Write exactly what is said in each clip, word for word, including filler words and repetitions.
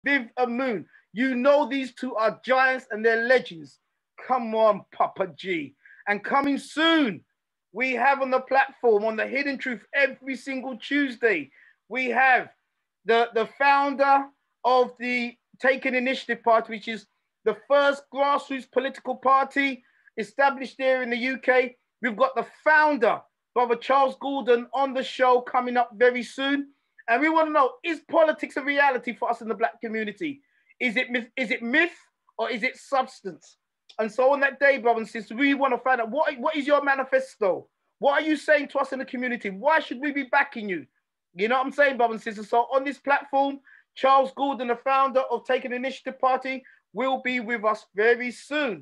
Viv and Moon. You know these two are giants and they're legends. Come on, Papa G. And coming soon, we have on the platform, on the Hidden Truth, every single Tuesday, we have the, the founder of the Taken Initiative Party, which is the first grassroots political party established there in the U K. We've got the founder, Brother Charles Gordon, on the show coming up very soon. And we want to know, is politics a reality for us in the Black community? Is it myth, is it myth or is it substance? And so on that day, brothers and sisters, we want to find out, what, what is your manifesto? What are you saying to us in the community? Why should we be backing you? You know what I'm saying, brothers and sisters? So on this platform, Charles Gordon, the founder of Taken Initiative Party, will be with us very soon.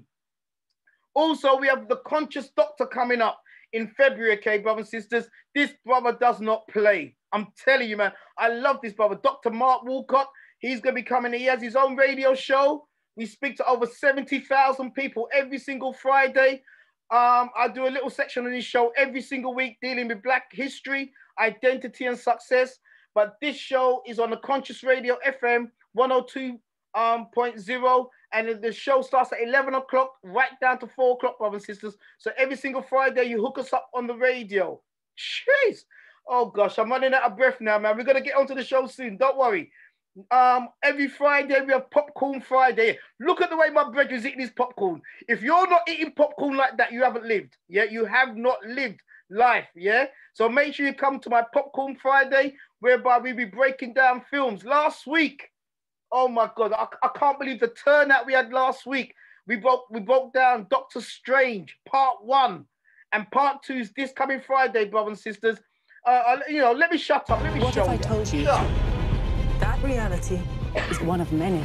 Also, we have the Conscious Doctor coming up in February, okay, brothers and sisters. This brother does not play. I'm telling you, man, I love this brother. Doctor Mark Walcott, he's going to be coming. He has his own radio show. We speak to over seventy thousand people every single Friday. Um, I do a little section on this show every single week dealing with Black history, identity, and success. But this show is on the Conscious Radio F M one oh two point oh. And the show starts at eleven o'clock, right down to four o'clock, brothers and sisters. So every single Friday, you hook us up on the radio. Jeez. Oh, gosh, I'm running out of breath now, man. We're going to get onto the show soon. Don't worry. Um, every Friday, we have Popcorn Friday. Look at the way my brother's eating his popcorn. If you're not eating popcorn like that, you haven't lived. Yeah, you have not lived life. Yeah. So make sure you come to my Popcorn Friday, whereby we'll be breaking down films. Last week, oh my God, I, I can't believe the turnout we had last week. We broke, we broke down Doctor Strange, part one. And part two is this coming Friday, brothers and sisters. Uh, you know, let me shut up. Let me what show if I you. told you Shut. that reality is one of many?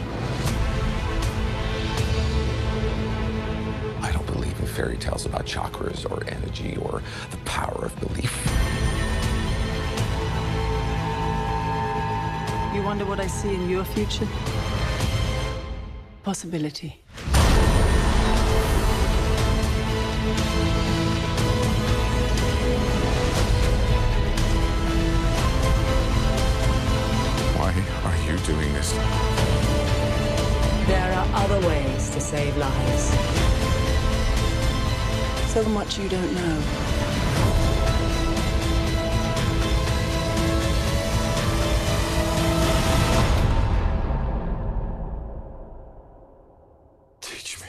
I don't believe in fairy tales about chakras or energy or the power of belief. You wonder what I see in your future? Possibility. Why are you doing this? There are other ways to save lives. So much you don't know. Teach me.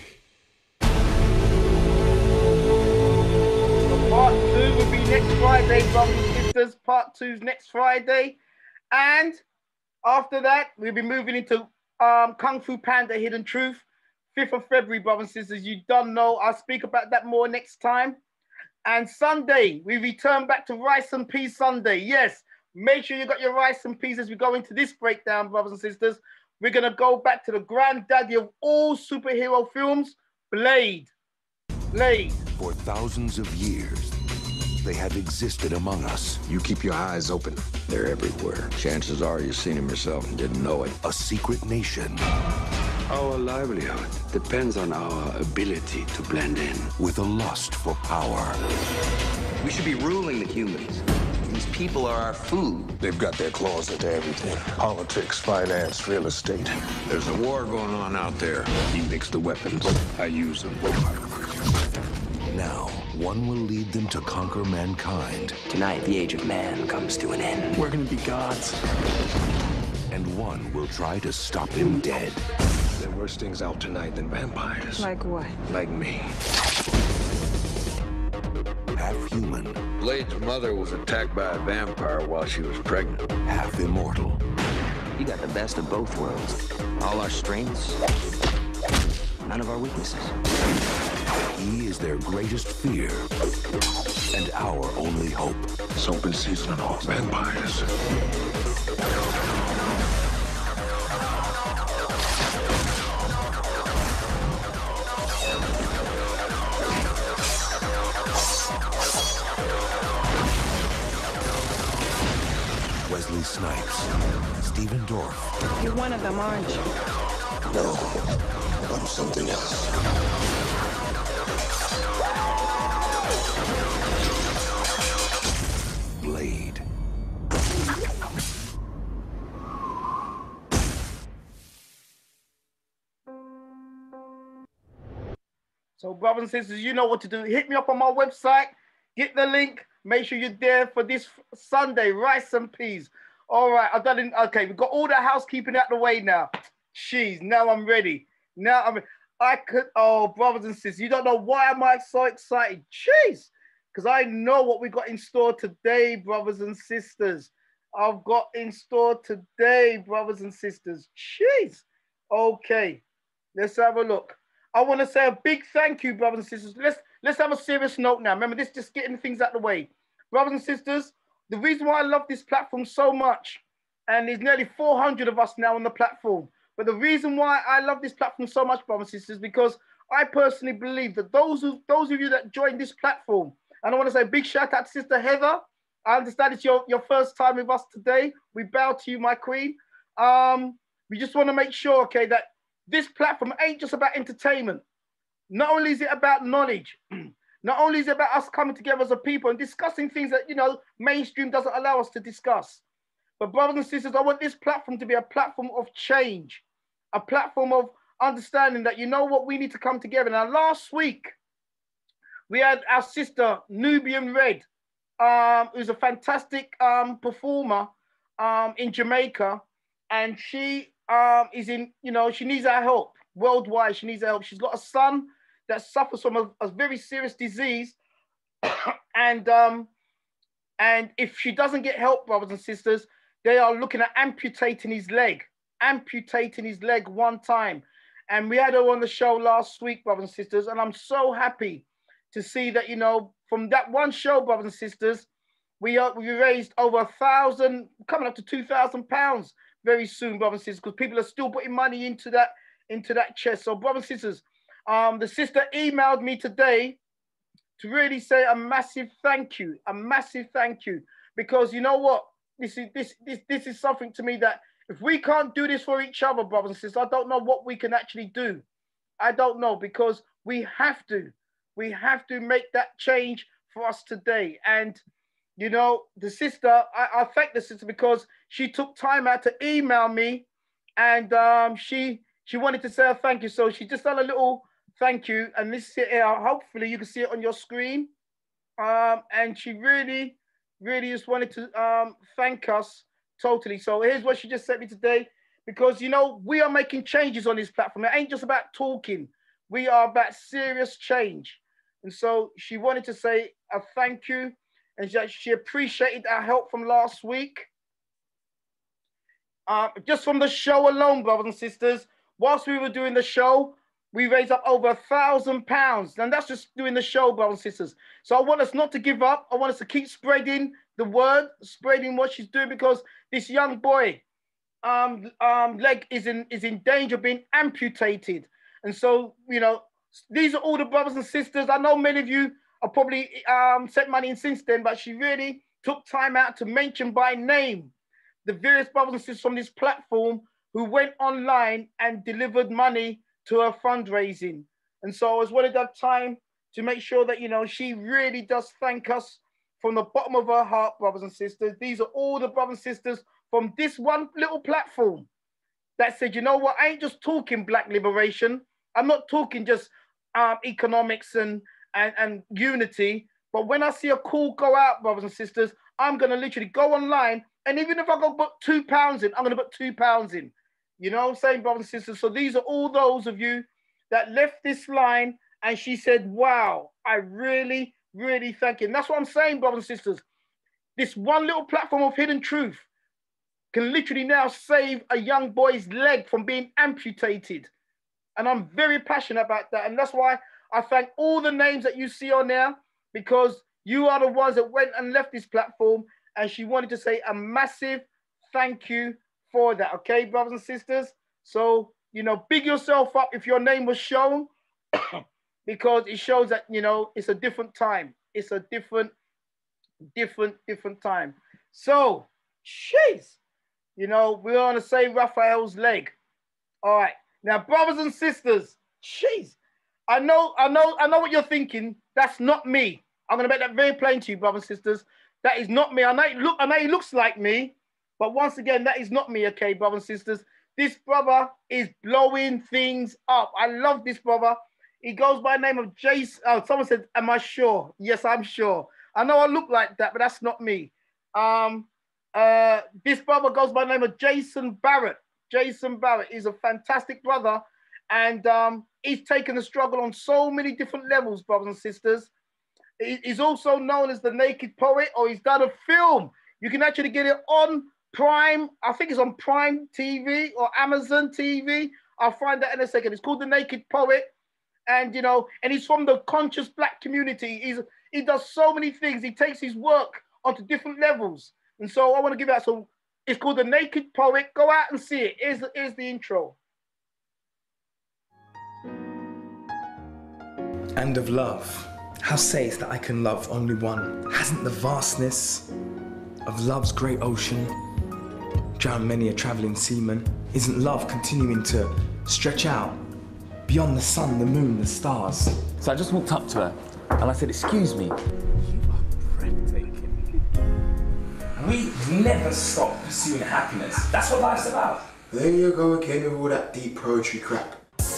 So part two will be next Friday, brothers and sisters. Part two's next Friday. And after that, we'll be moving into um, Kung Fu Panda Hidden Truth. fifth of February, brothers and sisters. You don't know. I'll speak about that more next time. And Sunday, we return back to Rice and Peas Sunday. Yes, make sure you got your rice and peas as we go into this breakdown, brothers and sisters. We're going to go back to the granddaddy of all superhero films, Blade. Blade. For thousands of years, they have existed among us. You keep your eyes open. They're everywhere. Chances are you've seen them yourself and didn't know it. A secret nation. Our livelihood depends on our ability to blend in. With a lust for power. We should be ruling the humans. These people are our food. They've got their claws into everything. Politics, finance, real estate. There's a war going on out there. He makes the weapons. I use them. Now, one will lead them to conquer mankind. Tonight, the age of man comes to an end. We're gonna be gods. And one will try to stop him dead. There are worse things out tonight than vampires. Like what? Like me. Half human. Blade's mother was attacked by a vampire while she was pregnant. Half immortal. You got the best of both worlds. All our strengths, none of our weaknesses. He is their greatest fear and our only hope. It's open season on all vampires. Wesley Snipes, Stephen Dorff. You're one of them, aren't you? No, I'm something else. Blade. So brothers and sisters, you know what to do. Hit me up on my website. Get the link. Make sure you're there for this Sunday. Rice and peas. All right, I've done it. Okay, we've got all the housekeeping out the way now. Jeez, now I'm ready. Now I'm I could, oh, brothers and sisters, you don't know why am I so excited. Jeez, because I know what we got in store today, brothers and sisters. I've got in store today, brothers and sisters. Jeez. Okay, let's have a look. I want to say a big thank you, brothers and sisters. Let's let's have a serious note now. Remember, this is just getting things out of the way. Brothers and sisters, the reason why I love this platform so much, and there's nearly four hundred of us now on the platform, but the reason why I love this platform so much, brothers and sisters, because I personally believe that those who, those of you that joined this platform, and I want to say a big shout out to Sister Heather. I understand it's your, your first time with us today. We bow to you, my queen. Um, we just want to make sure, okay, that this platform ain't just about entertainment. Not only is it about knowledge, not only is it about us coming together as a people and discussing things that, you know, mainstream doesn't allow us to discuss. But brothers and sisters, I want this platform to be a platform of change, a platform of understanding that, you know what, we need to come together. Now, last week, we had our sister, Nubian Red, um, who's a fantastic um, performer um, in Jamaica. And she um, is in, you know, she needs our help worldwide. She needs our help. She's got a son that suffers from a, a very serious disease. and, um, and if she doesn't get help, brothers and sisters, they are looking at amputating his leg, amputating his leg one time. And we had her on the show last week, brothers and sisters. And I'm so happy to see that, you know, from that one show, brothers and sisters, we are, we raised over a thousand, coming up to two thousand pounds very soon, brothers and sisters, because people are still putting money into that, into that chest. So, brothers and sisters, um, the sister emailed me today to really say a massive thank you, a massive thank you, because you know what, this is this this this is something to me that if we can't do this for each other, brothers and sisters, I don't know what we can actually do. I don't know, because we have to. We have to make that change for us today. And, you know, the sister, I, I thank the sister because she took time out to email me, and um, she she wanted to say a thank you. So she just done a little thank you. And this here, hopefully you can see it on your screen. Um, and she really, really just wanted to um, thank us totally. So here's what she just sent me today, because, you know, we are making changes on this platform. It ain't just about talking. We are about serious change. And so she wanted to say a thank you, and she, she appreciated our help from last week. Uh, just from the show alone, brothers and sisters, whilst we were doing the show, we raised up over a thousand pounds. And that's just doing the show, brothers and sisters. So I want us not to give up. I want us to keep spreading the word, spreading what she's doing, because this young boy um, um, leg is in, is in danger of being amputated. And so, you know, these are all the brothers and sisters. I know many of you have probably um, sent money in since then, but she really took time out to mention by name the various brothers and sisters from this platform who went online and delivered money to her fundraising. And so I was wanted that time to make sure that, you know, she really does thank us from the bottom of her heart, brothers and sisters. These are all the brothers and sisters from this one little platform that said, you know what, I ain't just talking black liberation. I'm not talking just um, economics and, and, and unity, but when I see a call go out, brothers and sisters, I'm going to literally go online, and even if I go put two pounds in, I'm going to put two pounds in. You know what I'm saying, brothers and sisters? So these are all those of you that left this line, and she said, wow, I really, really thank you. And that's what I'm saying, brothers and sisters. This one little platform of hidden truth can literally now save a young boy's leg from being amputated. And I'm very passionate about that. And that's why I thank all the names that you see on there, because you are the ones that went and left this platform. And she wanted to say a massive thank you for that. Okay, brothers and sisters? So, you know, big yourself up if your name was shown, because it shows that, you know, it's a different time. It's a different, different, different time. So, jeez, you know, we're going to say Raphael's leg. All right. Now, brothers and sisters, jeez, I know, I know, I know what you're thinking. That's not me. I'm going to make that very plain to you, brothers and sisters. That is not me. I know it look, I know he looks like me, but once again, that is not me, okay, brothers and sisters. This brother is blowing things up. I love this brother. He goes by the name of Jason. Oh, someone said, am I sure? Yes, I'm sure. I know I look like that, but that's not me. Um, uh, this brother goes by the name of Jason Barrett. Jason Barrett is a fantastic brother, and um, he's taken the struggle on so many different levels, brothers and sisters. He's also known as the Naked Poet, or he's done a film. You can actually get it on Prime. I think it's on Prime T V or Amazon T V. I'll find that in a second. It's called The Naked Poet. And, you know, and he's from the conscious black community. He's, he does so many things. He takes his work onto different levels. And so I want to give that. So it's called The Naked Poet. Go out and see it. Here's the, here's the intro. And of love, how sayest that I can love only one? Hasn't the vastness of love's great ocean drowned many a travelling seaman? Isn't love continuing to stretch out beyond the sun, the moon, the stars? So I just walked up to her and I said, excuse me. You are breathtaking. We never stop pursuing happiness. That's what life's about. There you go again with all that deep poetry crap.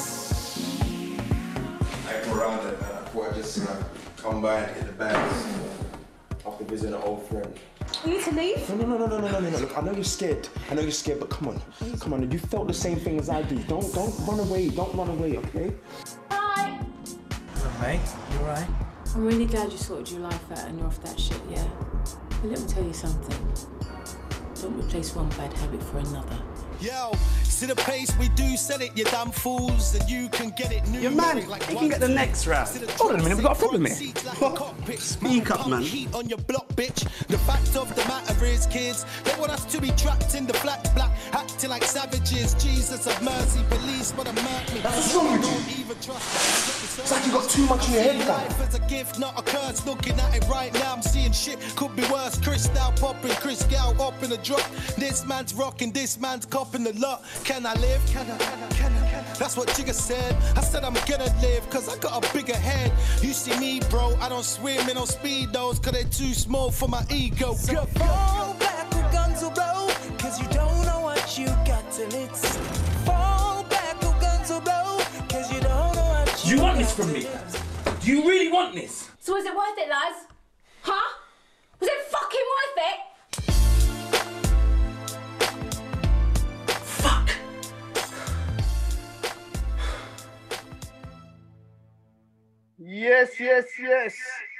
I come around it, man. I thought I'd just uh, come by and hit the bags after visiting an old friend. Are you to leave? No, no, no, no, no, no, no, no. Look, I know you're scared. I know you're scared, but come on. Come on, you felt the same thing as I do. Don't, don't run away. Don't run away, okay? Bye. Hello, mate. You all right? I'm really glad you sorted your life out and you're off that shit, yeah? But let me tell you something. Don't replace one bad habit for another. Yo, see the pace we do, sell it, you damn fools, and you can get it new. Your man, like you can get the next round. Hold on a minute, we got a problem here. What? Speak up, man. Heat on your block, bitch. The fact of the matter is, kids, they want us to be trapped in the flat black, acting like savages. Jesus of mercy, police wanna murk me. What's wrong with you? It's like you got too much in your head, guy. Life is a gift, not a curse. Looking at it right now, I'm seeing shit could be worse. Chris now popping, Chris Gal up in the drop. This man's rocking, this man's copping the lot. Can I live? Can I, can I, can I, can I? That's what Jigga said. I said I'm gonna live, cause I got a bigger head. You see me, bro, I don't swim in no speedos, cause they're too small for my ego. So go, fall back with guns or blow, cause you don't know what you got till it's fall back with guns or blow, cause you don't know what you, you want this from me? Do you really want this? So is it worth it, lads? Huh? Was it fucking worth it? Fuck! Yes, yes, yes.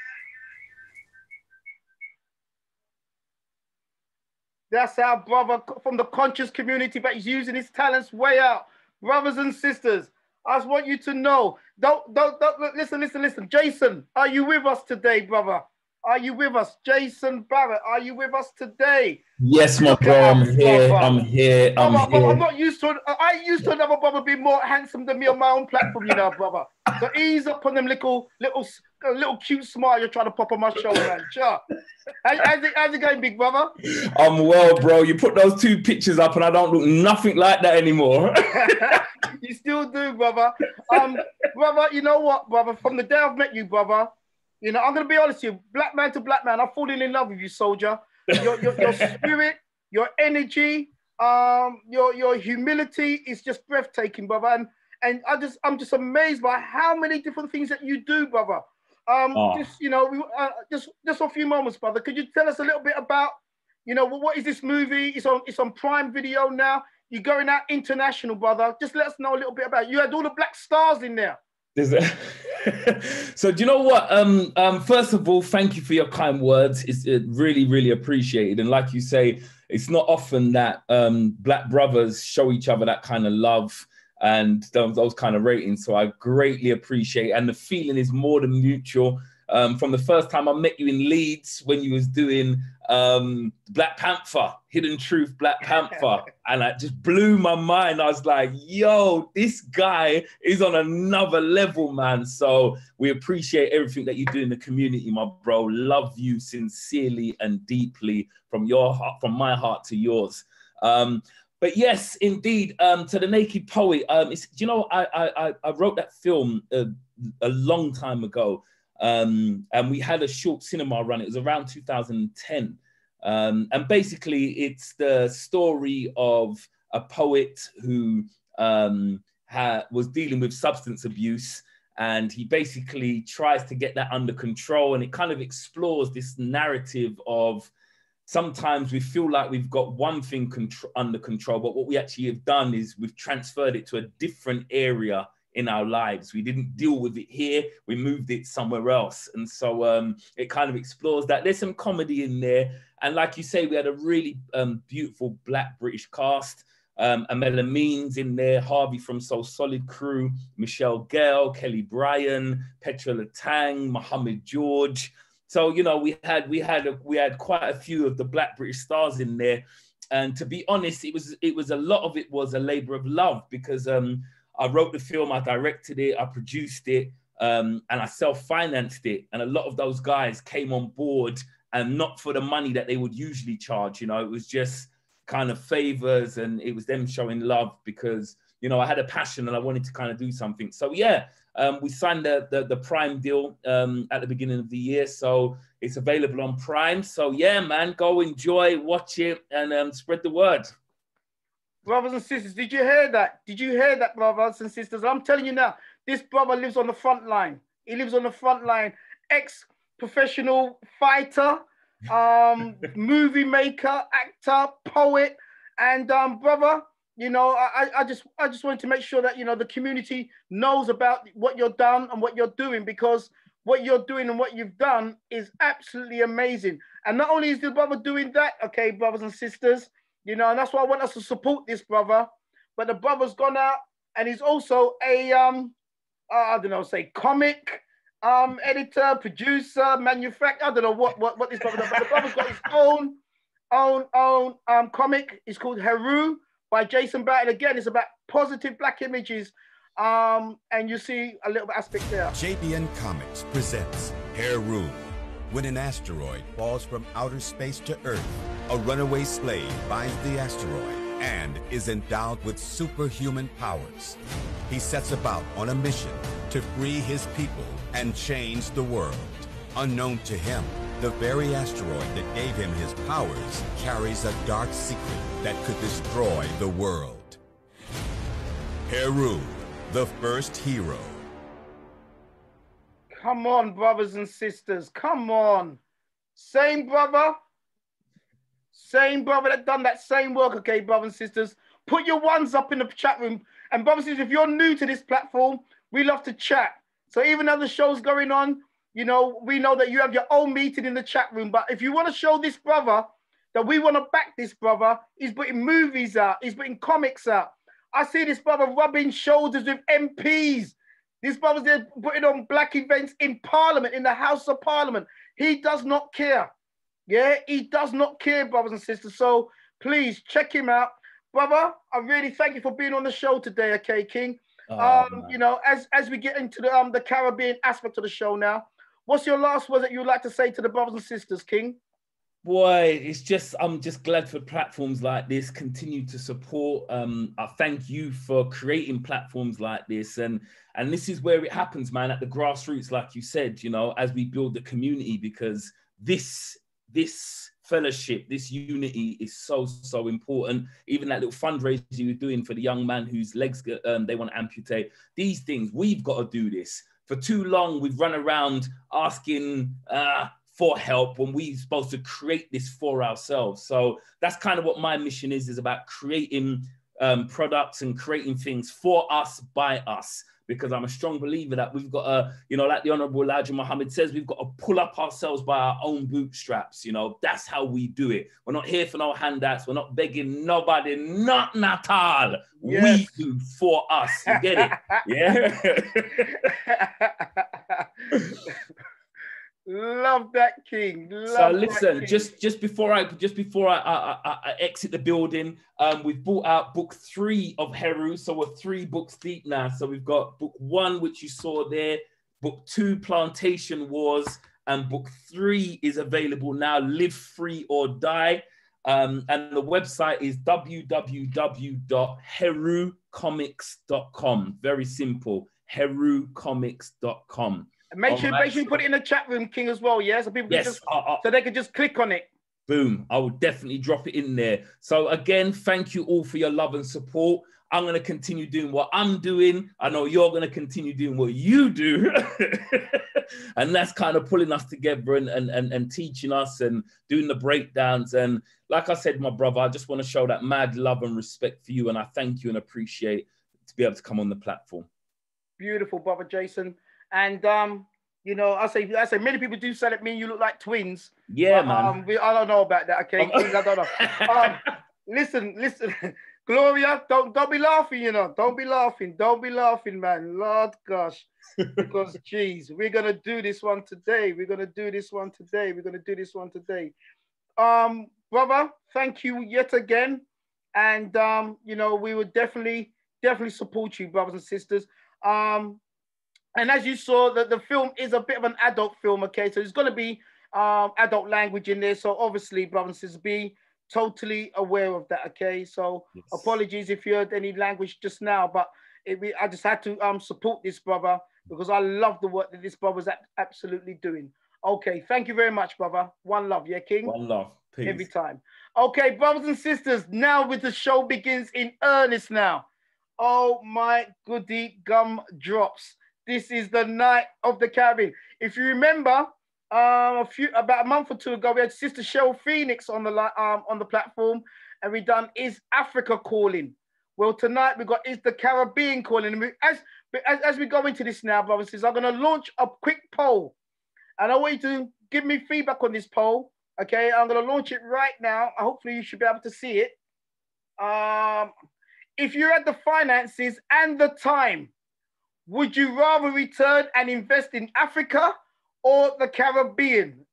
That's our brother from the conscious community, but he's using his talents way out. Brothers and sisters, I just want you to know, don't, don't, don't, listen, listen, listen. Jason, are you with us today, brother? Are you with us? Jason Barrett, are you with us today? Yes, my bro, I'm here, I'm here, I'm brother, here. Brother, I'm not used to, I used to another brother being more handsome than me on my own platform, you know, brother. So ease up on them little, little, little cute smile you're trying to pop on my shoulder, man. Sure. How, how's, it, how's it going, big brother? I'm well, bro. You put those two pictures up and I don't look nothing like that anymore. You still do, brother. Um, brother, you know what, brother? From the day I've met you, brother, you know, I'm going to be honest with you, black man to black man, I'm falling in love with you, soldier. Your, your, your spirit, your energy, um, your, your humility is just breathtaking, brother. And, and I just, I'm just amazed by how many different things that you do, brother. Um, oh. Just, you know, we, uh, just, just for a few moments, brother, could you tell us a little bit about, you know, what is this movie? It's on, it's on Prime Video now. You're going out international, brother. Just let us know a little bit about it. You had all the black stars in there. So do you know what? Um, um, first of all, thank you for your kind words. It's it really, really appreciated. And like you say, it's not often that um, black brothers show each other that kind of love and those, those kind of ratings. So I greatly appreciate it. And the feeling is more than mutual. Um, from the first time I met you in Leeds when you was doing um, Black Panther, Hidden Truth Black Panther, and it just blew my mind. I was like, yo, this guy is on another level, man. So we appreciate everything that you do in the community, my bro. Love you sincerely and deeply from your heart, from my heart to yours. Um, but yes, indeed, um, to the Naked Poet. Um, it's, you know, I, I, I wrote that film a, a long time ago. Um, and we had a short cinema run. It was around two thousand ten. Um, and basically, it's the story of a poet who um, ha was dealing with substance abuse. And he basically tries to get that under control. And it kind of explores this narrative of sometimes we feel like we've got one thing contr- under control, but what we actually have done is we've transferred it to a different area in our lives. We didn't deal with it here, we moved it somewhere else. And so um, it kind of explores that. There's some comedy in there. And like you say, we had a really um, beautiful Black British cast. Um, Amela Means in there, Harvey from Soul Solid Crew, Michelle Gale, Kelly Bryan, Petra Latang, Mohammed George. So, you know, we had we had a, we had quite a few of the Black British stars in there. And to be honest, it was it was a lot of it was a labor of love, because um, I wrote the film, I directed it, I produced it, um, and I self-financed it. And a lot of those guys came on board, and not for the money that they would usually charge. You know, it was just kind of favors, and it was them showing love because, you know, I had a passion and I wanted to kind of do something. So yeah, um, we signed the, the, the Prime deal um, at the beginning of the year. So it's available on Prime. So yeah, man, go enjoy, watch it, and um, spread the word. Brothers and sisters, did you hear that? Did you hear that, brothers and sisters? I'm telling you now, this brother lives on the front line. He lives on the front line. Ex-professional fighter, um, movie maker, actor, poet, and um, brother, you know, I, I just, I just wanted to make sure that, you know, the community knows about what you're done and what you're doing, because what you're doing and what you've done is absolutely amazing. And not only is the brother doing that, okay, brothers and sisters, you know, and that's why I want us to support this brother. But the brother's gone out, and he's also a, um, uh, I don't know, say comic. Um, editor, producer, manufacturer. I don't know what what what this brother does, but the brother's got his own own own um comic. It's called Heru by Jason Barrett. Again, it's about positive Black images. Um, and you see a little aspect there. J B N Comics presents Heru. When an asteroid falls from outer space to Earth, a runaway slave finds the asteroid and is endowed with superhuman powers. He sets about on a mission to free his people and change the world. Unknown to him, the very asteroid that gave him his powers carries a dark secret that could destroy the world. Heru, the first hero. Come on, brothers and sisters, come on. Same brother, same brother that done that same work, okay, brothers and sisters. Put your ones up in the chat room. And brothers and sisters, if you're new to this platform, we love to chat. So even though the show's going on, you know, we know that you have your own meeting in the chat room. But if you want to show this brother that we want to back this brother, he's putting movies out, he's putting comics out. I see this brother rubbing shoulders with M Ps. This brother's there putting on Black events in Parliament, in the House of Parliament. He does not care. Yeah, he does not care, brothers and sisters. So please check him out. Brother, I really thank you for being on the show today, okay, King? Oh, um, you know, as as we get into the um the Caribbean aspect of the show now, what's your last words that you'd like to say to the brothers and sisters, King? Boy, it's just, I'm just glad for platforms like this continue to support. Um, I thank you for creating platforms like this. And, and this is where it happens, man, at the grassroots, like you said, you know, as we build the community, because this, this fellowship, this unity is so, so important. Even that little fundraiser you were doing for the young man whose legs, um, they want to amputate. These things, we've got to do this. For too long, we've run around asking, uh, for help when we're supposed to create this for ourselves. So that's kind of what my mission is, is about creating um, products and creating things for us, by us, because I'm a strong believer that we've got to, you know, like the Honorable Elijah Muhammad says, we've got to pull up ourselves by our own bootstraps. You know, that's how we do it. We're not here for no handouts. We're not begging nobody, not at all. Yes. We do for us. You get it? Yeah. Love that, King. Love so listen, King. just just before I just before I, I, I, I exit the building, um, we've brought out book three of Heru, so we're three books deep now. So we've got book one, which you saw there, book two, Plantation Wars, and book three is available now, Live Free or Die. Um, and the website is w w w dot heru comics dot com. Very simple, heru comics dot com. Make sure, right. make sure you put it in the chat room, King, as well, yeah? So people can yes, just, uh, uh, so they can just click on it. Boom. I will definitely drop it in there. So again, thank you all for your love and support. I'm going to continue doing what I'm doing. I know you're going to continue doing what you do. And that's kind of pulling us together and, and, and, and teaching us and doing the breakdowns. And like I said, my brother, I just want to show that mad love and respect for you. And I thank you and appreciate to be able to come on the platform. Beautiful, brother Jason. And, um, you know, I say, I say, many people do say that me and you look like twins. Yeah, but, man. Um, we, I don't know about that, okay? Twins, I don't know. Um, listen, listen. Gloria, don't don't be laughing, you know. Don't be laughing. Don't be laughing, man. Lord gosh. Because, geez, we're going to do this one today. We're going to do this one today. We're going to do this one today. Um, brother, thank you yet again. And, um, you know, we would definitely, definitely support you, brothers and sisters. Um, and as you saw, that the film is a bit of an adult film, okay? So there's going to be um, adult language in there. So obviously, brothers and sisters, be totally aware of that, okay? So yes. Apologies if you heard any language just now, but it, we, I just had to um, support this brother because I love the work that this brother's absolutely doing. Okay, thank you very much, brother. One love, yeah, King? One love, peace. Every time. Okay, brothers and sisters, now with the show begins in earnest now. Oh my goody gum drops. This is the night of the Caribbean. If you remember, um, a few about a month or two ago, we had Sister Cheryl Phoenix on the um, on the platform, and we done Is Africa Calling. Well, tonight we got Is the Caribbean Calling. And we, as, as as we go into this now, brothers and sisters, I'm going to launch a quick poll, and I want you to give me feedback on this poll. Okay, I'm going to launch it right now. Hopefully, you should be able to see it. Um, if you had the finances and the time, would you rather return and invest in Africa or the Caribbean?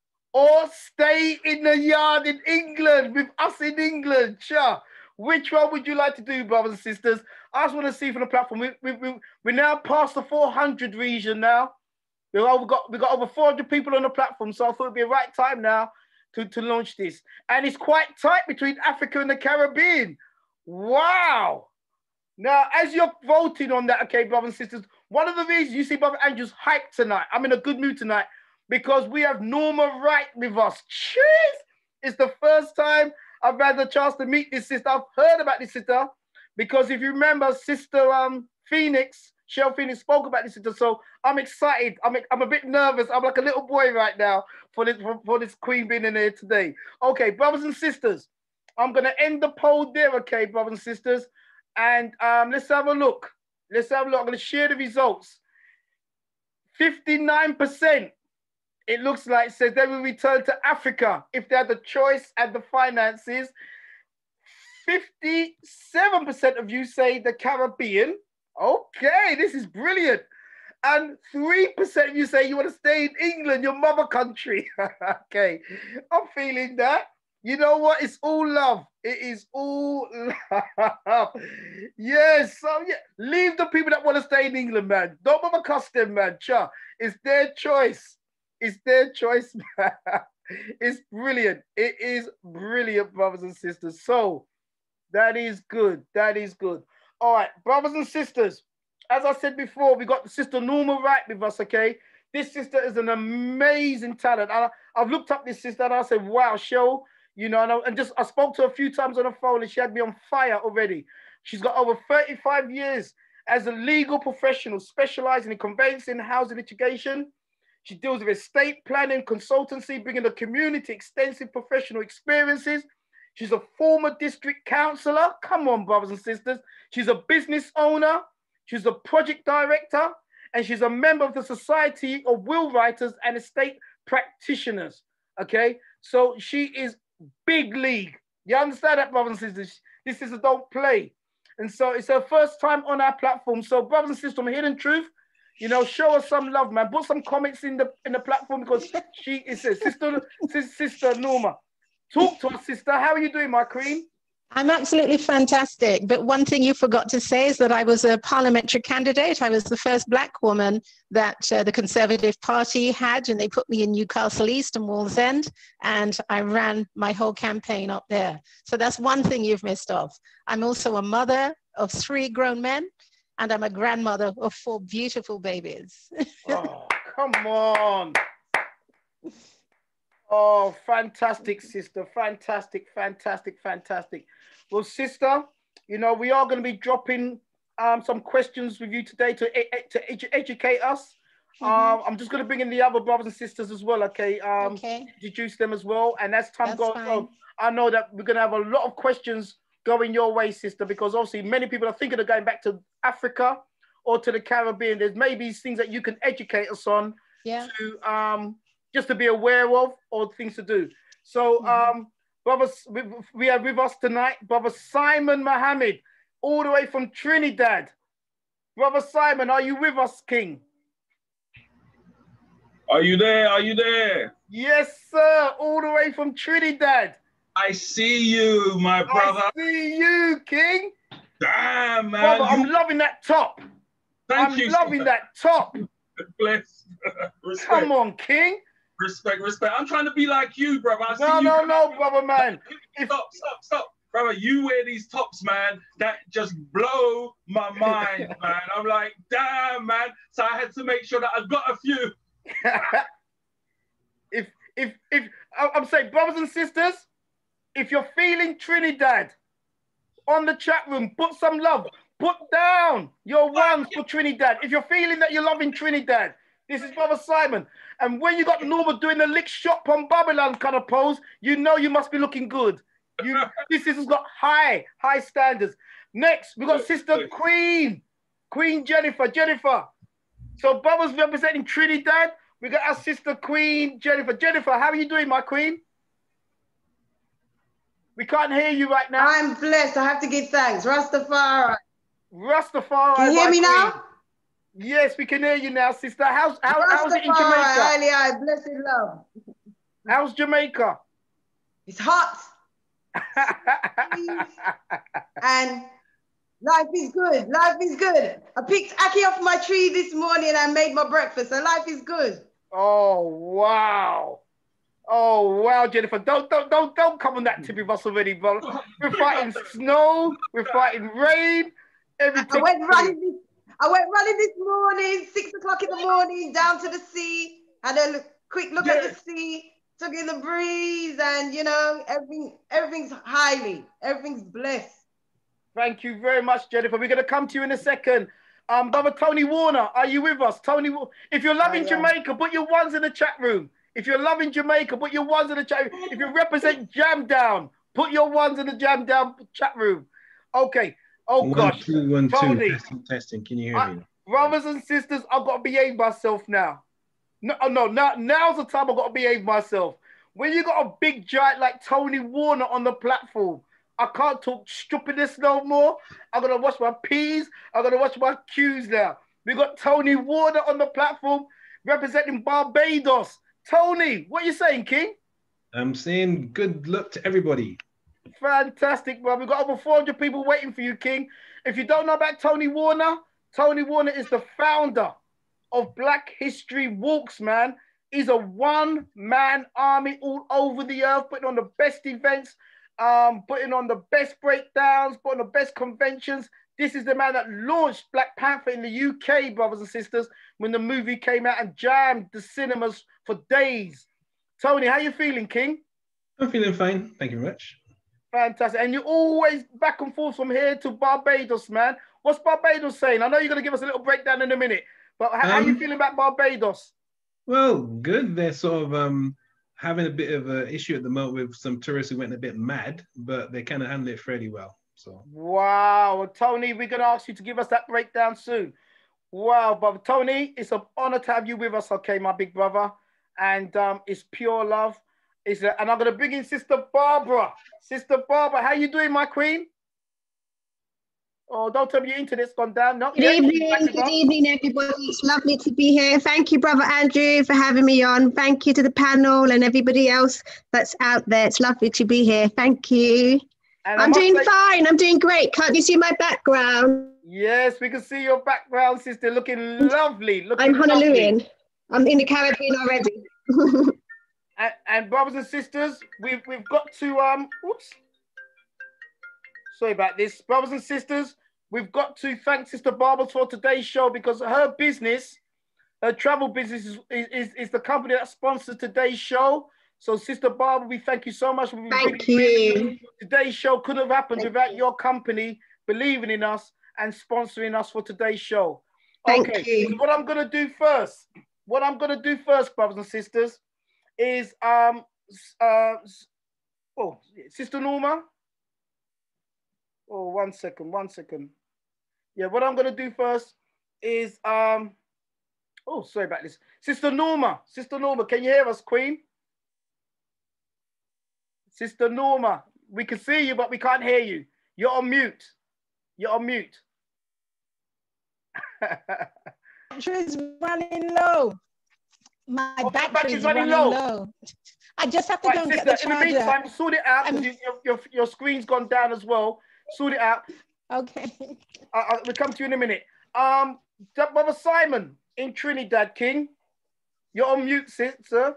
Or stay in the yard in England with us in England? Sure. Which one would you like to do, brothers and sisters? I just want to see from the platform. We, we, we, we're now past the four hundred region now. We've got, we've got over four hundred people on the platform, so I thought it'd be the right time now to, to launch this. And it's quite tight between Africa and the Caribbean. Wow. Now, as you're voting on that, okay, brothers and sisters, one of the reasons you see Brother Andrew's hyped tonight, I'm in a good mood tonight, because we have Norma Wright with us. Cheers! It's the first time I've had the chance to meet this sister. I've heard about this sister, because if you remember, Sister um, Phoenix, Cheryl Phoenix spoke about this sister, so I'm excited. I'm, I'm a bit nervous. I'm like a little boy right now for this, for, for this queen being in here today. Okay, brothers and sisters, I'm going to end the poll there, okay, brothers and sisters, and um, let's have a look. Let's have a look. I'm going to share the results. fifty-nine percent. It looks like says they will return to Africa if they had the choice and the finances. fifty-seven percent of you say the Caribbean. Okay, this is brilliant. And three percent of you say you want to stay in England, your mother country. Okay, I'm feeling that. You know what? It's all love. It is all love. Yes. So yeah, leave the people that want to stay in England, man. Don't bother cuss them, man. Sure. It's their choice. It's their choice, man. It's brilliant. It is brilliant, brothers and sisters. So that is good. That is good. All right, brothers and sisters. As I said before, we got Sister Norma Wright with us, okay? This sister is an amazing talent. I, I've looked up this sister and I said, wow, show. You know, and, I, and just I spoke to her a few times on the phone and she had me on fire already. She's got over thirty-five years as a legal professional specializing in conveyancing, housing litigation. She deals with estate planning, consultancy, bringing the community extensive professional experiences. She's a former district councillor. Come on, brothers and sisters. She's a business owner. She's a project director. And she's a member of the Society of Will Writers and Estate Practitioners. Okay? So she is big league. You understand that, brothers and sisters? This is a don't play. And so it's her first time on our platform. So brothers and sisters, from Hidden Truth, you know, show us some love, man. Put some comments in the in the platform because she is a sister, sister Norma. Talk to us, sister. How are you doing, my queen? I'm absolutely fantastic. But one thing you forgot to say is that I was a parliamentary candidate. I was the first black woman that uh, the Conservative Party had, and they put me in Newcastle East and Wallsend, and I ran my whole campaign up there. So that's one thing you've missed off. I'm also a mother of three grown men, and I'm a grandmother of four beautiful babies. Oh, come on. Oh, fantastic, sister. Fantastic, fantastic, fantastic. Well, sister, You know, we are going to be dropping um, some questions with you today to, to edu educate us. Mm-hmm. um, I'm just going to bring in the other brothers and sisters as well, okay? Um, okay. Introduce them as well. And as time That's goes fine. on, I know that we're going to have a lot of questions going your way, sister, because obviously many people are thinking of going back to Africa or to the Caribbean. There's maybe things that you can educate us on, yeah. to um, just to be aware of, or things to do. So, mm-hmm. um, brothers, we, we are with us tonight, Brother Simon Mohammed, all the way from Trinidad. Brother Simon, are you with us, King? Are you there? Are you there? Yes, sir. All the way from Trinidad. I see you, my brother. I see you, King. Damn, man. Brother, you... I'm loving that top. Thank I'm you. loving that top. Bless. Respect. Come on, King. Respect, respect. I'm trying to be like you, brother. I no, see no, you no, brother, man. If... Stop, stop, stop. Brother, you wear these tops, man, that just blow my mind, man. I'm like, damn, man. So I had to make sure that I got a few. if, if, if, I'm saying, brothers and sisters, if you're feeling Trinidad, on the chat room, put some love. Put down your ones for Trinidad. If you're feeling that you're loving Trinidad, this is Brother Simon. And when you got Norma doing the lick shot on Babylon kind of pose, you know you must be looking good. You, this has got high, high standards. Next, we got Sister Queen, Queen Jennifer, Jennifer. So brothers representing Trinidad, we got our Sister Queen Jennifer. Jennifer, how are you doing, my Queen? We can't hear you right now. I'm blessed. I have to give thanks. Rastafari. Rastafari. Can you hear me now? Yes, we can hear you now, sister. How's, how, how's it in Rastafari, Jamaica? highly high, blessed love. How's Jamaica? It's hot. And life is good. Life is good. I picked Aki off my tree this morning and I made my breakfast. So life is good. Oh, wow. Oh, wow, Jennifer. Don't, don't, don't, don't come on that tip with us already, bro. We're fighting snow. We're fighting rain. Everything. I went running this, I went running this morning, six o'clock in the morning, down to the sea. Had a look, quick look yes. at the sea, took in the breeze, and you know, everything, everything's highly, everything's blessed. Thank you very much, Jennifer. We're gonna come to you in a second. Um, Brother Tony Warner, are you with us? Tony, if you're loving Jamaica, put your ones in the chat room. If you're loving Jamaica, put your ones in the chat room. If you represent Jam Down, put your ones in the Jam Down chat room. Okay. Oh, one, gosh. Two, one, Tony, two. Testing, testing. Can you hear I, me? Brothers and sisters, I've got to behave myself now. No, no, now, now's the time I've got to behave myself. When you got a big giant like Tony Warner on the platform, I can't talk stupidness no more. I'm going to watch my P's. I'm going to watch my Q's now. We got Tony Warner on the platform representing Barbados. Tony, what are you saying, King? I'm saying good luck to everybody. Fantastic, bro. We've got over four hundred people waiting for you, King. If you don't know about Tony Warner, Tony Warner is the founder of Black History Walks, man. He's a one-man army all over the earth, putting on the best events, um, putting on the best breakdowns, putting on the best conventions. This is the man that launched Black Panther in the U K, brothers and sisters, when the movie came out and jammed the cinemas for days. Tony, how you feeling, King? I'm feeling fine. Thank you very much. Fantastic. And you're always back and forth from here to Barbados, man. What's Barbados saying? I know you're going to give us a little breakdown in a minute, but how, um, how are you feeling about Barbados? Well, good. They're sort of um, having a bit of an issue at the moment with some tourists who went a bit mad, but they kind of handle it fairly well. So. Wow. Well, Tony, we're going to ask you to give us that breakdown soon. Wow, brother. Tony, it's an honor to have you with us, okay, my big brother. And um, it's pure love. It's a, and I'm going to bring in Sister Barbara. Sister Barbara, how you doing, my queen? Oh, don't tell me your internet's gone down. Not good yet. evening, good evening, everybody. It's lovely to be here. Thank you, Brother Andrew, for having me on. Thank you to the panel and everybody else that's out there. It's lovely to be here. Thank you. And I'm doing say, fine. I'm doing great. Can't you see my background? Yes, we can see your background, sister. Looking lovely. Looking I'm Honoluluan. Lovely. I'm in the Caribbean already. and, and brothers and sisters, we've we've got to um. Oops. Sorry about this, brothers and sisters. We've got to thank Sister Barbara for today's show because her business, her travel business, is is, is the company that sponsors today's show. So, Sister Barbara, we thank you so much. Thank you. Today's show couldn't have happened thank without you. your company believing in us and sponsoring us for today's show. Thank okay, you. So what I'm going to do first, what I'm going to do first, brothers and sisters, is, um, uh, oh, Sister Norma. Oh, one second, one second. Yeah, what I'm going to do first is, um, oh, sorry about this. Sister Norma, Sister Norma, can you hear us, Queen? Sister Norma, we can see you, but we can't hear you. You're on mute. You're on mute. Battery's running low. My oh, battery's, battery's running, running low. low. I just have to right, go and sister, get the in the charger. meantime, sort it out because you, your, your, your screen's gone down as well. Sort it out. Okay. I, I, we'll come to you in a minute. Um, Brother Simon in Trinidad, King. You're on mute, sir.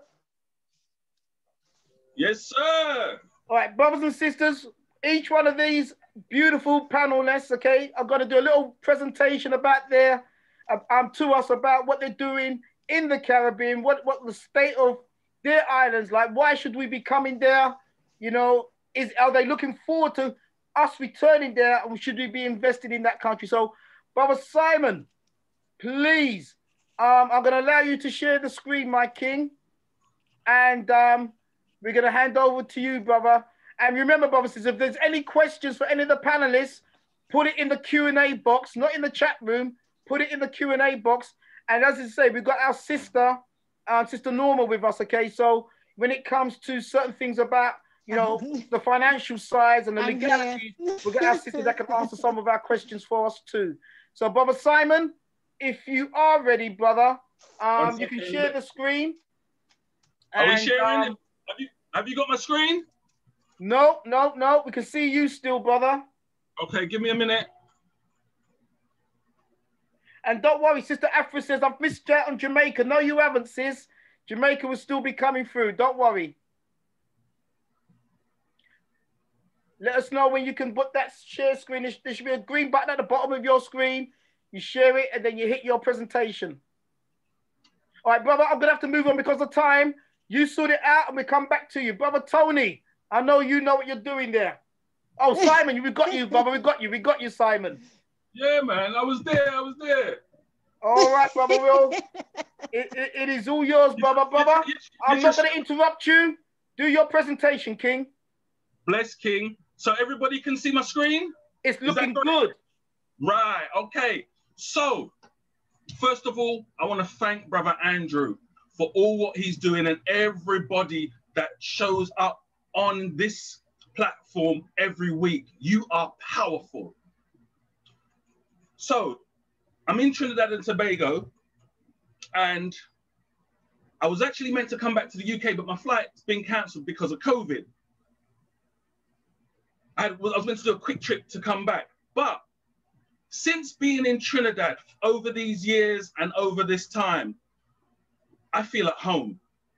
Yes, sir. All right, brothers and sisters, each one of these beautiful panelists, okay, are going to do a little presentation about their, um, to us about what they're doing in the Caribbean, what, what the state of their islands like. Why should we be coming there? You know, is are they looking forward to us returning there, and should we be invested in that country? So, Brother Simon, please, um, I'm going to allow you to share the screen, my king, and um, we're going to hand over to you, brother. And remember, brothers, if there's any questions for any of the panelists, put it in the Q and A box, not in the chat room. Put it in the Q and A box. And as I say, we've got our sister, uh, Sister Norma with us, okay? So when it comes to certain things about, you know, the financial sides and the I'm legalities, we've got our sister that can answer some of our questions for us too. So, Brother Simon, if you are ready, brother, um, you can share the screen. Are we and, sharing? Um, have, you, have you got my screen? No, no, no. We can see you still, brother. Okay, give me a minute. And don't worry, Sister Afra says, I've missed you out on Jamaica. No, you haven't, sis. Jamaica will still be coming through. Don't worry. Let us know when you can put that share screen. There should be a green button at the bottom of your screen. You share it, and then you hit your presentation. All right, brother, I'm going to have to move on because of time. You sort it out, and we come back to you. Brother Tony, I know you know what you're doing there. Oh, Simon, we got you, brother. We got you. We got you, Simon. Yeah, man. I was there. I was there. All right, brother Will. It, it, it is all yours, brother. Brother, you, you, I'm you not going to interrupt you. Do your presentation, King. Bless King. So everybody can see my screen? It's looking good. Right. Okay. So, first of all, I want to thank Brother Andrew for all what he's doing and everybody that shows up on this platform every week. You are powerful. So, I'm in Trinidad and Tobago, and I was actually meant to come back to the U K, but my flight's been cancelled because of COVID. I, I was meant to do a quick trip to come back. But since being in Trinidad over these years and over this time, I feel at home.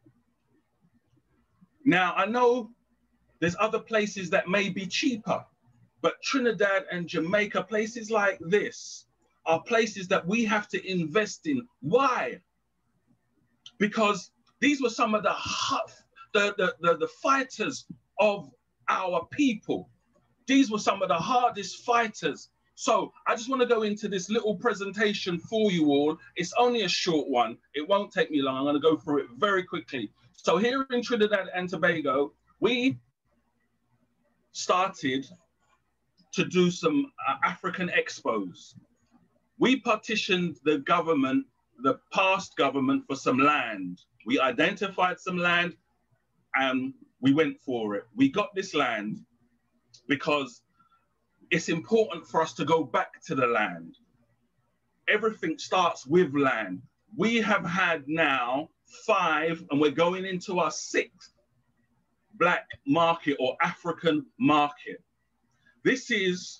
Now, I know there's other places that may be cheaper, but Trinidad and Jamaica, places like this, are places that we have to invest in. Why? Because these were some of the, the, the, the, the fighters of our people. These were some of the hardest fighters. So I just want to go into this little presentation for you all. It's only a short one. It won't take me long. I'm going to go through it very quickly. So here in Trinidad and Tobago, we started to do some uh, African expos. We partitioned the government, the past government, for some land. We identified some land and we went for it. We got this land because it's important for us to go back to the land. Everything starts with land. We have had now five, and we're going into our sixth black market or African market. This is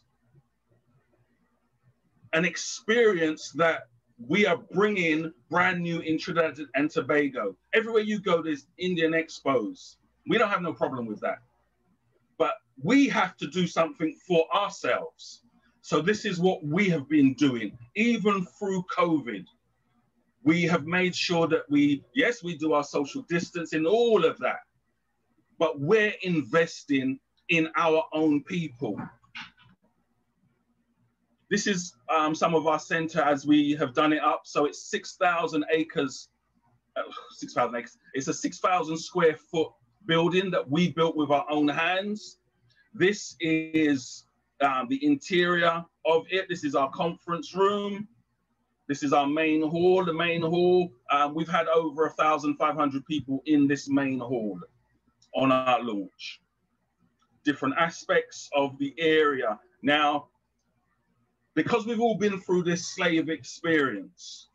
an experience that we are bringing brand new in Trinidad and Tobago. Everywhere you go, there's Indian expos. We don't have no problem with that. But we have to do something for ourselves. So this is what we have been doing, even through COVID. We have made sure that we, yes, we do our social distancing, all of that, but we're investing in our own people. This is um, some of our center as we have done it up. So it's six thousand acres, uh, six thousand acres. It's a six thousand square foot building that we built with our own hands. This is um, the interior of it. This is our conference room. This is our main hall. The main hall, um, we've had over one thousand five hundred people in this main hall on our launch. Different aspects of the area. Now, because we've all been through this slave experience,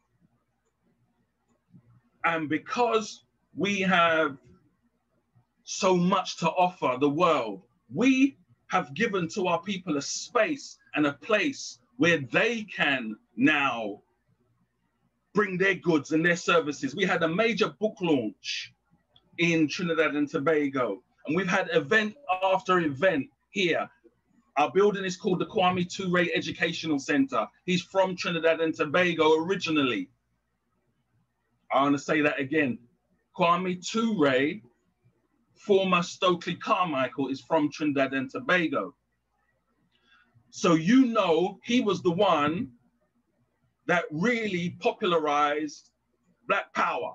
and because we have so much to offer the world, we have given to our people a space and a place where they can now bring their goods and their services. We had a major book launch in Trinidad and Tobago, and we've had event after event here. Our building is called the Kwame Ture Educational Center. He's from Trinidad and Tobago originally. I want to say that again. Kwame Ture, former Stokely Carmichael, is from Trinidad and Tobago. So you know he was the one that really popularized Black Power.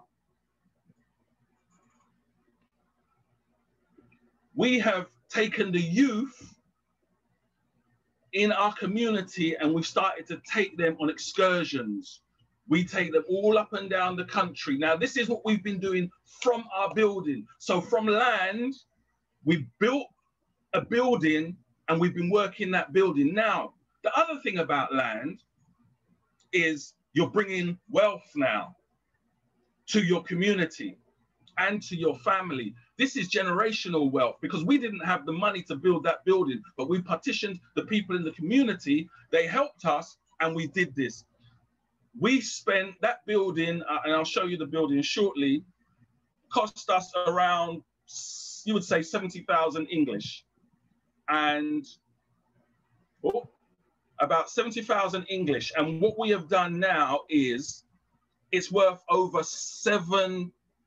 We have taken the youth in our community and we've started to take them on excursions. We take them all up and down the country. Now, this is what we've been doing from our building. So from land, we built a building and we've been working that building. Now, the other thing about land is you're bringing wealth now to your community and to your family. This is generational wealth because we didn't have the money to build that building, but we partitioned the people in the community. They helped us and we did this. We spent that building, uh, and I'll show you the building shortly, cost us around, you would say seventy thousand English. And oh, about seventy thousand English. And what we have done now is it's worth over seven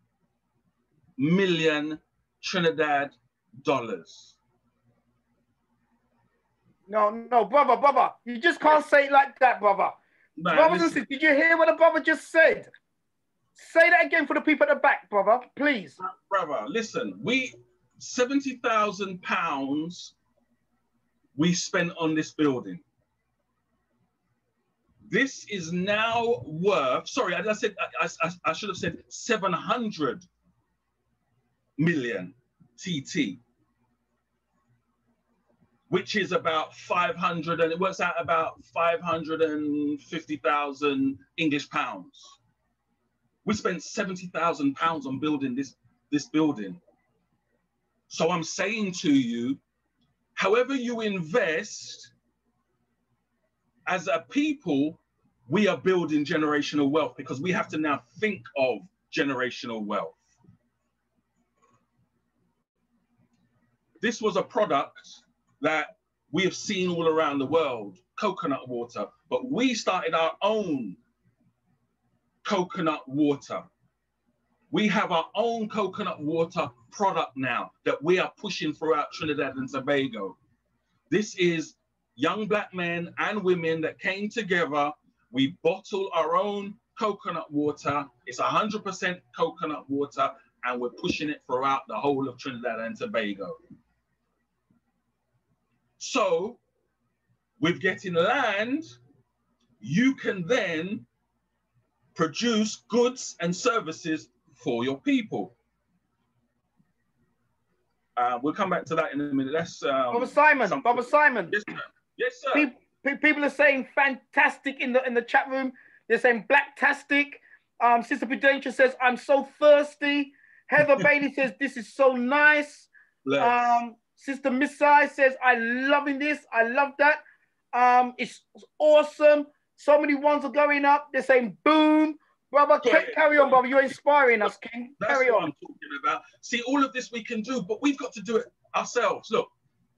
million Trinidad dollars. No, no, brother, brother, you just can't say it like that, brother. Man, Brothers and listen. sisters, did you hear what the brother just said? Say that again for the people at the back, brother, please. Brother, listen, we, seventy thousand pounds we spent on this building. This is now worth, sorry, I, I said, I, I, I should have said seven hundred million T T, which is about five hundred, and it works out about five hundred fifty thousand English pounds. We spent seventy thousand pounds on building this, this building. So I'm saying to you, however you invest, as a people, we are building generational wealth because we have to now think of generational wealth. This was a product that we have seen all around the world, coconut water, but we started our own coconut water. We have our own coconut water product now that we are pushing throughout Trinidad and Tobago. This is young Black men and women that came together. We bottle our own coconut water. It's one hundred percent coconut water, and we're pushing it throughout the whole of Trinidad and Tobago. So with getting land, you can then produce goods and services for your people. Uh, we'll come back to that in a minute. That's um, Brother Simon, something. Brother Simon. Yes, sir. Yes, sir. People, people are saying fantastic in the in the chat room. They're saying blacktastic. Um, Sister Prudential says, I'm so thirsty. Heather Bailey says, this is so nice. Bless. Um, Sister Missai says, I'm loving this. I love that. Um, it's awesome. So many ones are going up. They're saying, boom. Brother, Correct. carry on, brother. You're inspiring us, King. That's Carry what on. I'm talking about. See, all of this we can do, but we've got to do it ourselves. Look,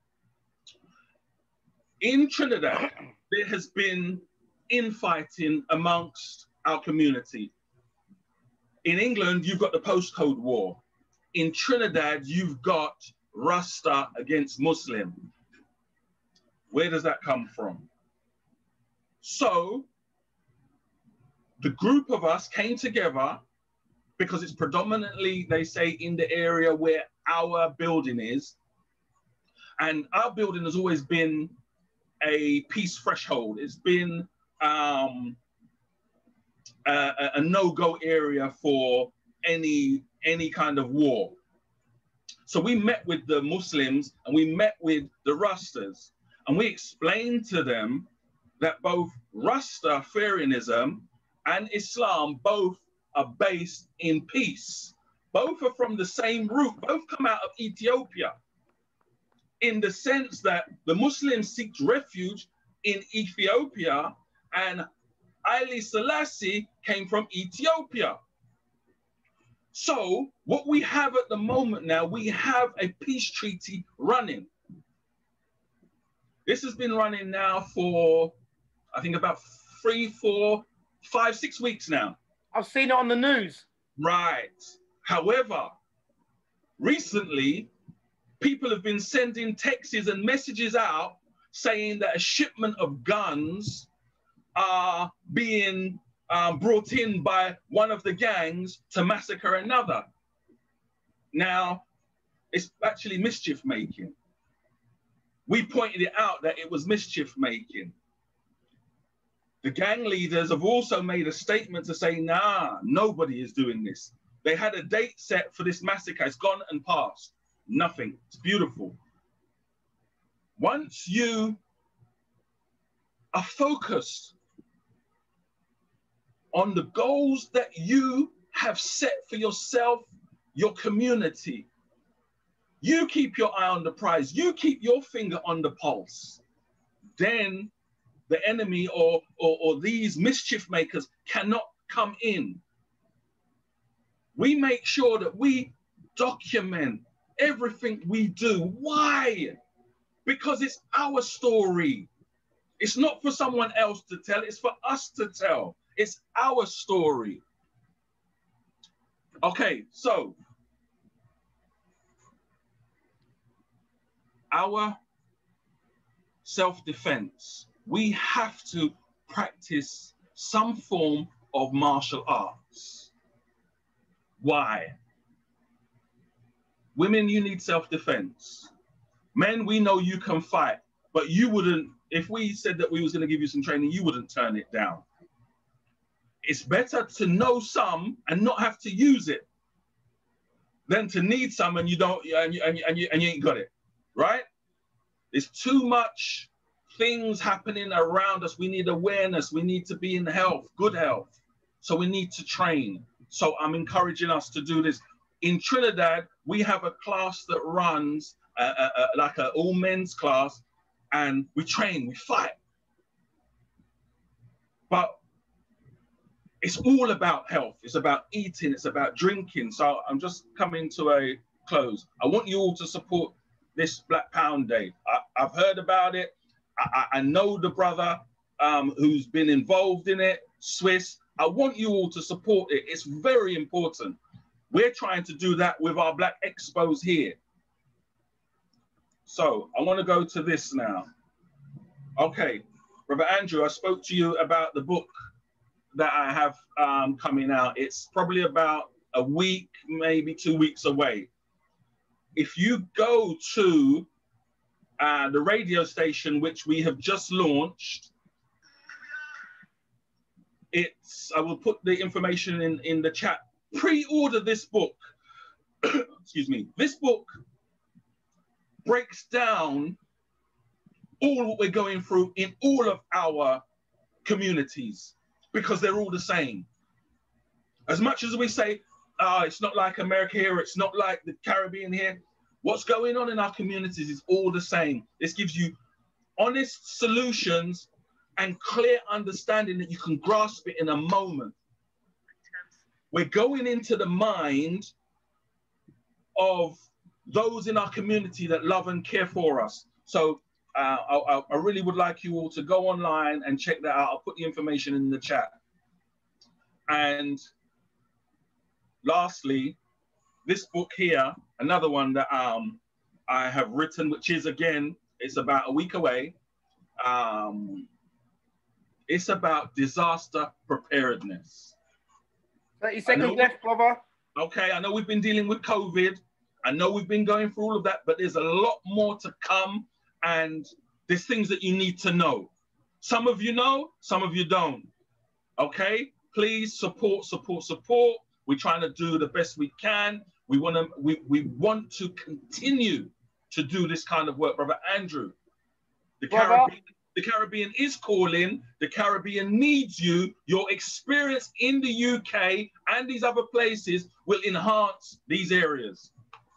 in Trinidad, there has been infighting amongst our community. In England, you've got the postcode war. In Trinidad, you've got Rasta against Muslim. Where does that come from? So the group of us came together because it's predominantly, they say, in the area where our building is. And our building has always been a peace threshold. It's been um, a, a no-go area for any, any kind of war. So we met with the Muslims and we met with the Rastas, and we explained to them that both Rastafarianism and Islam both are based in peace. Both are from the same root, both come out of Ethiopia, in the sense that the Muslims seek refuge in Ethiopia and Haile Selassie came from Ethiopia. So what we have at the moment now, we have a peace treaty running. This has been running now for, I think, about three, four, five, six weeks now. I've seen it on the news. Right. However, recently, people have been sending texts and messages out saying that a shipment of guns are being um, brought in by one of the gangs to massacre another. Now, it's actually mischief making. We pointed it out that it was mischief making. The gang leaders have also made a statement to say, nah, nobody is doing this. They had a date set for this massacre. It's gone and passed. Nothing. It's beautiful. Once you are focused on the goals that you have set for yourself, your community, you keep your eye on the prize, you keep your finger on the pulse, then the enemy or, or, or these mischief makers cannot come in. We make sure that we document everything we do. Why? Because it's our story. It's not for someone else to tell, it's for us to tell. It's our story. Okay, so our self-defense, we have to practice some form of martial arts. Why? Women, you need self-defense. Men, we know you can fight, but you wouldn't, if we said that we was going to give you some training, you wouldn't turn it down. It's better to know some and not have to use it than to need some and you don't, and you, and you, and you, and you ain't got it, right? There's too much things happening around us. We need awareness. We need to be in health, good health. So we need to train. So I'm encouraging us to do this. In Trinidad, we have a class that runs uh, uh, uh, like an all men's class, and we train, we fight. But it's all about health. It's about eating. It's about drinking. So I'm just coming to a close. I want you all to support this Black Pound Day. I, I've heard about it. I, I know the brother um, who's been involved in it, Swiss. I want you all to support it. It's very important. We're trying to do that with our Black Expos here. So I want to go to this now. Okay, Brother Andrew, I spoke to you about the book that I have um, coming out. It's probably about a week, maybe two weeks away. If you go to uh, the radio station, which we have just launched, it's, I will put the information in, in the chat. Pre-order this book. Excuse me. This book breaks down all what we're going through in all of our communities, because they're all the same. As much as we say, oh, it's not like America here, it's not like the Caribbean here, what's going on in our communities is all the same. This gives you honest solutions and clear understanding that you can grasp it in a moment. We're going into the mind of those in our community that love and care for us. So uh, I, I really would like you all to go online and check that out. I'll put the information in the chat. And lastly, this book here, another one that um, I have written, which is, again, it's about a week away. Um, It's about disaster preparedness. thirty seconds left, brother. Okay, I know we've been dealing with COVID. I know we've been going through all of that, but there's a lot more to come, and there's things that you need to know. Some of you know, some of you don't. Okay, please support, support, support. We're trying to do the best we can. We want to, we, we want to continue to do this kind of work, brother Andrew. The brother. Caribbean, the Caribbean is calling. The Caribbean needs you. Your experience in the U K and these other places will enhance these areas.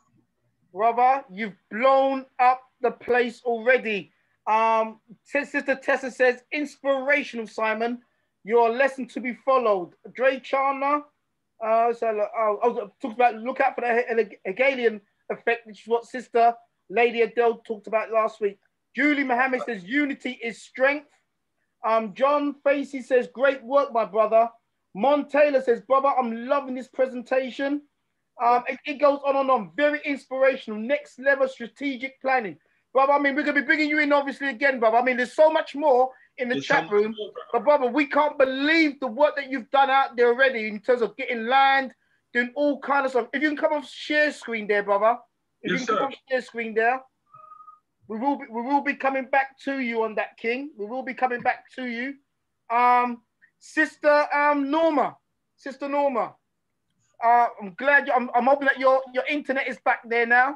Brother, you've blown up the place already. Um, Sister Tessa says, inspirational, Simon. You're a lesson to be followed. Dre Chandler, uh, so, uh, oh, talks about look out for the Hegelian effect, which is what Sister Lady Adele talked about last week. Julie Mohammed says, unity is strength. Um, John Facey says, great work, my brother. Mon Taylor says, brother, I'm loving this presentation. Um, it, it goes on and on. Very inspirational. Next level strategic planning. Brother, I mean, we're going to be bringing you in, obviously, again, brother. I mean, there's so much more in the There's chat so room. more, but, brother, we can't believe the work that you've done out there already in terms of getting land, doing all kind of stuff. If you can come off share screen there, brother. If Yes, you can come sir. off share screen there. We will, be, we will be coming back to you on that, King. We will be coming back to you. Um, Sister um, Norma. Sister Norma. Uh, I'm glad you, I'm, I'm hoping that your, your internet is back there now.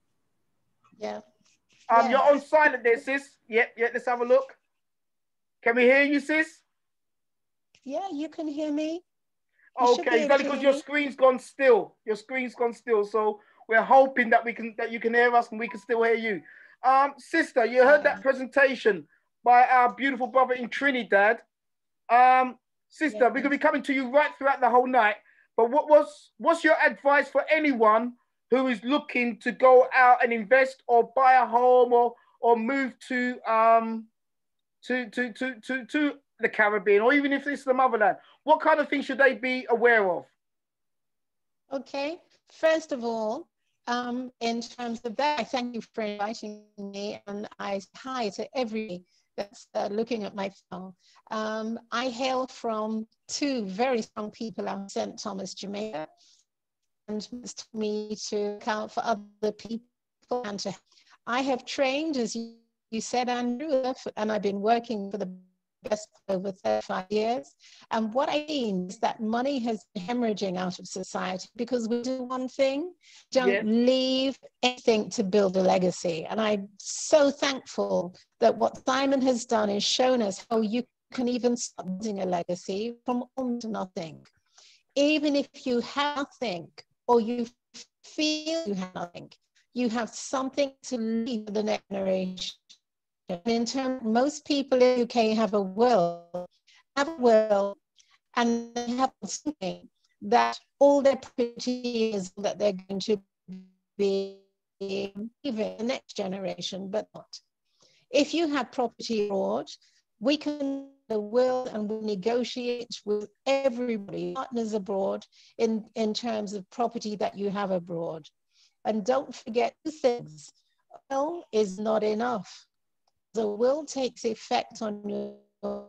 Yeah. Um, yeah. You're on silent there, sis. Yep, yeah, let's have a look. Can we hear you, sis? Yeah, you can hear me. You should be Okay, it's able only to because hear your me. screen's gone still. Your screen's gone still. So we're hoping that we can that you can hear us and we can still hear you. Um, sister, you heard that presentation by our beautiful brother in Trinidad. Um, sister, Yeah. we're gonna be coming to you right throughout the whole night. But what was what's your advice for anyone who is looking to go out and invest or buy a home or or move to um to to to to, to the Caribbean, or even if it's the motherland? What kind of things should they be aware of? Okay, first of all, um, in terms of that, I thank you for inviting me, and I hi to everybody that's uh, looking at my phone. Um, I hail from two very strong people out of Saint Thomas, Jamaica, and it's me to account for other people. And to, I have trained, as you, you said, Andrew, and I've been working for the best over thirty-five years. And what I mean is that money has been hemorrhaging out of society because we do one thing, don't Yes. leave anything to build a legacy. And I'm so thankful that what Simon has done is shown us how you can even start building a legacy from almost nothing. Even if you have nothing or you feel you have nothing, you have something to leave for the next generation. In terms, most people in the U K have a will, have a will, and they have something that all their property is that they're going to be leaving the next generation, but not. If you have property abroad, we can the will and we negotiate with everybody, partners abroad, in, in terms of property that you have abroad. And don't forget two things. Will is not enough. The will takes effect on your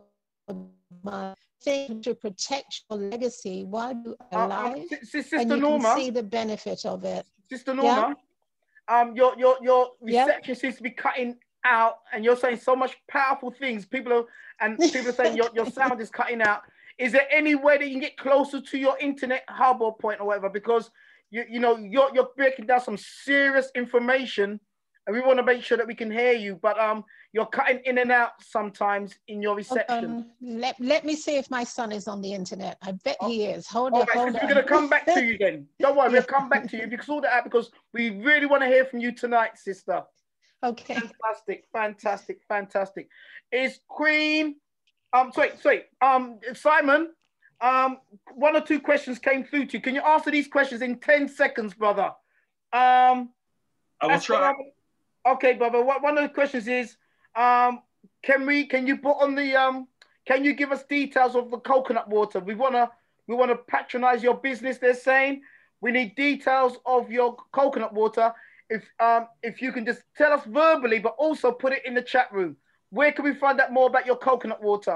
thing to protect your legacy while you are alive, uh, um, Sister and you Norma, can see the benefit of it. Sister Norma, yeah? um, your your your reception yeah? seems to be cutting out, and you're saying so much powerful things. People are and people are saying your, your sound is cutting out. Is there any way that you can get closer to your internet hub or point or whatever? Because you you know you're you're breaking down some serious information. And we want to make sure that we can hear you, but um, you're cutting in and out sometimes in your reception. Um, let, let me see if my son is on the internet. I bet oh. he is. Hold All on, right, hold so on. we're going to come back to you then. Don't worry, we'll come back to you because all that because we really want to hear from you tonight, sister. Okay. Fantastic, fantastic, fantastic. Is Queen, um, sorry, sorry, um, Simon, um, one or two questions came through to you. Can you answer these questions in ten seconds, brother? Um, I will try. Okay, brother. One of the questions is, um, can we? Can you put on the? Um, can you give us details of the coconut water? We wanna, we wanna patronize your business. They're saying we need details of your coconut water. If um, if you can just tell us verbally, but also put it in the chat room. Where can we find out more about your coconut water?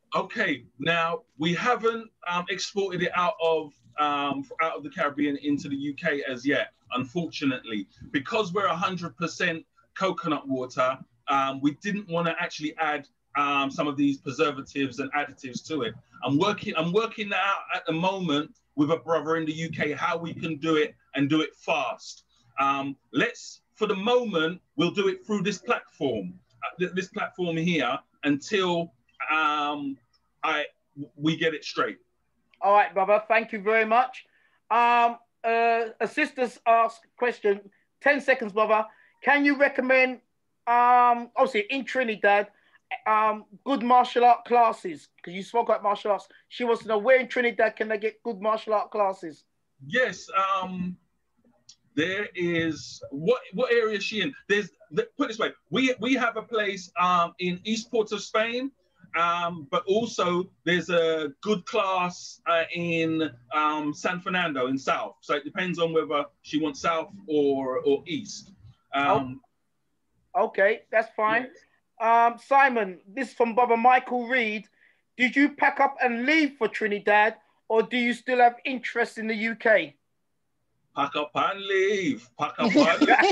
Okay, now we haven't um, exported it out of um, out of the Caribbean into the U K as yet, unfortunately, because we're one hundred percent coconut water. Um, we didn't want to actually add um, some of these preservatives and additives to it. I'm working. I'm working that out at the moment with a brother in the U K how we can do it and do it fast. Um, let's, for the moment, we'll do it through this platform, uh, this platform here, until um, I we get it straight. All right, brother. Thank you very much. Um, uh, a sister's asked question. Ten seconds, brother. Can you recommend, um, obviously in Trinidad, um, good martial art classes? Because you spoke about martial arts. She wants to know where in Trinidad can they get good martial art classes? Yes. Um, there is what what area is she in? There's put it this way. We we have a place um, in East Port of Spain. Um, but also there's a good class uh, in um, San Fernando in South. So it depends on whether she wants South or, or East. Um, oh, okay, that's fine. Yeah. Um, Simon, this is from brother Michael Reed. Did you pack up and leave for Trinidad, or do you still have interest in the U K? Pack up and leave. Pack up and leave.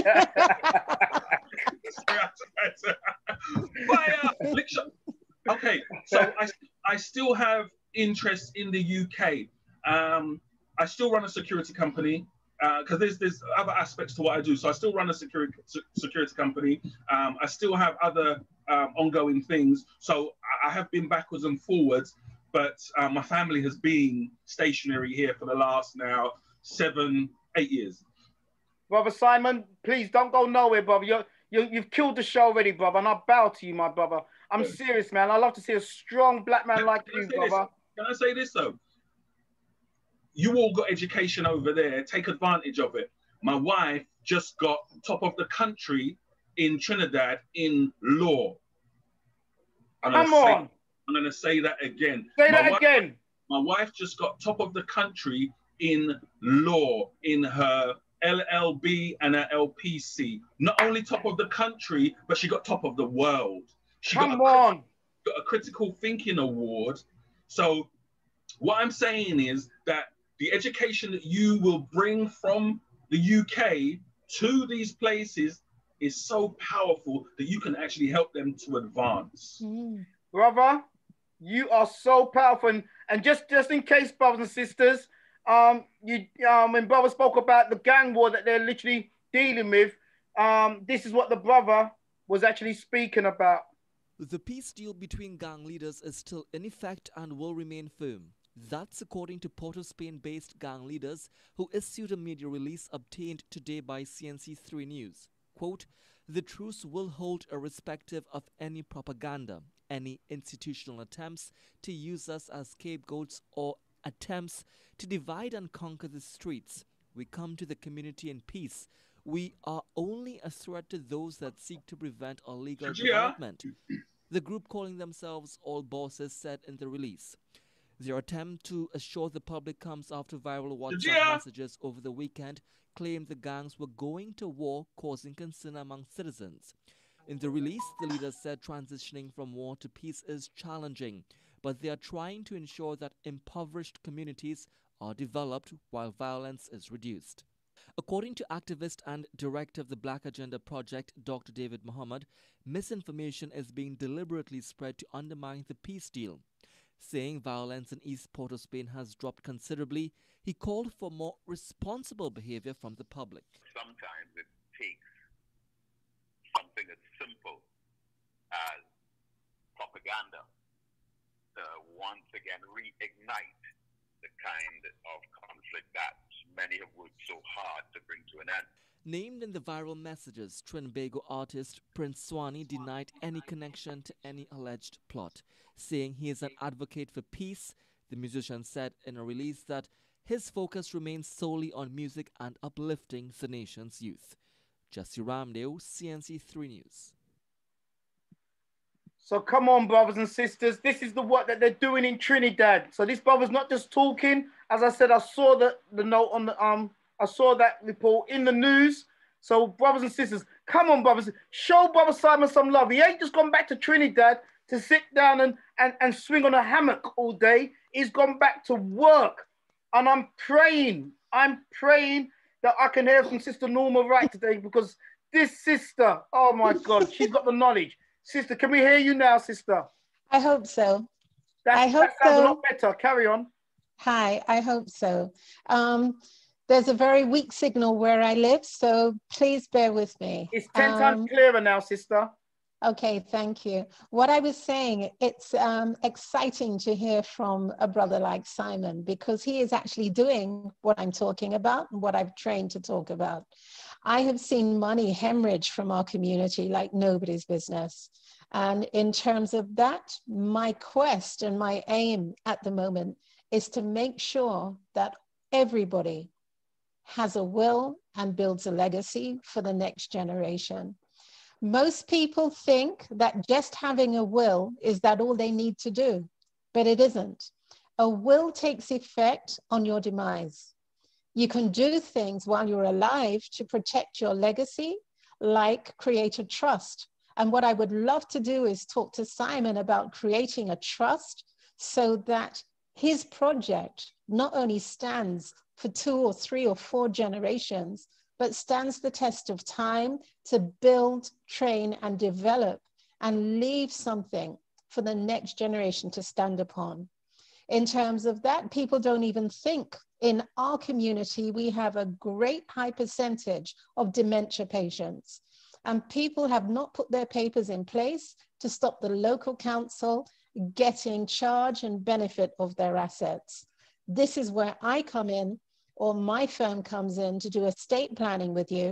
Fire! Okay, so I, I still have interest in the U K. Um, I still run a security company because uh, there's there's other aspects to what I do. So I still run a security security company. Um, I still have other um, ongoing things. So I have been backwards and forwards, but uh, my family has been stationary here for the last now seven, eight years. Brother Simon, please don't go nowhere, brother. You're, you you've killed the show already, brother, and I bow to you, my brother. I'm yeah. serious, man. I love to see a strong black man like Can you, brother. This? Can I say this, though? You all got education over there. Take advantage of it. My wife just got top of the country in Trinidad in law. I'm Come say, on. I'm going to say that again. Say my that wife, again. My wife just got top of the country in law in her L L B and her L P C. Not only top of the country, but she got top of the world. She Come got a, on. got a critical thinking award. So what I'm saying is that the education that you will bring from the U K to these places is so powerful that you can actually help them to advance. Mm. Brother, you are so powerful. And, and just, just in case, brothers and sisters, um, you, um, when brother spoke about the gang war that they're literally dealing with, um, this is what the brother was actually speaking about. The peace deal between gang leaders is still in effect and will remain firm. That's according to Port of Spain-based gang leaders who issued a media release obtained today by C N C three News. Quote, the truce will hold irrespective of any propaganda, any institutional attempts to use us as scapegoats or attempts to divide and conquer the streets. We come to the community in peace. We are only a threat to those that seek to prevent illegal yeah. development. The group calling themselves All Bosses said in the release. Their attempt to assure the public comes after viral WhatsApp yeah. messages over the weekend claimed the gangs were going to war, causing concern among citizens. In the release, the leaders said transitioning from war to peace is challenging, but they are trying to ensure that impoverished communities are developed while violence is reduced. According to activist and director of the Black Agenda Project, Doctor David Muhammad, misinformation is being deliberately spread to undermine the peace deal. Saying violence in East Port of Spain has dropped considerably, he called for more responsible behavior from the public. Sometimes it takes something as simple as propaganda to once again reignite the kind of conflict that many have worked so hard to bring to an end. Named in the viral messages, Trinbago artist Prince Swanee denied any connection to any alleged plot, saying he is an advocate for peace. The musician said in a release that his focus remains solely on music and uplifting the nation's youth. Jesse Ramdale, C N C three News. So come on, brothers and sisters. This is the work that they're doing in Trinidad. So this brother's not just talking. As I said, I saw the, the note on the um. I saw that report in the news. So brothers and sisters, come on, brothers. Show Brother Simon some love. He ain't just gone back to Trinidad to sit down and, and, and swing on a hammock all day. He's gone back to work. And I'm praying, I'm praying that I can hear from Sister Norma right today, because this sister, oh my God, she's got the knowledge. Sister, can we hear you now, sister? I hope so. That's, I hope that sounds so. a lot better. Carry on. Hi, I hope so. Um, there's a very weak signal where I live, so please bear with me. It's ten um, times clearer now, sister. Okay, thank you. What I was saying, it's um, exciting to hear from a brother like Simon, because he is actually doing what I'm talking about and what I've trained to talk about. I have seen money hemorrhage from our community like nobody's business. And in terms of that, my quest and my aim at the moment is to make sure that everybody has a will and builds a legacy for the next generation. Most people think that just having a will is that all they need to do, but it isn't. A will takes effect on your demise. You can do things while you're alive to protect your legacy, like create a trust. And what I would love to do is talk to Simon about creating a trust so that his project not only stands for two or three or four generations, but stands the test of time to build, train, and develop and leave something for the next generation to stand upon. In terms of that, people don't even think. In our community, we have a great high percentage of dementia patients, and people have not put their papers in place to stop the local council getting charge and benefit of their assets. This is where I come in, or my firm comes in, to do estate planning with you.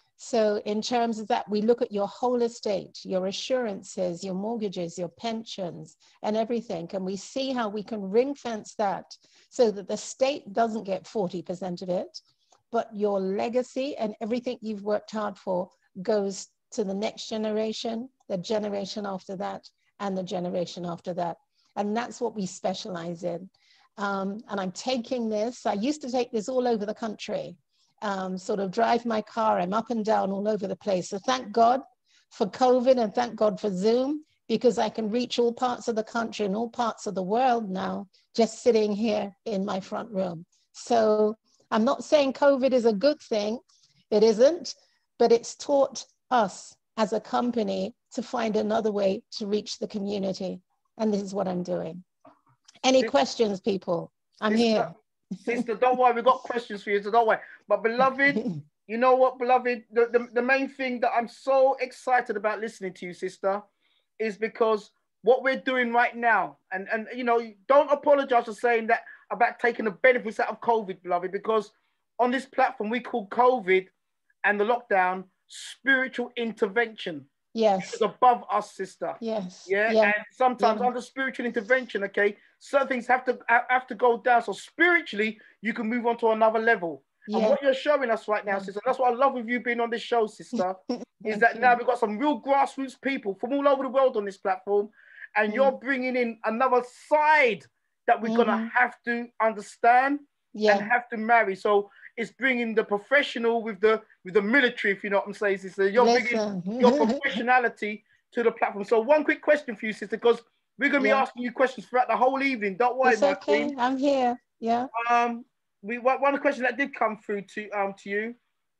So in terms of that, we look at your whole estate, your assurances, your mortgages, your pensions, and everything. And we see how we can ring fence that so that the state doesn't get forty percent of it, but your legacy and everything you've worked hard for goes to the next generation, the generation after that, and the generation after that. And that's what we specialize in. Um, and I'm taking this, I used to take this all over the country, um, sort of drive my car, I'm up and down all over the place. So thank God for COVID and thank God for Zoom, because I can reach all parts of the country and all parts of the world now, just sitting here in my front room. So I'm not saying COVID is a good thing, it isn't, but it's taught us as a company to find another way to reach the community. And this is what I'm doing. Any questions, people? I'm sister, here. Sister, don't worry, we've got questions for you, so don't worry. But beloved, you know what, beloved? The, the, the main thing that I'm so excited about listening to you, sister, is because what we're doing right now, and, and you know, don't apologize for saying that about taking the benefits out of COVID, beloved, because on this platform, we call COVID and the lockdown spiritual intervention. Yes. It's above us, sister. Yes. Yeah. Yeah. And sometimes Yeah. under spiritual intervention, okay, certain things have to have to go down. So spiritually, you can move on to another level. Yeah. And what you're showing us right now, sister, that's what I love with you being on this show, sister, is that now we've got some real grassroots people from all over the world on this platform, and mm. you're bringing in another side that we're mm-hmm. gonna have to understand yeah. and have to marry. So it's bringing the professional with the with the military, if you know what I'm saying, sister. You're Listen. bringing your professionality to the platform. So one quick question for you, sister, because we're going to yeah. be asking you questions throughout the whole evening. Don't worry, it's my okay. queen. I'm here. Yeah. Um, we one question that did come through to um to you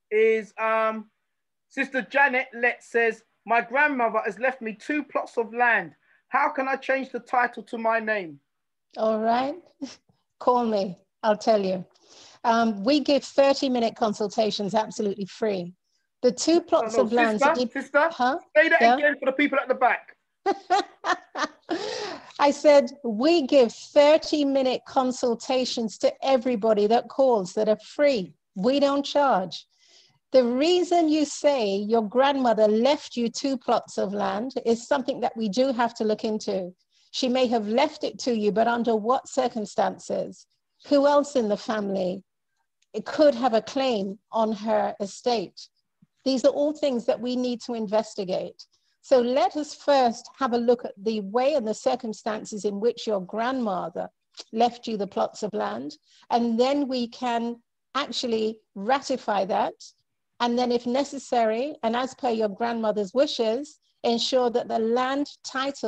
is um, Sister Janet Let says, my grandmother has left me two plots of land. How can I change the title to my name? All right. Call me. I'll tell you. Um, we give thirty minute consultations absolutely free. The two plots no, no, of land. Sister, sister, huh? Say that yeah? again for the people at the back. I said, we give thirty minute consultations to everybody that calls that are free. We don't charge. The reason you say your grandmother left you two plots of land is something that we do have to look into. She may have left it to you, but under what circumstances? Who else in the family it could have a claim on her estate? These are all things that we need to investigate. So let us first have a look at the way and the circumstances in which your grandmother left you the plots of land, and then we can actually ratify that. And then if necessary, and as per your grandmother's wishes, ensure that the land title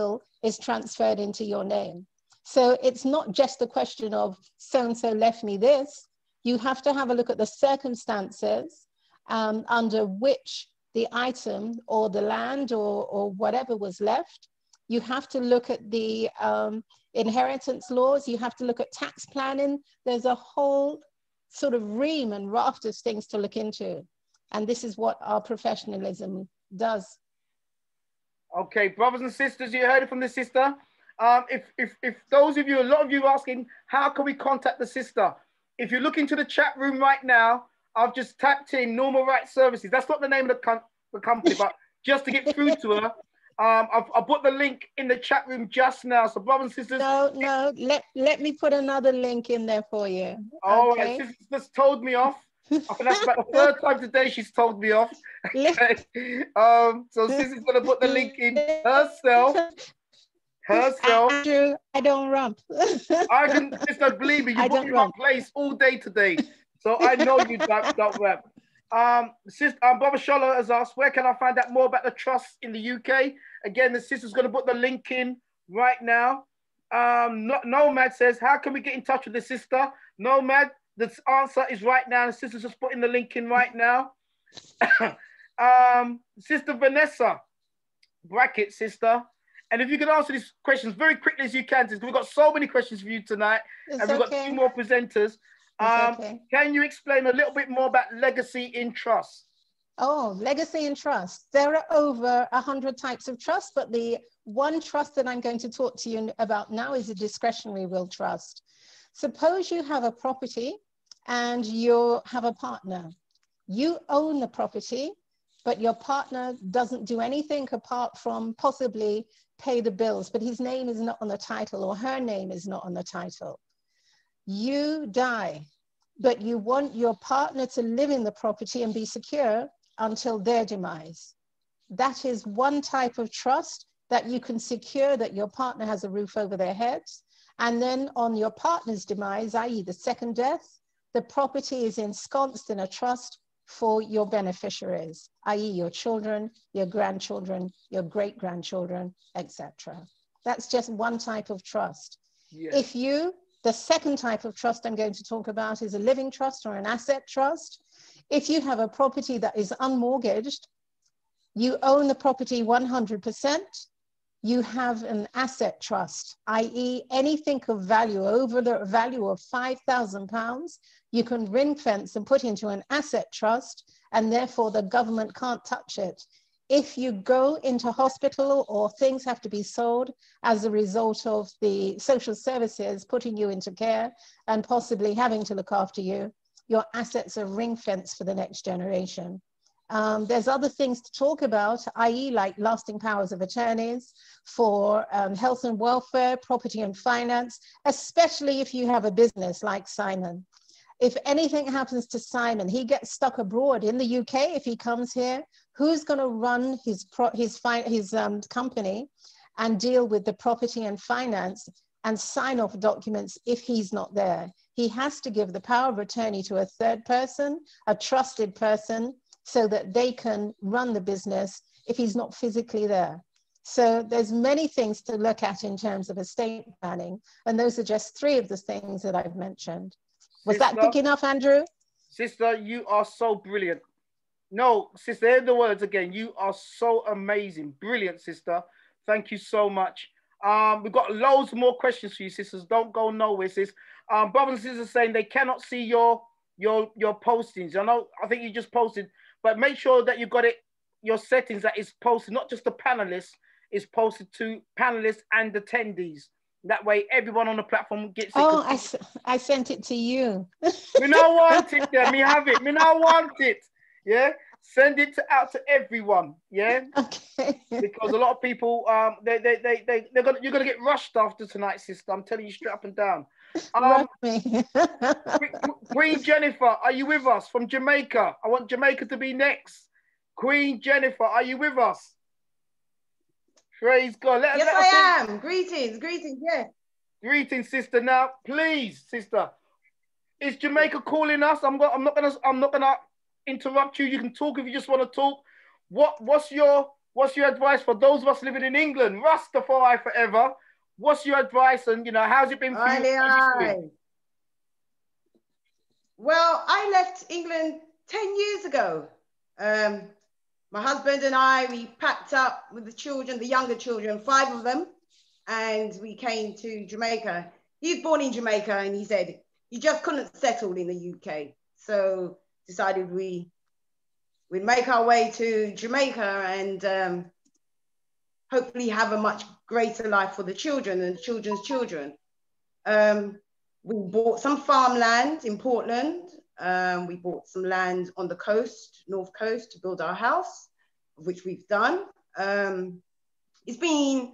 is transferred into your name. So it's not just a question of so-and-so left me this. You have to have a look at the circumstances um, under which the item or the land or, or whatever was left. You have to look at the um, inheritance laws. You have to look at tax planning. There's a whole sort of ream and raft of things to look into. And this is what our professionalism does. Okay, brothers and sisters, you heard it from the sister. Um, if, if, if those of you, a lot of you are asking, how can we contact the sister? If you look into the chat room right now, I've just tapped in Normal Rights Services. That's not the name of the, com the company, but just to get through to her, um, I've, I've put the link in the chat room just now. So brothers and sisters. No, no, let, let me put another link in there for you. All okay? right, sister's just told me off. I think that's about the third time today she's told me off. Okay. um, so sister's going to put the link in herself. Herself. Andrew, I don't rump. I can, sister, believe me, you I put don't me in my rump. place all day today. So I know you don't, don't rap. Um, sister, um, Brother Shola has asked, where can I find out more about the trust in the U K? Again, the sister's going to put the link in right now. Um, no, Nomad says, how can we get in touch with the sister? Nomad, the answer is right now. The sister's just putting the link in right now. um, Sister Vanessa, bracket sister. And if you can answer these questions very quickly as you can, because we've got so many questions for you tonight. It's and we've got okay. two more presenters. Um, okay. Can you explain a little bit more about legacy in trust? Oh, legacy and trust. There are over a hundred types of trust, but the one trust that I'm going to talk to you about now is a discretionary will trust. Suppose you have a property and you have a partner. You own the property, but your partner doesn't do anything apart from possibly pay the bills, but his name is not on the title or her name is not on the title. You die, but you want your partner to live in the property and be secure until their demise. That is one type of trust that you can secure that your partner has a roof over their heads. And then on your partner's demise, that is the second death, the property is ensconced in a trust for your beneficiaries, that is your children, your grandchildren, your great-grandchildren, et cetera. That's just one type of trust. Yes. If you, the second type of trust I'm going to talk about is a living trust or an asset trust. If you have a property that is unmortgaged, you own the property one hundred percent, you have an asset trust, that is anything of value over the value of five thousand pounds, you can ring fence and put into an asset trust, and therefore the government can't touch it. If you go into hospital or things have to be sold as a result of the social services putting you into care and possibly having to look after you, your assets are ring fenced for the next generation. Um, there's other things to talk about, that is like lasting powers of attorneys for um, health and welfare, property and finance, especially if you have a business like Simon. If anything happens to Simon, he gets stuck abroad in the U K. If he comes here, who's going to run his, pro his, his um, company and deal with the property and finance and sign off documents if he's not there? He has to give the power of attorney to a third person, a trusted person, so that they can run the business if he's not physically there. So there's many things to look at in terms of estate planning, and those are just three of the things that I've mentioned. Was Sister, that quick enough, Andrew? Sister, you are so brilliant. No, sister, hear the words again. You are so amazing. Brilliant, sister. Thank you so much. Um, we've got loads more questions for you, sisters. Don't go nowhere, sis. Um, brothers and sisters saying they cannot see your your your postings. I know, I think you just posted, but make sure that you got it, your settings that is posted, not just the panelists, is posted to panelists and attendees. That way, everyone on the platform gets it. Oh, I, I sent it to you. Me not want it there. Me have it. Me not want it. Yeah. Send it to, out to everyone. Yeah. Okay. Because a lot of people, um, they, they, they, they, they're gonna, you're gonna get rushed after tonight, sister. I'm telling you straight up and down. Um, Queen Jennifer, are you with us from Jamaica? I want Jamaica to be next. Queen Jennifer, are you with us? Praise God. Let, yes, let I us am. Greetings, greetings, yeah. Greetings, sister. Now, please, sister, is Jamaica calling us? I'm, go I'm not gonna. I'm not gonna interrupt you. You can talk if you just want to talk. What What's your What's your advice for those of us living in England? Rastafari forever. What's your advice, and you know, how's it been for Aye, you? aye. Well, I left England ten years ago. Um, my husband and I, we packed up with the children, the younger children, five of them, and we came to Jamaica. He was born in Jamaica, and he said he just couldn't settle in the U K. So decided we, we'd make our way to Jamaica and um, hopefully have a much greater life for the children and children's children. Um, we bought some farmland in Portland. Um, we bought some land on the coast, North Coast, to build our house, which we've done. Um, it's been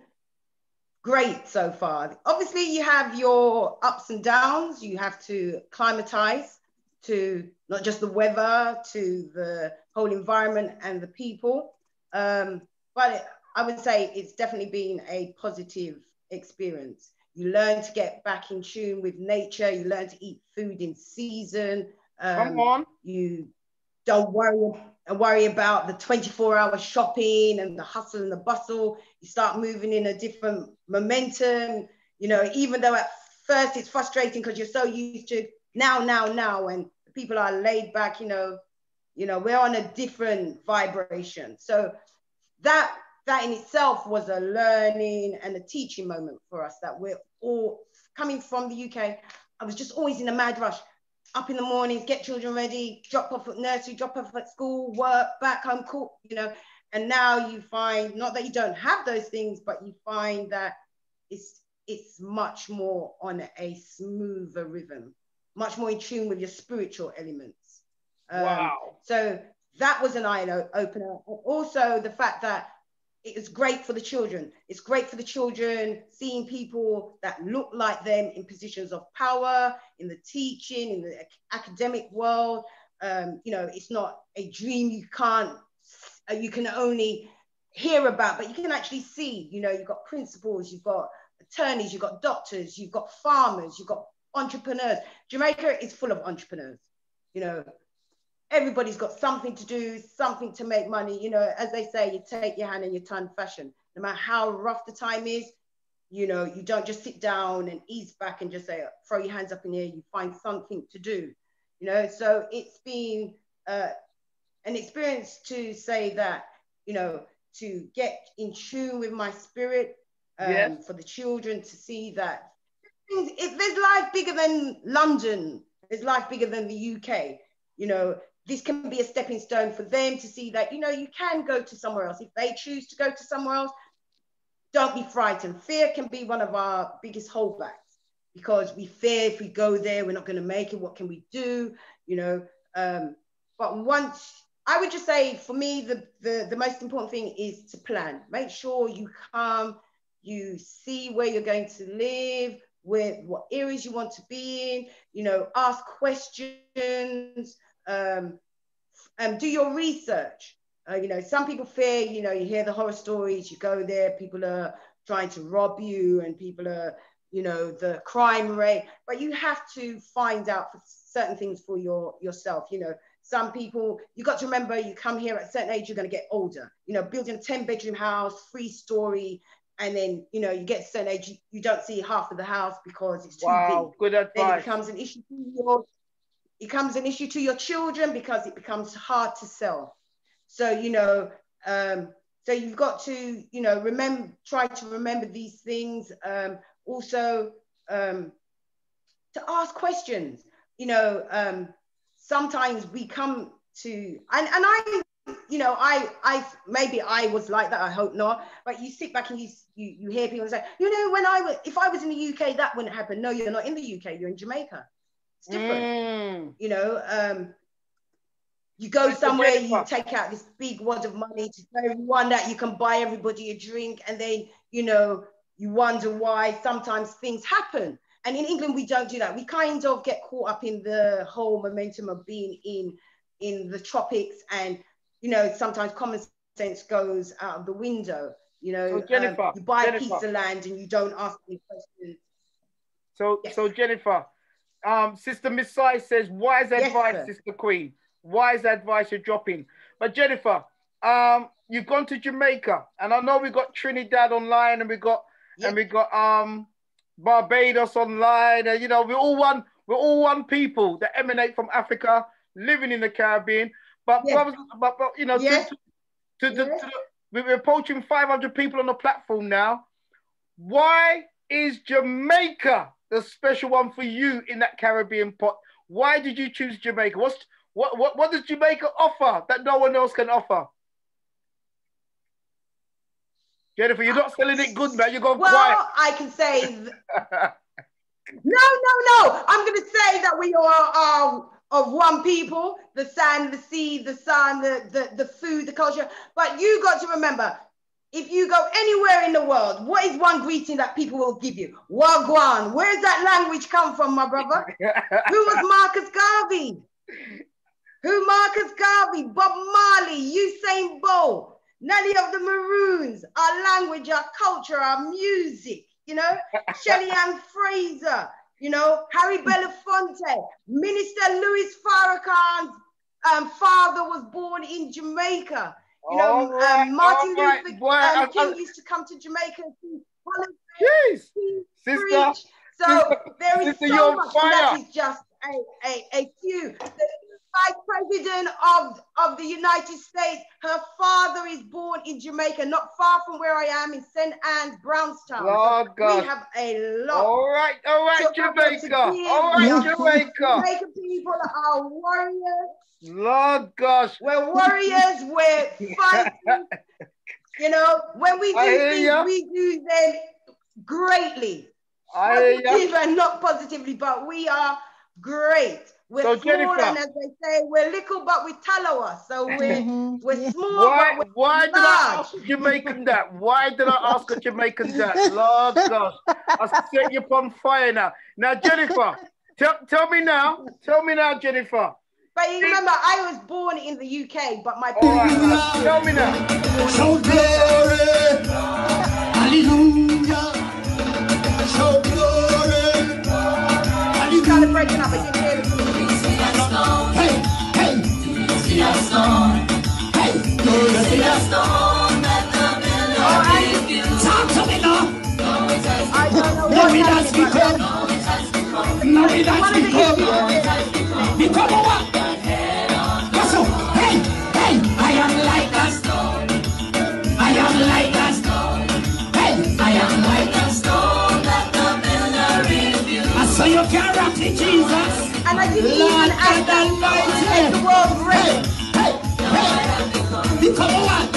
great so far. Obviously, you have your ups and downs. You have to climatize to not just the weather, to the whole environment and the people. Um, but it, I would say it's definitely been a positive experience. You learn to get back in tune with nature. You learn to eat food in season. Um, Come on. You don't worry worry about the twenty-four hour shopping and the hustle and the bustle. You start moving in a different momentum. You know, even though at first it's frustrating because you're so used to now, now, now, and people are laid back. You know, you know, we're on a different vibration. So that that in itself was a learning and a teaching moment for us, that we're all coming from the U K. I was just always in a mad rush. Up in the mornings, get children ready, drop off at nursery, drop off at school, work, back home, cook, you know. And now you find, not that you don't have those things, but you find that it's it's much more on a smoother rhythm, much more in tune with your spiritual elements. Um, Wow. So that was an eye-opener. Also, the fact that it is great for the children. It's great for the children seeing people that look like them in positions of power, in the teaching, in the academic world. Um, you know, it's not a dream you can't, uh, you can only hear about, but you can actually see. You know, you've got principals, you've got attorneys, you've got doctors, you've got farmers, you've got entrepreneurs. Jamaica is full of entrepreneurs, you know. Everybody's got something to do, something to make money. You know, as they say, you take your hand and you turn fashion. No matter how rough the time is, you know, you don't just sit down and ease back and just say, throw your hands up in the air. You find something to do, you know. So it's been uh, an experience to say that, you know, to get in tune with my spirit, um, yes. for the children to see that things, it, there's life bigger than London. There's life bigger than the U K, you know. This can be a stepping stone for them to see that, you know, you can go to somewhere else. If they choose to go to somewhere else, don't be frightened. Fear can be one of our biggest holdbacks, because we fear if we go there, we're not going to make it. What can we do? You know, um, but once, I would just say for me, the, the, the most important thing is to plan. Make sure you come, you see where you're going to live, where, what areas you want to be in, you know, ask questions. Um, um, do your research. Uh, you know, some people fear, you know, you hear the horror stories, you go there, people are trying to rob you and people are, you know, the crime rate, but you have to find out for certain things for your yourself. You know, some people, you got to remember, you come here at a certain age, you're going to get older. You know, building a ten bedroom house, free story, and then, you know, you get to a certain age, you, you don't see half of the house because it's too wow, big. Good advice. Then it becomes an issue for your It becomes an issue to your children because it becomes hard to sell. So, you know, um, so you've got to, you know, remember, try to remember these things. Um, also, um, to ask questions. You know, um, sometimes we come to, and, and I, you know, I, I, maybe I was like that, I hope not, but you sit back and you, you, you hear people say, you know, when I was, if I was in the U K, that wouldn't happen. No, you're not in the U K, you're in Jamaica. It's different, mm. you know. Um, you go Mister somewhere, Jennifer. you take out this big wad of money to tell everyone that you can buy everybody a drink, and then, you know, you wonder why sometimes things happen. And in England, we don't do that. We kind of get caught up in the whole momentum of being in in the tropics, and, you know, sometimes common sense goes out of the window. You know, so Jennifer, um, you buy Jennifer. a piece of land and you don't ask any questions. So, yes. so Jennifer, um, Sister Messiah says, wise advice, yes, Sister Queen. Wise advice you're dropping. But Jennifer, um, you've gone to Jamaica, and I know we got Trinidad online, and we got yep. and we got um Barbados online, and you know we're all one. We're all one people that emanate from Africa, living in the Caribbean. But yes. brothers, but, but you know, yes. to, to, to, yes. to, to the, we're approaching five hundred people on the platform now. Why is Jamaica the special one for you in that Caribbean pot? Why did you choose Jamaica? What's what what what does Jamaica offer that no one else can offer? Jennifer, you're not selling it good, man. You're going well, quiet. Well, I can say th- no, no, no. I'm going to say that we are uh, of one people: the sand, the sea, the sun, the, the the food, the culture. But you got to remember, if you go anywhere in the world, what is one greeting that people will give you? Wagwan. Where's that language come from, my brother? Who was Marcus Garvey? Who Marcus Garvey? Bob Marley, Usain Bolt, Nelly of the Maroons. Our language, our culture, our music, you know? Shelley Ann Fraser, you know? Harry Belafonte, Minister Louis Farrakhan's um, father was born in Jamaica. You know, right, um, Martin right, Luther boy, um, I, King I, used to come to Jamaica and see Jeez, sister, preach. So sister, there is sister, so much, and that is just a, a, a few. The Vice President of, of the United States, her father is born in Jamaica, not far from where I am in Saint Anne's, Brownstown. Oh, so God. We have a lot. All right, all right, so Jamaica. All right, Jamaica. Jamaican people are warriors. Lord gosh. We're warriors, we're fighting. You know, when we do things, ya. we do them greatly. I Positive and not positively, but we are great. We're so, small, Jennifer, and as they say, we're little, but we tallow us. So we're, mm-hmm. we're yeah. small, why, but we're Why large. did I ask a Jamaican that? Why did I ask a Jamaican that? Lord gosh. I set you upon fire now. Now, Jennifer, tell, tell me now. Tell me now, Jennifer. But you remember, I was born in the U K, but my all right, uh, tell me now. Show glory, hallelujah. Show glory, hallelujah. Started breaking up. I didn't hear the Hey, hey, see a storm. Hey, you see a storm that the melody gives. Talk to me now. I don't know what we dance become. Now we dance become. Become a what? Hey, hey, I am like a stone. I am like a stone. Hey, I am like a stone that the builder reveals. I saw you can't rock me, Jesus. And I didn't even ask that. The world ready. Hey, hey, hey. Become a what?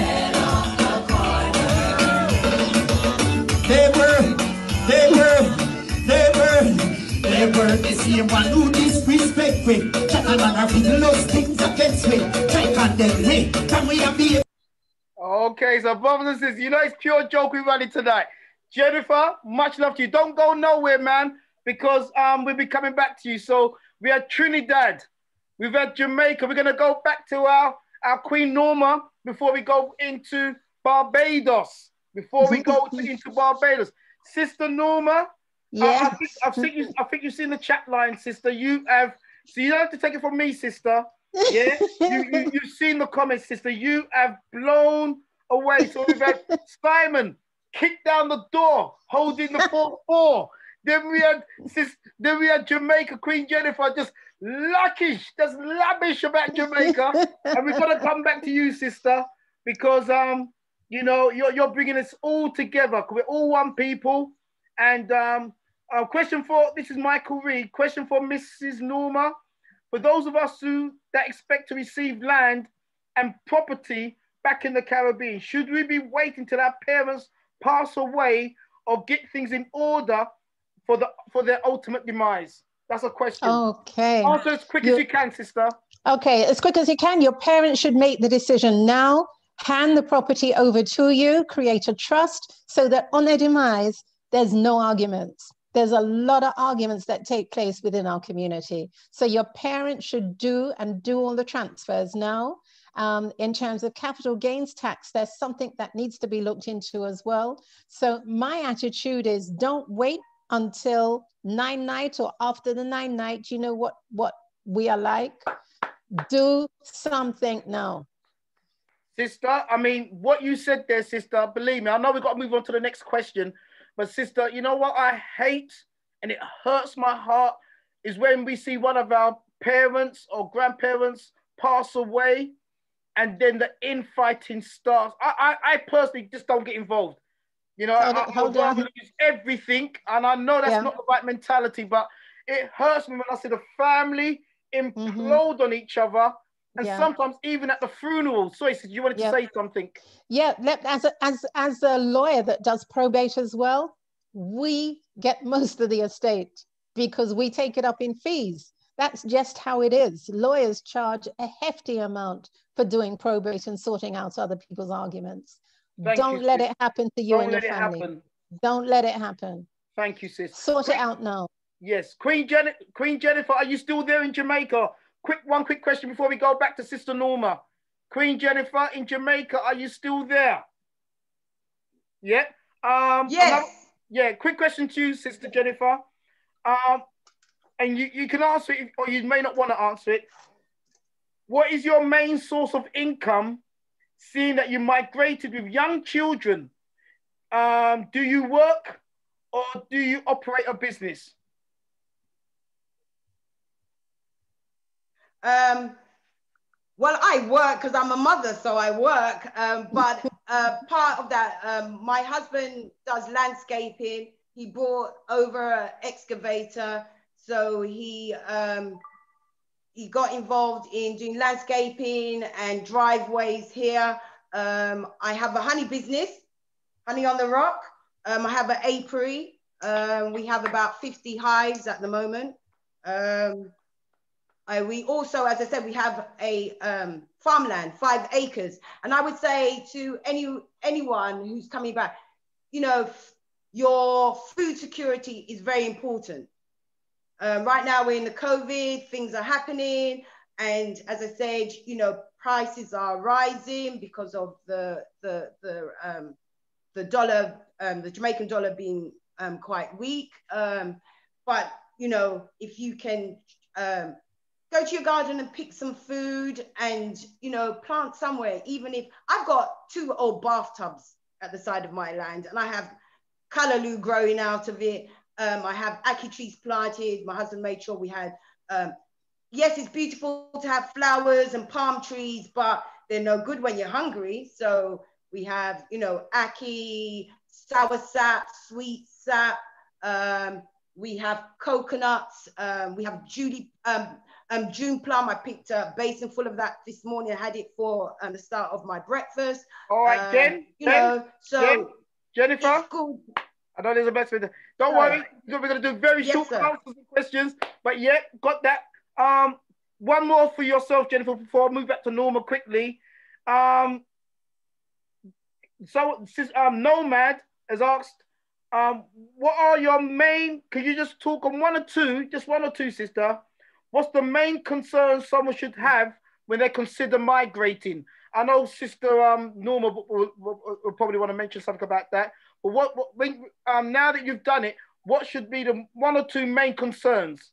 They were, they were, they were. They were the same one who disrespect me. Gentlemen are feeling those things against me. Try condemn me. Can we have the... Okay, so brothers and sisters, you know it's pure joke we running tonight. Jennifer, much love to you. Don't go nowhere, man, because um we'll be coming back to you. So we had Trinidad, we've had Jamaica. We're gonna go back to our, our Queen Norma before we go into Barbados. Before we go to, into Barbados. Sister Norma. Yeah. I, I, think, I think you. I think you've seen the chat line, sister. You have. So you don't have to take it from me, sister. Yeah. you, you you've seen the comments, sister. You have blown away. So we've had Simon kick down the door, holding the four four. Then we had sis. Then we had Jamaica, Queen Jennifer, just luckish, just lavish about Jamaica. And we're gonna come back to you, sister, because um, you know, you're you're bringing us all together. We're all one people, and um. Uh, question for, this is Michael Reed, question for Missus Norma. For those of us who that expect to receive land and property back in the Caribbean, should we be waiting till our parents pass away or get things in order for the for their ultimate demise? That's a question. Okay. Answer as quick you, as you can, sister. Okay, as quick as you can. Your parents should make the decision now, hand the property over to you, create a trust so that on their demise, there's no arguments. There's a lot of arguments that take place within our community. So your parents should do and do all the transfers now. Um, in terms of capital gains tax, there's something that needs to be looked into as well. So my attitude is don't wait until nine night or after the nine night. You know what, what we are like? Do something now. Sister, I mean, what you said there, sister, believe me, I know we've got to move on to the next question, but sister, you know what I hate, and it hurts my heart, is when we see one of our parents or grandparents pass away, and then the infighting starts. I, I, I personally just don't get involved. You know, Hold I, it- I hold would rather on. lose everything, and I know that's Yeah. not the right mentality, but it hurts me when I see the family implode on each other, and Yeah. sometimes even at the funeral. Sorry, sis, you wanted Yep. to say something. Yeah, let- as a, as as a lawyer that does probate as well, we get most of the estate because we take it up in fees. That's just how it is. Lawyers charge a hefty amount for doing probate and sorting out other people's arguments. Thank Don't you, let sis. it happen to you Don't and your let it family. happen. Don't let it happen. Thank you, sis. Sort Quick- it out now. Yes, Queen Jen- Queen Jennifer, are you still there in Jamaica? Quick, one quick question before we go back to Sister Norma. Queen Jennifer in Jamaica, are you still there? Yeah. Um, Yes. another- yeah. Quick question to you, Sister Jennifer. Um, and you, you can answer it, or you may not want to answer it. What is your main source of income, seeing that you migrated with young children? Um, do you work or do you operate a business? Um, well, I work because I'm a mother, so I work. Um, but uh, part of that, um, my husband does landscaping. He brought over an excavator, so he um, he got involved in doing landscaping and driveways here. Um, I have a honey business, Honey on the Rock. Um, I have an apiary. Um, we have about fifty hives at the moment. Um, I, we also, as I said, we have a um, farmland, five acres. And I would say to any anyone who's coming back, you know, your food security is very important. Um, right now we're in the COVID, things are happening. And as I said, you know, prices are rising because of the, the, the, um, the dollar, um, the Jamaican dollar being um, quite weak. Um, but, you know, if you can, um, go to your garden and pick some food and, you know, plant somewhere, even if I've got two old bathtubs at the side of my land and I have callaloo growing out of it. Um, I have ackee trees planted. My husband made sure we had, um, yes, it's beautiful to have flowers and palm trees, but they're no good when you're hungry. So we have, you know, ackee, sour sap, sweet sap. Um, we have coconuts. Um, we have Julie, um, Um, June plum, I picked a basin full of that this morning. I had it for um, the start of my breakfast. All right, um, Jen, you Jen, know, so Jen, Jennifer. it's good. I know there's a best way to. Don't Sorry. worry, we're going to do very Yes, short sir. answers and questions. But yeah, got that. Um, one more for yourself, Jennifer, before I move back to Norma quickly. Um, so, sis- um, Nomad has asked, um, what are your main? Could you just talk on one or two, just one or two, sister? What's the main concern someone should have when they consider migrating? I know Sister um, Norma will, will, will, will probably want to mention something about that. But what, what when, um, now that you've done it, what should be the one or two main concerns?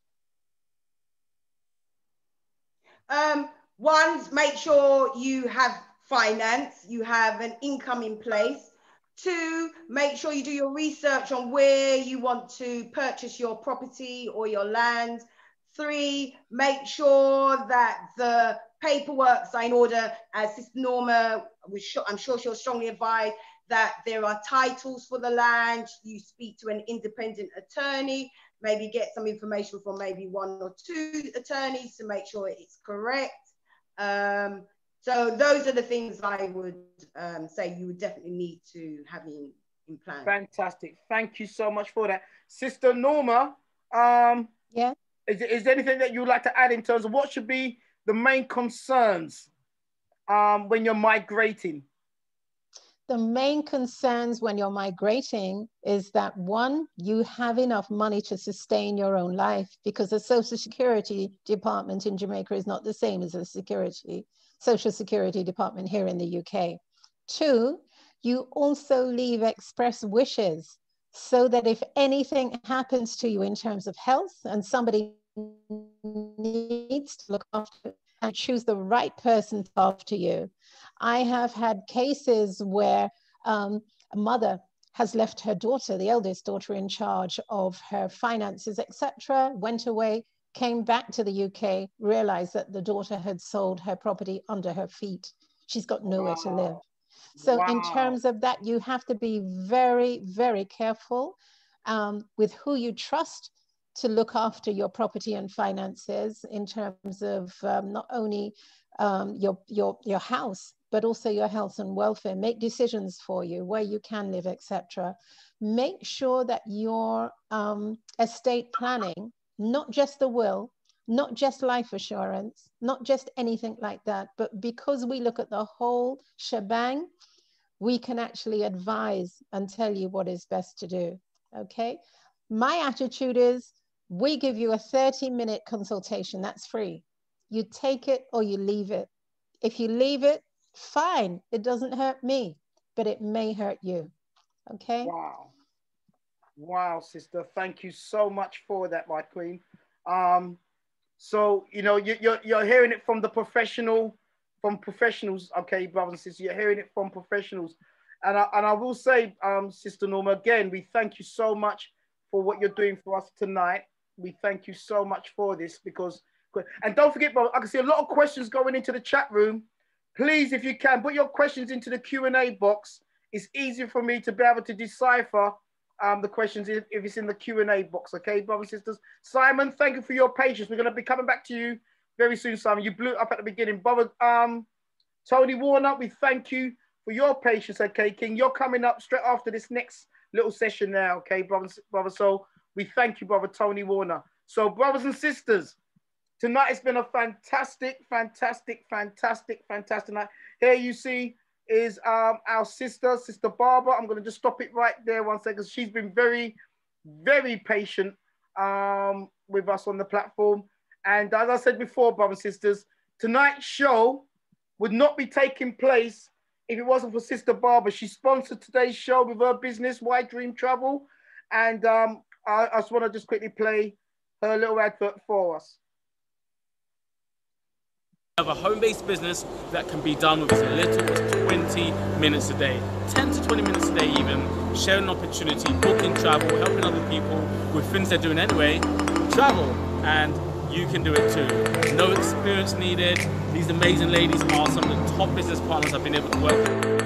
Um, one, make sure you have finance, you have an income in place. Two, make sure you do your research on where you want to purchase your property or your land. Three, make sure that the paperwork's are in order. As Sister Norma, I'm sure she'll strongly advise that there are titles for the land. You speak to an independent attorney, maybe get some information from maybe one or two attorneys to make sure it's correct. Um, so those are the things I would um, say you would definitely need to have in, in plan. Fantastic. Thank you so much for that. Sister Norma, um, yeah. Is, is there anything that you would like to add in terms of what should be the main concerns um, when you're migrating? The main concerns when you're migrating is that, one, you have enough money to sustain your own life, because the Social Security Department in Jamaica is not the same as the security, Social Security Department here in the U K. Two, you also leave express wishes so that if anything happens to you in terms of health and somebody needs to look after and choose the right person to look after you, I have had cases where um, a mother has left her daughter, the eldest daughter, in charge of her finances, et cetera, went away, came back to the U K, realized that the daughter had sold her property under her feet. She's got nowhere wow. to live. So wow. in terms of that, you have to be very, very careful um, with who you trust to look after your property and finances in terms of um, not only um, your, your, your house, but also your health and welfare. Make decisions for you where you can live, et cetera. Make sure that your um, estate planning, not just the will, not just life assurance, not just anything like that, but because we look at the whole shebang, we can actually advise and tell you what is best to do, okay? My attitude is, we give you a thirty minute consultation, that's free. You take it or you leave it. If you leave it, fine, it doesn't hurt me, but it may hurt you, okay? Wow. Wow, sister, thank you so much for that, my queen. Um, so, you know, you, you're, you're hearing it from the professional, from professionals, okay, brothers and sisters, you're hearing it from professionals. And I, and I will say, um, Sister Norma, again, we thank you so much for what you're doing for us tonight. We thank you so much for this because, and don't forget, brother, I can see a lot of questions going into the chat room. Please, if you can, put your questions into the Q and A box. It's easier for me to be able to decipher um, the questions if, if it's in the Q and A box, okay, brothers and sisters? Simon, thank you for your patience. We're going to be coming back to you very soon, Simon. You blew it up at the beginning. Brother um, Tony Warner, we thank you for your patience, okay, King? You're coming up straight after this next little session now, okay, brothers, brother? So we thank you, brother Tony Warner. So, brothers and sisters, tonight has been a fantastic, fantastic, fantastic, fantastic night. Here you see is um, our sister, Sister Barbara. I'm going to just stop it right there one second. She's been very, very patient um, with us on the platform. And as I said before, brothers and sisters, tonight's show would not be taking place if it wasn't for Sister Barbara. She sponsored today's show with her business, Wide Dream Travel. And um, I, I just want to just quickly play her little advert for us. Have a home-based business that can be done with as little as twenty minutes a day, ten to twenty minutes a day even, sharing opportunity, booking travel, helping other people with things they're doing anyway, travel, and you can do it too. No experience needed. These amazing ladies are some of the top business partners I've been able to work with.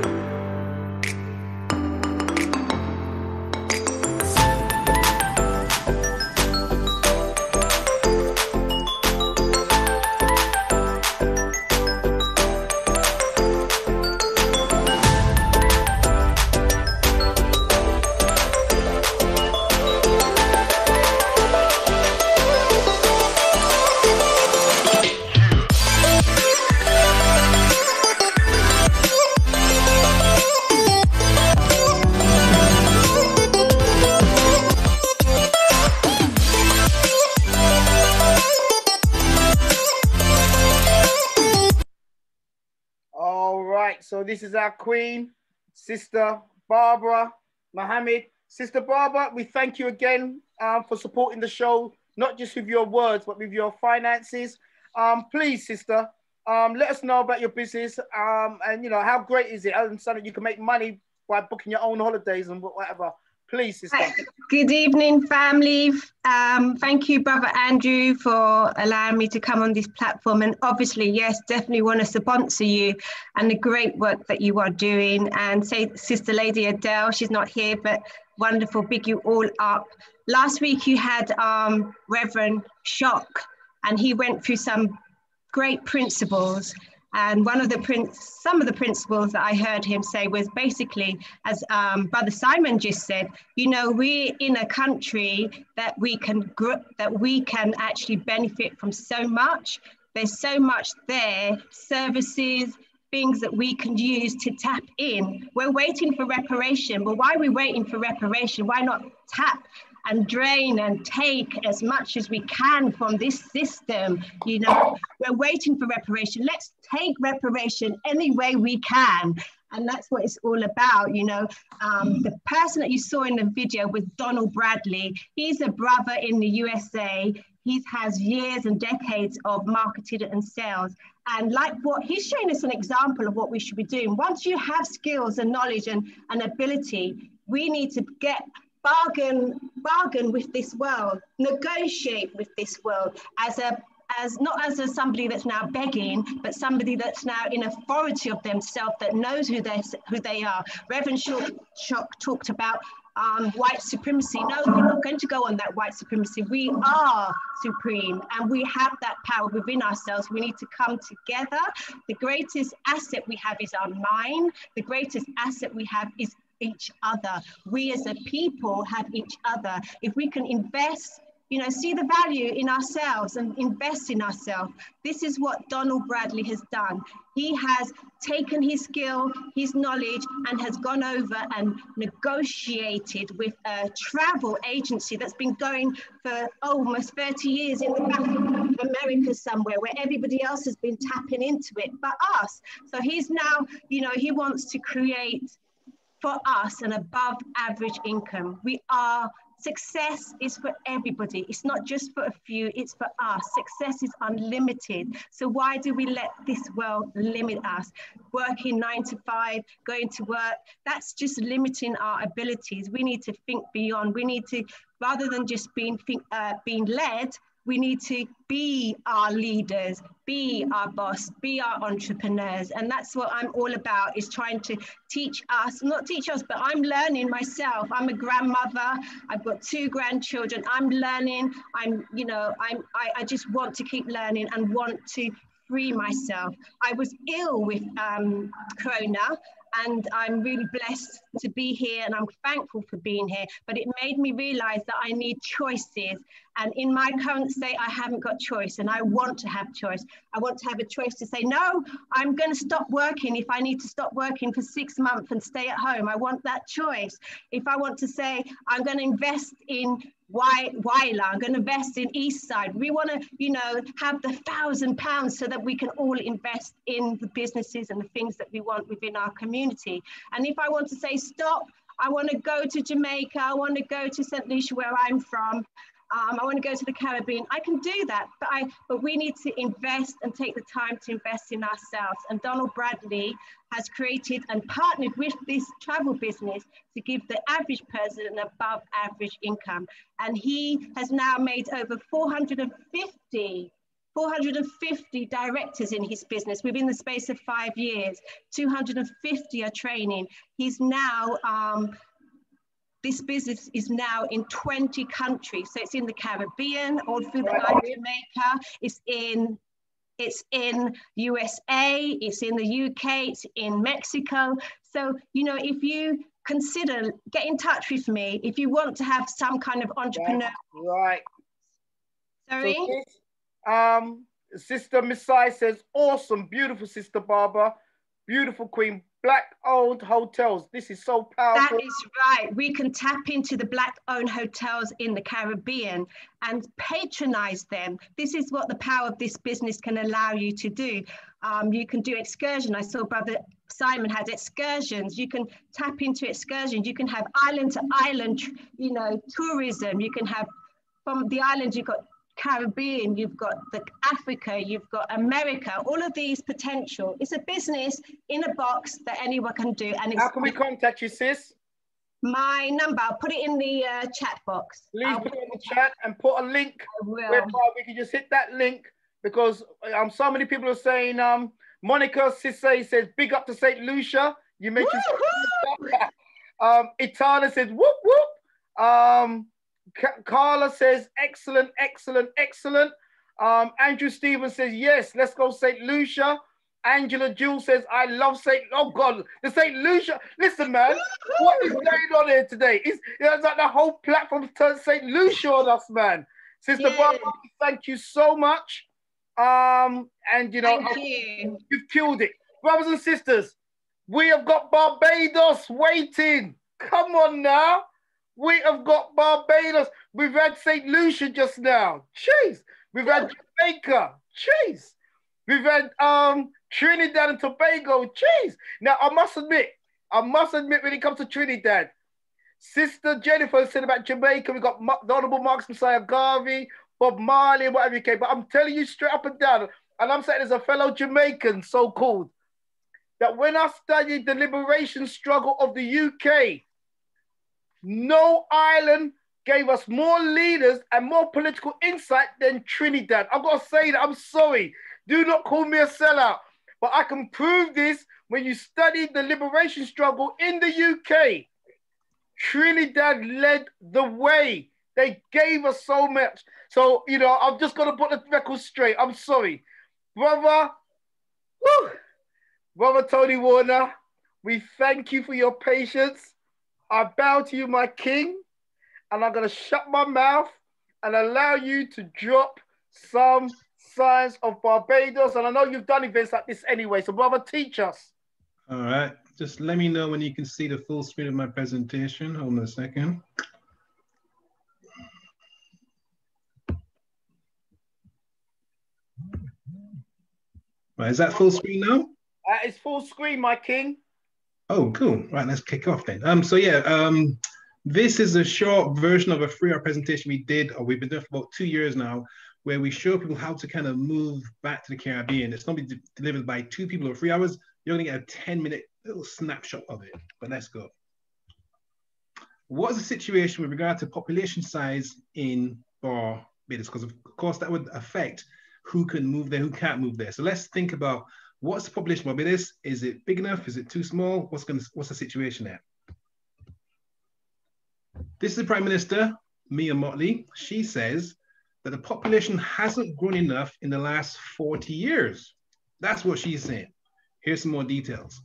So this is our queen, Sister Barbara Mohammed. Sister Barbara, we thank you again um, for supporting the show, not just with your words, but with your finances. Um, please, sister, um, let us know about your business um, and, you know, how great is it? I understand that you can make money by booking your own holidays and whatever. Please, sister. Good evening, family. Um, thank you, Brother Andrew, for allowing me to come on this platform. And obviously, yes, definitely want to sponsor you and the great work that you are doing. And say, Sister Lady Adele, she's not here, but wonderful, big you all up. Last week, you had um, Reverend Shock, and he went through some great principles. And one of the prince, some of the principles that I heard him say was basically, as um, Brother Simon just said, you know, we're in a country that we can gr- that we can actually benefit from so much. There's so much there, services, things that we can use to tap in. We're waiting for reparation, but why are we waiting for reparation? Why not tap and drain and take as much as we can from this system? You know, we're waiting for reparation. Let's take reparation any way we can. And that's what it's all about, you know. Um, the person that you saw in the video was Donald Bradley. He's a brother in the U S A. He has years and decades of marketing and sales. And like what he's showing us an example of what we should be doing. Once you have skills and knowledge and, and ability, we need to get bargain, bargain with this world, negotiate with this world as a as not as a somebody that's now begging, but somebody that's now in authority of themselves, that knows who they who they are. Reverend Shock, Shock talked about um, white supremacy. No, we're not going to go on that white supremacy. We are supreme, and we have that power within ourselves. We need to come together. The greatest asset we have is our mind. The greatest asset we have is each other. We as a people have each other. If we can invest, you know, see the value in ourselves and invest in ourselves. This is what Donald Bradley has done. He has taken his skill, his knowledge, and has gone over and negotiated with a travel agency that's been going for almost thirty years in the back of America somewhere, where everybody else has been tapping into it but us. So he's now, you know, he wants to create for us an above average income. We are, success is for everybody. It's not just for a few, it's for us. Success is unlimited. So why do we let this world limit us? Working nine to five, going to work, that's just limiting our abilities. We need to think beyond. We need to, rather than just being, think, uh, being led, we need to be our leaders, be our boss, be our entrepreneurs. And that's what I'm all about, is trying to teach us, not teach us, but I'm learning myself. I'm a grandmother. I've got two grandchildren. I'm learning. I'm, you know, I'm, I, I just want to keep learning and want to free myself. I was ill with um, Corona, and I'm really blessed to be here, and I'm thankful for being here, but it made me realize that I need choices. And in my current state, I haven't got choice, and I want to have choice. I want to have a choice to say, no, I'm going to stop working if I need to stop working for six months and stay at home. I want that choice. If I want to say, I'm going to invest in Why, Wyler, I'm going to invest in East Side. We want to, you know, have the thousand pounds so that we can all invest in the businesses and the things that we want within our community. And if I want to say, stop, I want to go to Jamaica, I want to go to Saint Lucia, where I'm from, Um, I want to go to the Caribbean. I can do that, but I but we need to invest and take the time to invest in ourselves. And Donald Bradley has created and partnered with this travel business to give the average person an above average income. And he has now made over four hundred fifty, four hundred fifty directors in his business within the space of five years. two hundred fifty are training. He's now um, This business is now in twenty countries. So it's in the Caribbean, all through the line of Jamaica. It's in, it's in U S A, it's in the U K, it's in Mexico. So, you know, if you consider, get in touch with me if you want to have some kind of entrepreneur. That's right. Sorry? So this, um, Sister Messiah says, awesome, beautiful Sister Barbara, beautiful Queen. Black-owned hotels. This is so powerful. That is right. We can tap into the Black-owned hotels in the Caribbean and patronize them. This is what the power of this business can allow you to do. Um, you can do excursion. I saw Brother Simon had excursions. You can tap into excursions. You can have island to island, you know, tourism. You can have from the islands, you've got Caribbean, you've got the Africa, you've got America, all of these potential. It's a business in a box that anyone can do. And it's, how can we contact you, sis? My number, I'll put it in the uh, chat box. Please I'll put it in the chat and put a link whereby we can just hit that link, because um, so many people are saying, um, Monica Sisse says, big up to Saint Lucia. You mentioned um, Itana says, whoop, whoop. Um, Carla says, excellent, excellent, excellent. Um, Andrew Stevens says, yes, let's go Saint Lucia. Angela Jewell says, I love Saint, oh God, the Saint Lucia. Listen, man, what is going on here today? It's, it's like the whole platform turned Saint Lucia on us, man. Sister yeah. Barbara, thank you so much. Um, and you know, thank you. You've killed it. Brothers and sisters, we have got Barbados waiting. Come on now. We have got Barbados. We've had Saint Lucia just now. Jeez. We've had Jamaica. Jeez. We've had um, Trinidad and Tobago. Jeez. Now, I must admit, I must admit when it comes to Trinidad, Sister Jennifer said about Jamaica, we've got the Honorable Marcus Messiah Garvey, Bob Marley, whatever you came. But I'm telling you straight up and down, and I'm saying as a fellow Jamaican, so-called, that when I studied the liberation struggle of the U K, no island gave us more leaders and more political insight than Trinidad. I've got to say that, I'm sorry. Do not call me a sellout. But I can prove this when you study the liberation struggle in the U K. Trinidad led the way. They gave us so much. So, you know, I'm just going to put the record straight. I'm sorry. Brother, whew, Brother Tony Warner, we thank you for your patience. I bow to you, my king, and I'm going to shut my mouth and allow you to drop some signs of Barbados. And I know you've done events like this anyway, so brother, teach us. All right, just let me know when you can see the full screen of my presentation. Hold on a second. Right, is that full screen now? Uh, it's full screen, my king. Oh, cool. Right, let's kick off then. Um, so yeah, um, this is a short version of a three-hour presentation we did, or we've been doing for about two years now, where we show people how to kind of move back to the Caribbean. It's going to be de delivered by two people over three hours. You're going to get a ten-minute little snapshot of it. But let's go. What is the situation with regard to population size in Barbados? Because of course that would affect who can move there, who can't move there. So let's think about what's the population of Barbados? Is it big enough? Is it too small? What's going to, what's the situation there? This is the Prime Minister, Mia Motley. She says that the population hasn't grown enough in the last forty years. That's what she's saying. Here's some more details.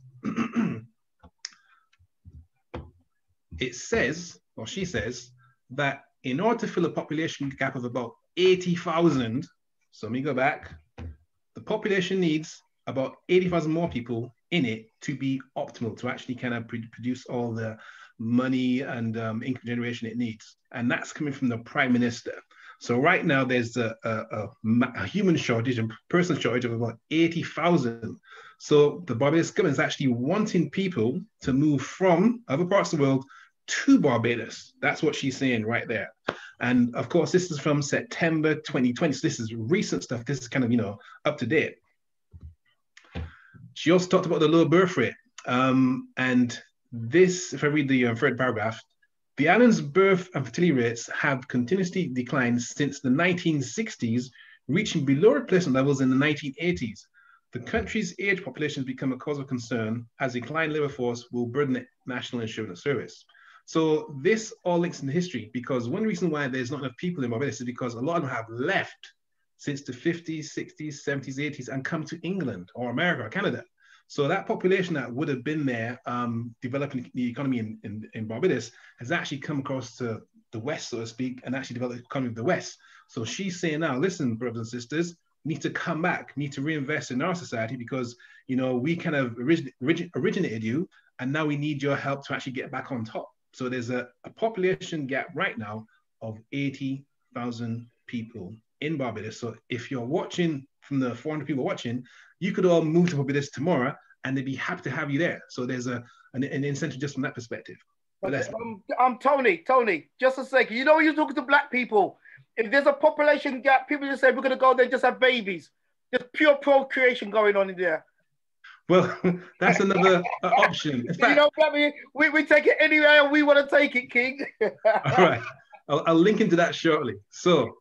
It says, or she says, that in order to fill a population gap of about eighty thousand, so let me go back, the population needs about eighty thousand more people in it to be optimal, to actually kind of produce all the money and um, income generation it needs. And that's coming from the Prime Minister. So right now there's a, a, a, a human shortage and person shortage of about eighty thousand. So the Barbados government is actually wanting people to move from other parts of the world to Barbados. That's what she's saying right there. And of course, this is from September twenty twenty. So this is recent stuff. This is kind of, you know, up to date. She also talked about the low birth rate. Um, and this, if I read the uh, third paragraph, the island's birth and fertility rates have continuously declined since the nineteen sixties, reaching below replacement levels in the nineteen eighties. The country's age population has become a cause of concern as a declined labor force will burden the National Insurance Service. So this all links into history, because one reason why there's not enough people in Barbados is because a lot of them have left since the fifties, sixties, seventies, eighties and come to England or America or Canada. So that population that would have been there um, developing the economy in, in, in Barbados has actually come across to the West, so to speak, and actually developed the economy of the West. So she's saying now, listen, brothers and sisters, need to come back, need to reinvest in our society because, you know, we kind of origin, origin, originated you and now we need your help to actually get back on top. So there's a, a population gap right now of eighty thousand people in Barbados. So if you're watching from the four hundred people watching, you could all move to Barbados tomorrow and they'd be happy to have you there. So there's a an, an incentive just from that perspective. But that's um, I'm Tony, Tony, just a second. You know, when you're talking to black people, if there's a population gap, people just say, we're going to go there and just have babies. There's pure procreation going on in there. Well, that's another uh, option. In fact, you know, we, we take it anywhere we want to take it, King. All right. I'll, I'll link into that shortly. So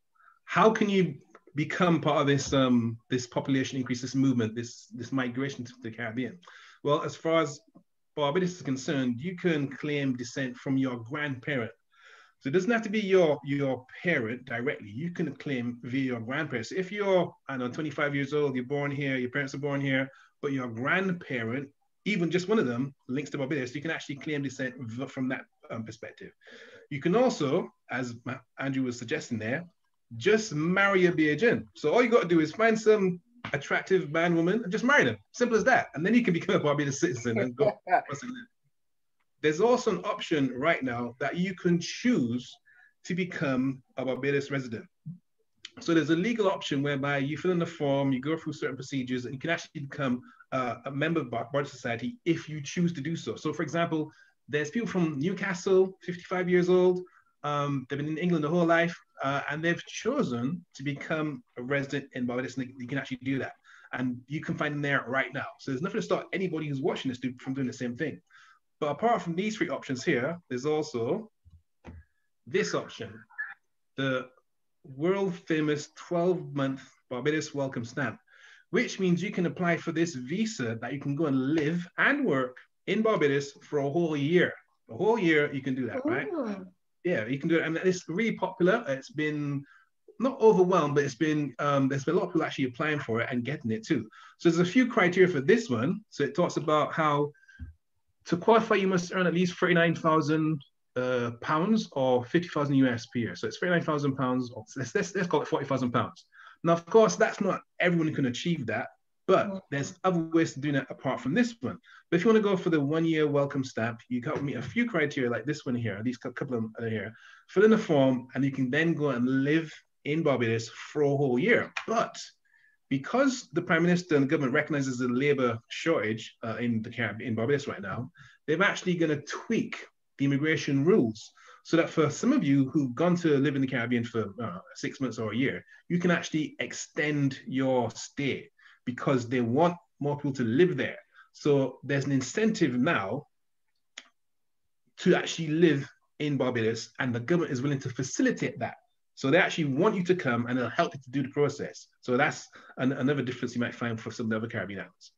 how can you become part of this um, this population increase, this movement, this, this migration to the Caribbean? Well, as far as Barbados is concerned, you can claim descent from your grandparent. So it doesn't have to be your, your parent directly. You can claim via your grandparents. So if you're, I don't know, twenty-five years old, you're born here, your parents are born here, but your grandparent, even just one of them, links to Barbados, you can actually claim descent from that um, perspective. You can also, as Andrew was suggesting there, just marry a Bajan. So all you got to do is find some attractive man, woman, and just marry them. Simple as that. And then you can become a Barbados citizen and go. There's also an option right now that you can choose to become a Barbados resident. So there's a legal option whereby you fill in the form, you go through certain procedures, and you can actually become uh, a member of Barbados Society if you choose to do so. So for example, there's people from Newcastle, fifty-five years old, Um, they've been in England the whole life, uh, and they've chosen to become a resident in Barbados, and you can actually do that. And you can find them there right now. So there's nothing to stop anybody who's watching this from doing the same thing. But apart from these three options here, there's also this option, the world famous twelve month Barbados welcome stamp, which means you can apply for this visa that you can go and live and work in Barbados for a whole year. A whole year, you can do that, right? Ooh. Yeah, you can do it. And it's really popular. It's been not overwhelmed, but it's been, um, there's been a lot of people actually applying for it and getting it too. So there's a few criteria for this one. So it talks about how to qualify, you must earn at least thirty-nine thousand uh, pounds or fifty thousand U S per year. So it's thirty-nine thousand pounds, or let's, let's, let's call it forty thousand pounds. Now, of course, that's not everyone who can achieve that, but there's other ways to do that apart from this one. But if you want to go for the one-year welcome stamp, you got to meet a few criteria like this one here, these couple of them are here, fill in the form, and you can then go and live in Barbados for a whole year. But because the Prime Minister and the government recognizes the labor shortage uh, in the Caribbean, in Barbados right now, they're actually going to tweak the immigration rules so that for some of you who've gone to live in the Caribbean for uh, six months or a year, you can actually extend your stay because they want more people to live there. So there's an incentive now to actually live in Barbados, and the government is willing to facilitate that. So they actually want you to come and they'll help you to do the process. So that's an, another difference you might find for some of the other Caribbean islands.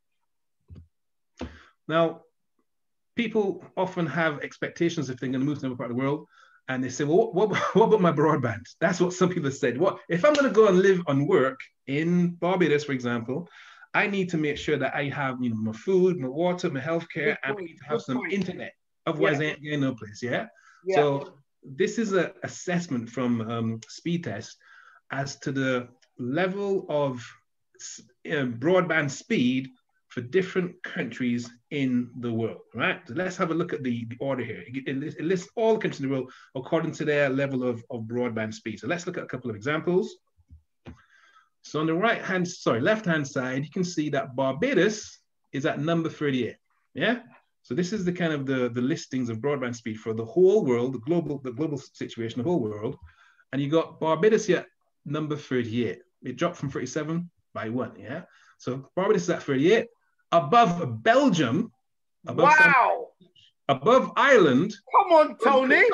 Now, people often have expectations if they're going to move to another part of the world, and they say, well, what, what, what about my broadband? That's what some people said. What if I'm going to go and live and work in Barbados, for example, I need to make sure that I have, you know, my food, my water, my healthcare, and I need to have some internet. Otherwise, yeah. I ain't getting no place, yeah? yeah? So this is an assessment from um, Speed Test as to the level of uh, broadband speed for different countries in the world, right? So let's have a look at the, the order here. It, it lists all the countries in the world according to their level of, of broadband speed. So let's look at a couple of examples. So on the right hand, sorry, left hand side, you can see that Barbados is at number thirty-eight, yeah? So this is the kind of the, the listings of broadband speed for the whole world, the global, the global situation, the whole world. And you got Barbados here, number thirty-eight. It dropped from thirty-seven by one, yeah? So Barbados is at thirty-eight. Above Belgium, above, wow. San, above Ireland. Come on, Tony.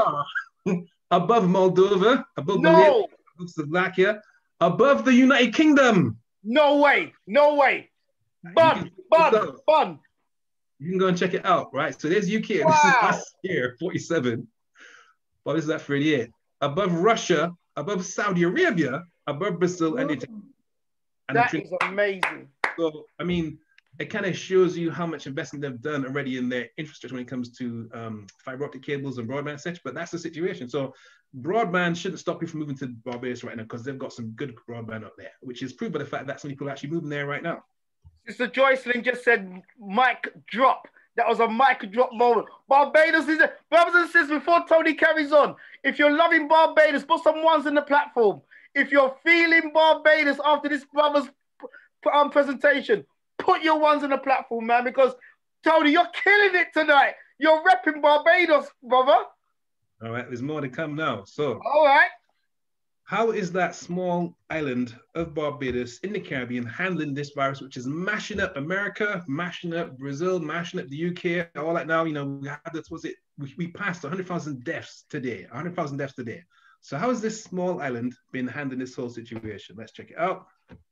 Above Moldova, above, no. Malaysia, above Slovakia, above the United Kingdom. No way, no way. Bun, bun, bun. You can go and check it out, right? So there's U K, wow. This is us here, forty-seven. Barbados is at thirty-eight. Above Russia, above Saudi Arabia, above Brazil, and Italy. And that is amazing. So, I mean, it kind of shows you how much investment they've done already in their infrastructure when it comes to um, fiber optic cables and broadband, et cetera. But that's the situation. So broadband shouldn't stop you from moving to Barbados right now because they've got some good broadband up there, which is proved by the fact that so many people are actually moving there right now. Sister Joycelyn just said, mic drop. That was a mic drop moment. Barbados is it. Brothers and sisters, before Tony carries on, if you're loving Barbados, put some ones in the platform. If you're feeling Barbados after this brother's um, presentation, put your ones on the platform, man, because Tony, you're killing it tonight. You're repping Barbados, brother. All right, there's more to come now. So, all right. How is that small island of Barbados in the Caribbean handling this virus, which is mashing up America, mashing up Brazil, mashing up the U K, all that now? You know, we had this, was it, we, we passed one hundred thousand deaths today, one hundred thousand deaths today. So how has this small island been handling this whole situation? Let's check it out.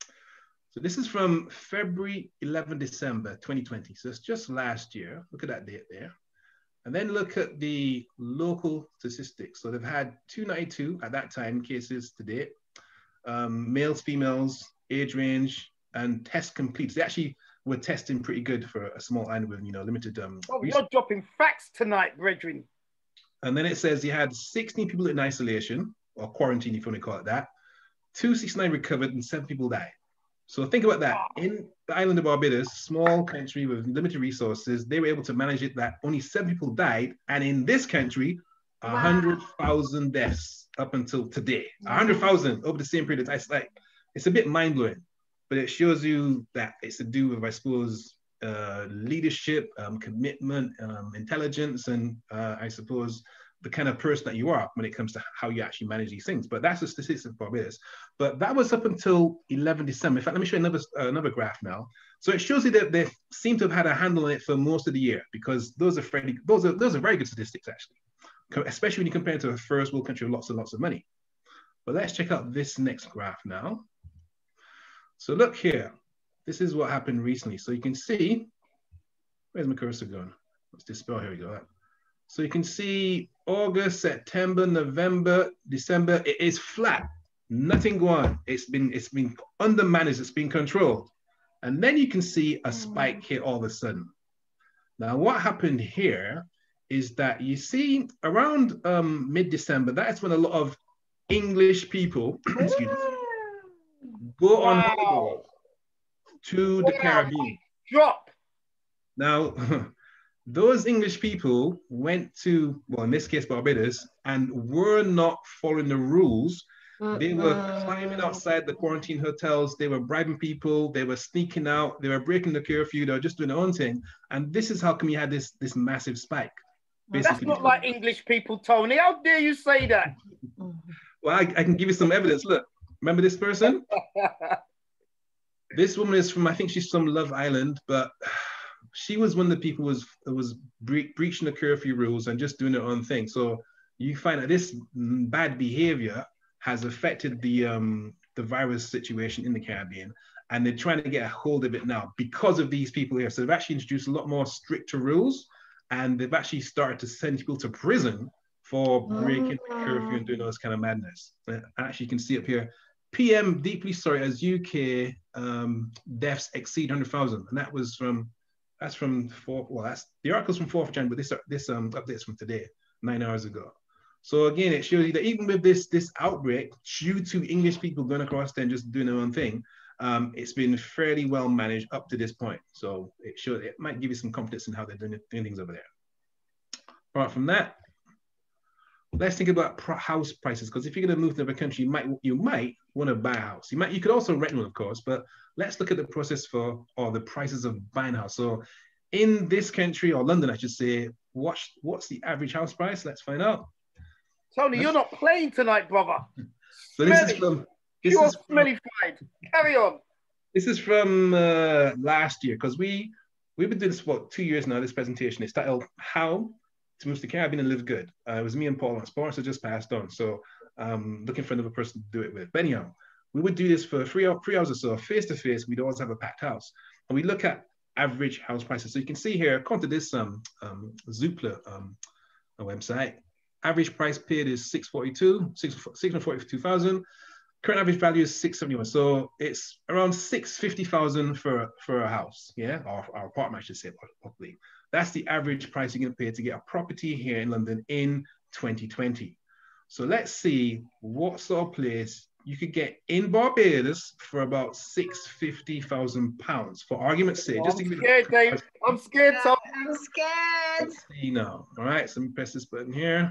So this is from February eleventh, December twenty twenty. So it's just last year. Look at that date there. And then look at the local statistics. So they've had two hundred ninety-two at that time cases to date, um, males, females, age range, and test complete. They actually were testing pretty good for a small island with, you know, limited. Um, oh, you're dropping facts tonight, brethren. And then it says you had sixteen people in isolation or quarantine, if you want to call it that. two hundred sixty-nine recovered and seven people died. So think about that. In the island of Barbados, small country with limited resources, they were able to manage it that only seven people died. And in this country, wow. one hundred thousand deaths up until today. one hundred thousand over the same period of time. It's like, it's a bit mind-blowing, but it shows you that it's to do with, I suppose, uh, leadership, um, commitment, um, intelligence, and uh, I suppose the kind of person that you are when it comes to how you actually manage these things. But that's the statistics of Barbados. But that was up until eleventh December. In fact, let me show you another, uh, another graph now. So it shows you that they seem to have had a handle on it for most of the year, because those are fairly, those are those are very good statistics actually, especially when you compare it to a first world country with lots and lots of money. But let's check out this next graph now. So look here, this is what happened recently. So you can see, where's my cursor going? Let's dispel, here we go. So you can see August, September, November, December, it is flat, nothing going on. It's been, it's been undermanaged, it's been controlled. And then you can see a spike here all of a sudden. Now what happened here is that you see around um, mid-December, that's when a lot of English people excuse me, go on Wow. holiday to the Wow. Caribbean. Drop. Now, those English people went to, well, in this case, Barbados, and were not following the rules. They were climbing outside the quarantine hotels. They were bribing people. They were sneaking out. They were breaking the curfew. They were just doing their own thing. And this is how come you had this, this massive spike. That's Basically. not like English people, Tony. How dare you say that? Well, I, I can give you some evidence. Look, remember this person? This woman is from, I think she's from Love Island, but she was one of the people who was, was bre breaching the curfew rules and just doing her own thing. So you find that this bad behavior has affected the um, the virus situation in the Caribbean, and they're trying to get a hold of it now because of these people here. So they've actually introduced a lot more stricter rules, and they've actually started to send people to prison for breaking the curfew and doing those kind of madness. And actually, you can see up here, P M deeply sorry as U K um, deaths exceed one hundred thousand, and that was from that's from four. Well, that's the article's from fourth of January, but this this um update's from today, nine hours ago. So again, it shows you that even with this, this outbreak, due to English people going across there and just doing their own thing, um, it's been fairly well managed up to this point. So it should, it might give you some confidence in how they're doing, doing things over there. Apart from that, let's think about house prices, because if you're going to move to another country, you might you might want to buy a house. You might you could also rent one, of course, but let's look at the process for or the prices of buying a house. So in this country, or London, I should say, what's what's the average house price? Let's find out. Tony, you're not playing tonight, brother. So this is from this Pure is from, smellified. Carry on. This is from uh, last year, because we we've been doing this for what, two years now. This presentation is titled "How to Move to the Caribbean and Live Good." Uh, it was me and Paul. And sponsor just passed on, so um, looking for another person to do it with. But anyhow, we would do this for three three hours or so, face to face. We'd always have a packed house, and we look at average house prices. So you can see here, according to this um, um, Zoopla um, website. Average price paid is six forty-two, six hundred forty-two thousand. Current average value is six seventy-one. So it's around six fifty thousand for for a house, yeah, or, or apartment, I should say, properly. That's the average price you're going to pay to get a property here in London in twenty twenty. So let's see what sort of place you could get in Barbados for about six fifty thousand pounds, for argument's sake. Just I'm to give scared, Dave. I'm scared, Tom. I'm scared. Let's see now. All right, so let me press this button here.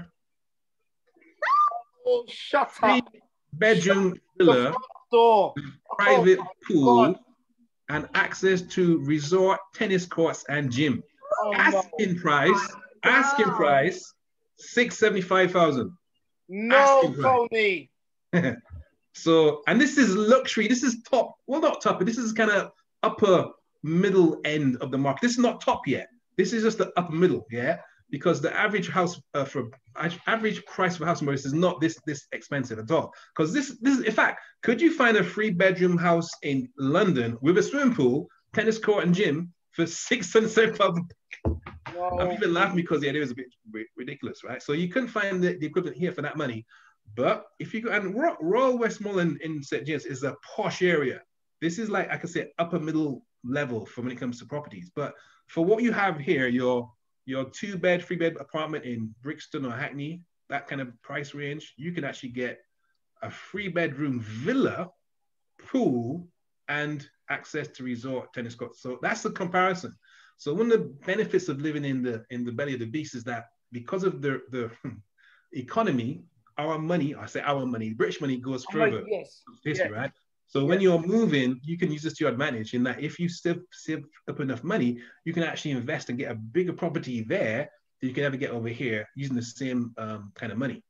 Oh, shut Three up. bedroom villa, Door. private Oh, pool, God. and access to resort, tennis courts, and gym. Oh, asking no. price, asking price, six seventy-five thousand. No, Tony. So, and this is luxury. This is top. Well, not top, but this is kind of upper middle end of the market. This is not top yet. This is just the upper middle, yeah. Because the average house uh, for average price for house in Mauritius is not this this expensive at all. Because this this is, in fact, could you find a three bedroom house in London with a swimming pool, tennis court, and gym for six hundred seventy thousand? No. I'm even laughing because the idea is a bit ridiculous, right? So you couldn't find the, the equivalent here for that money. But if you go, and Royal Westmoreland in Saint James is a posh area. This is like, I could say, upper middle level for when it comes to properties. But for what you have here, your your two bed, three bed apartment in Brixton or Hackney, that kind of price range, you can actually get a three bedroom villa, pool, and access to resort, tennis courts. So that's the comparison. So one of the benefits of living in the in the belly of the beast is that because of the the economy, our money, I say our money, British money goes further. Oh, yes. History, yes. right? So yes. When you're moving, you can use this to your advantage in that if you save, save up enough money, you can actually invest and get a bigger property there that you can ever get over here using the same um, kind of money.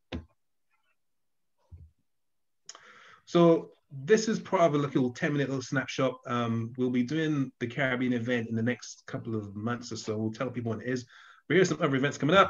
So this is part of a little ten minute little snapshot. Um, we'll be doing the Caribbean event in the next couple of months or so. We'll tell people when it is. But here's some other events coming up.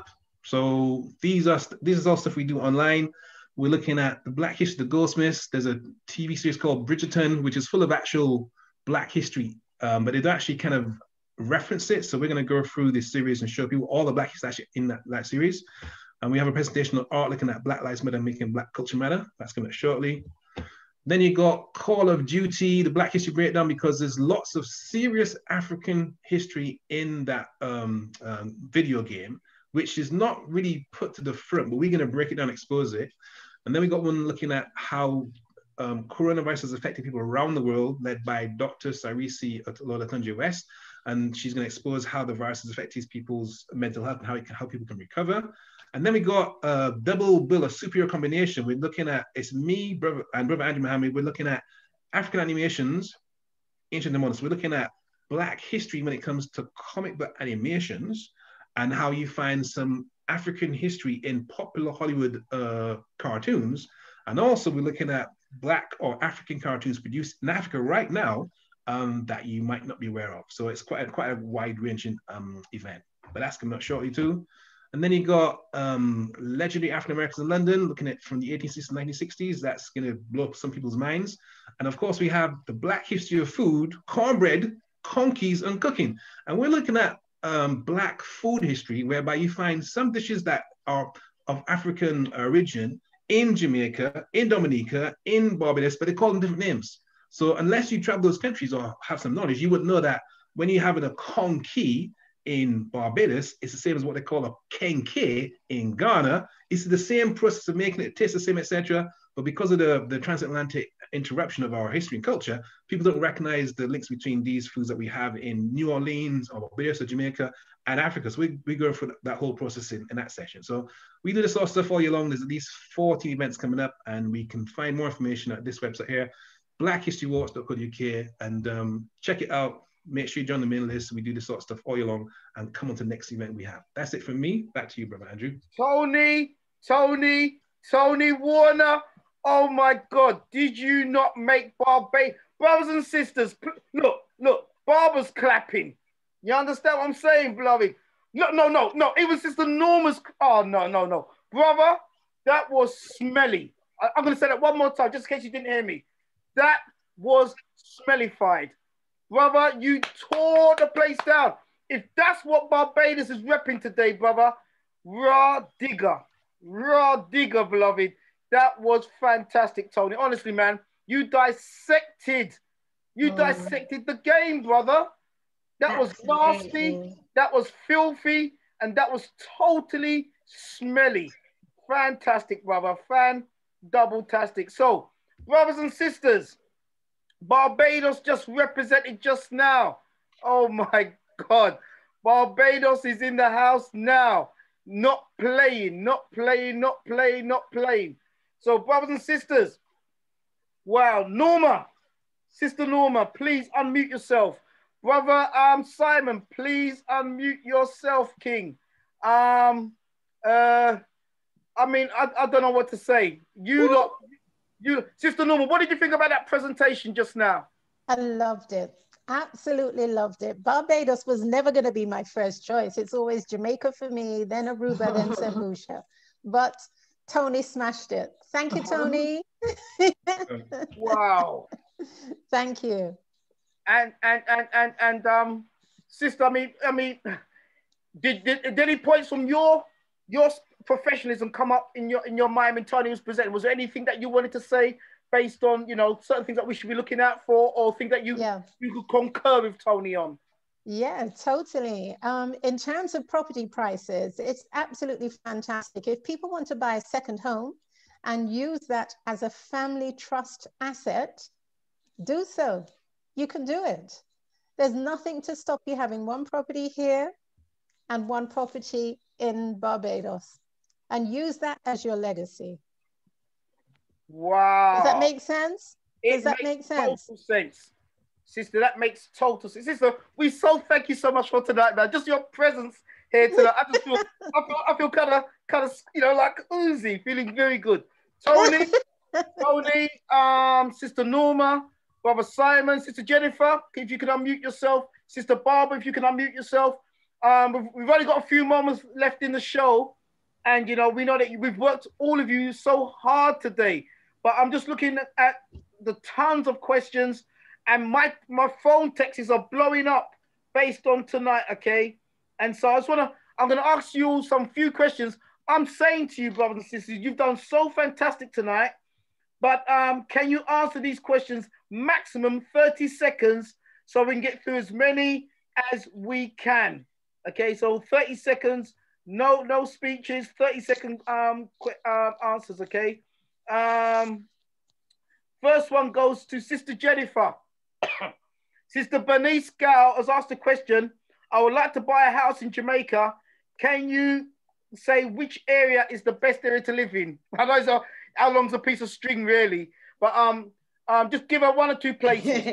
So these are these is all stuff we do online. We're looking at the Black History, the Goldsmiths. There's a T V series called Bridgerton, which is full of actual Black history, um, but they don't actually kind of reference it. So we're going to go through this series and show people all the Black history actually in that, that series. And we have a presentation on art looking at Black Lives Matter, making Black culture matter. That's coming up shortly. Then you got Call of Duty, the Black History Breakdown, because there's lots of serious African history in that um, um, video game, which is not really put to the front, but we're going to break it down, expose it. And then we got one looking at how um, coronavirus has affected people around the world, led by Doctor Sarisi Ololatunji West. And she's going to expose how the virus has affected people's mental health and how, it can, how people can recover. And then we got a double bill, a superior combination. We're looking at, it's me, brother, and brother Andrew Mohammed. We're looking at African animations, ancient and modern. So we're looking at Black history when it comes to comic book animations and how you find some African history in popular Hollywood uh, cartoons. And also we're looking at Black or African cartoons produced in Africa right now um, that you might not be aware of. So it's quite a, quite a wide-ranging um, event. But that's coming up shortly too. And then you got um, legendary African Americans in London, looking at from the eighteen sixties to nineteen sixties. That's going to blow up some people's minds. And of course, we have the Black history of food, cornbread, conkeys, and cooking. And we're looking at um, Black food history, whereby you find some dishes that are of African origin in Jamaica, in Dominica, in Barbados, but they call them different names. So unless you travel those countries or have some knowledge, you wouldn't know that when you're having a conky in Barbados, it's the same as what they call a kenke in Ghana. It's the same process of making it taste the same, et cetera. But because of the, the transatlantic interruption of our history and culture, people don't recognize the links between these foods that we have in New Orleans or Barbados or Jamaica and Africa. So we, we go through that whole process in, in that session. So we do this sort of stuff all year long. There's at least fourteen events coming up, and we can find more information at this website here, black history walks dot co dot U K, and um, check it out. Make sure you join the mailing list. We do this sort of stuff all year long, and come on to the next event we have. That's it from me. Back to you, brother Andrew. Tony, Tony, Tony Warner. Oh my God, did you not make Barbados? Brothers and sisters, look, look, Barbara's clapping. You understand what I'm saying, beloved? No, no, no, no. Even Sister Norma's, oh, no, no, no. Brother, that was smelly. I, I'm going to say that one more time, just in case you didn't hear me. That was smellified. Brother, you tore the place down. If that's what Barbados is repping today, brother, raw digger, raw digger, beloved. That was fantastic, Tony. Honestly, man, you dissected, you Oh. dissected the game, brother. That was nasty, that was filthy, and that was totally smelly. Fantastic, brother. Fan double-tastic. So, brothers and sisters, Barbados just represented just now. Oh my God. Barbados is in the house now. Not playing, not playing, not playing, not playing. So brothers and sisters, wow, Norma, Sister Norma, please unmute yourself. Brother um, Simon, please unmute yourself, King. Um, uh, I mean, I, I don't know what to say. You lot, you, Sister Norma, what did you think about that presentation just now? I loved it. Absolutely loved it. Barbados was never going to be my first choice. It's always Jamaica for me, then Aruba, then Saint Lucia. But Tony smashed it. Thank you, Tony. Wow. Thank you. And and and and and um, sister, I mean, I mean, did did, did any points from your your professionalism come up in your in your mind when Tony was presenting? Was there anything that you wanted to say based on, you know, certain things that we should be looking out for, or things that you yeah. you could concur with Tony on? Yeah, totally. Um, in terms of property prices, it's absolutely fantastic. If people want to buy a second home and use that as a family trust asset, do so. You can do it. There's nothing to stop you having one property here and one property in Barbados, and use that as your legacy. Wow. Does that make sense? It Does that makes make sense? Total sense. Sister, that makes total sense. Sister, we so thank you so much for tonight, man. Just your presence here tonight. I just feel, I feel, I feel kind of, kind of, you know, like oozy, feeling very good. Tony, Tony, um, Sister Norma, Brother Simon, Sister Jennifer, if you can unmute yourself. Sister Barbara, if you can unmute yourself. Um, we've, we've only got a few moments left in the show. And, you know, we know that we've worked all of you so hard today. But I'm just looking at the tons of questions. And my, my phone texts are blowing up based on tonight, okay? And so I just want to, I'm going to ask you all some few questions. I'm saying to you, brothers and sisters, you've done so fantastic tonight. But um, can you answer these questions maximum thirty seconds so we can get through as many as we can? Okay, so thirty seconds, no no speeches, thirty second um, uh, answers, okay? Um, first one goes to Sister Jennifer. Sister Bernice Gal has asked a question. I would like to buy a house in Jamaica. Can you say which area is the best area to live in? I know it's a, how long's a piece of string, really? But um, um, just give her one or two places.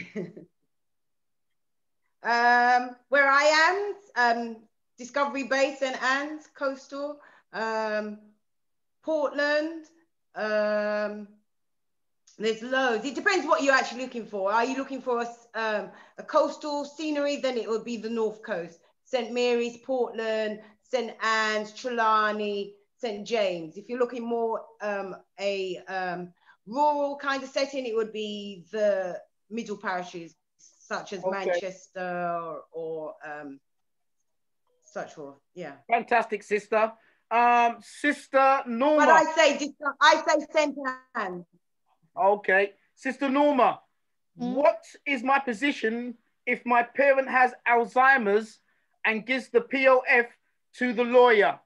um, where I am, um, Discovery Bay, Saint Anne's, Coastal, um, Portland. Um, there's loads. It depends what you're actually looking for. Are you looking for a, um, a coastal scenery? Then it would be the North Coast. Saint Mary's, Portland, Saint Anne's, Trelawney, Saint James. If you're looking more um, a um, rural kind of setting, it would be the middle parishes, such as okay. Manchester or, or um, such for, yeah. Fantastic, sister. Um, Sister Norma. But I say, I say Saint Anne. Okay. Sister Norma, mm. what is my position if my parent has Alzheimer's and gives the P O F to the lawyer?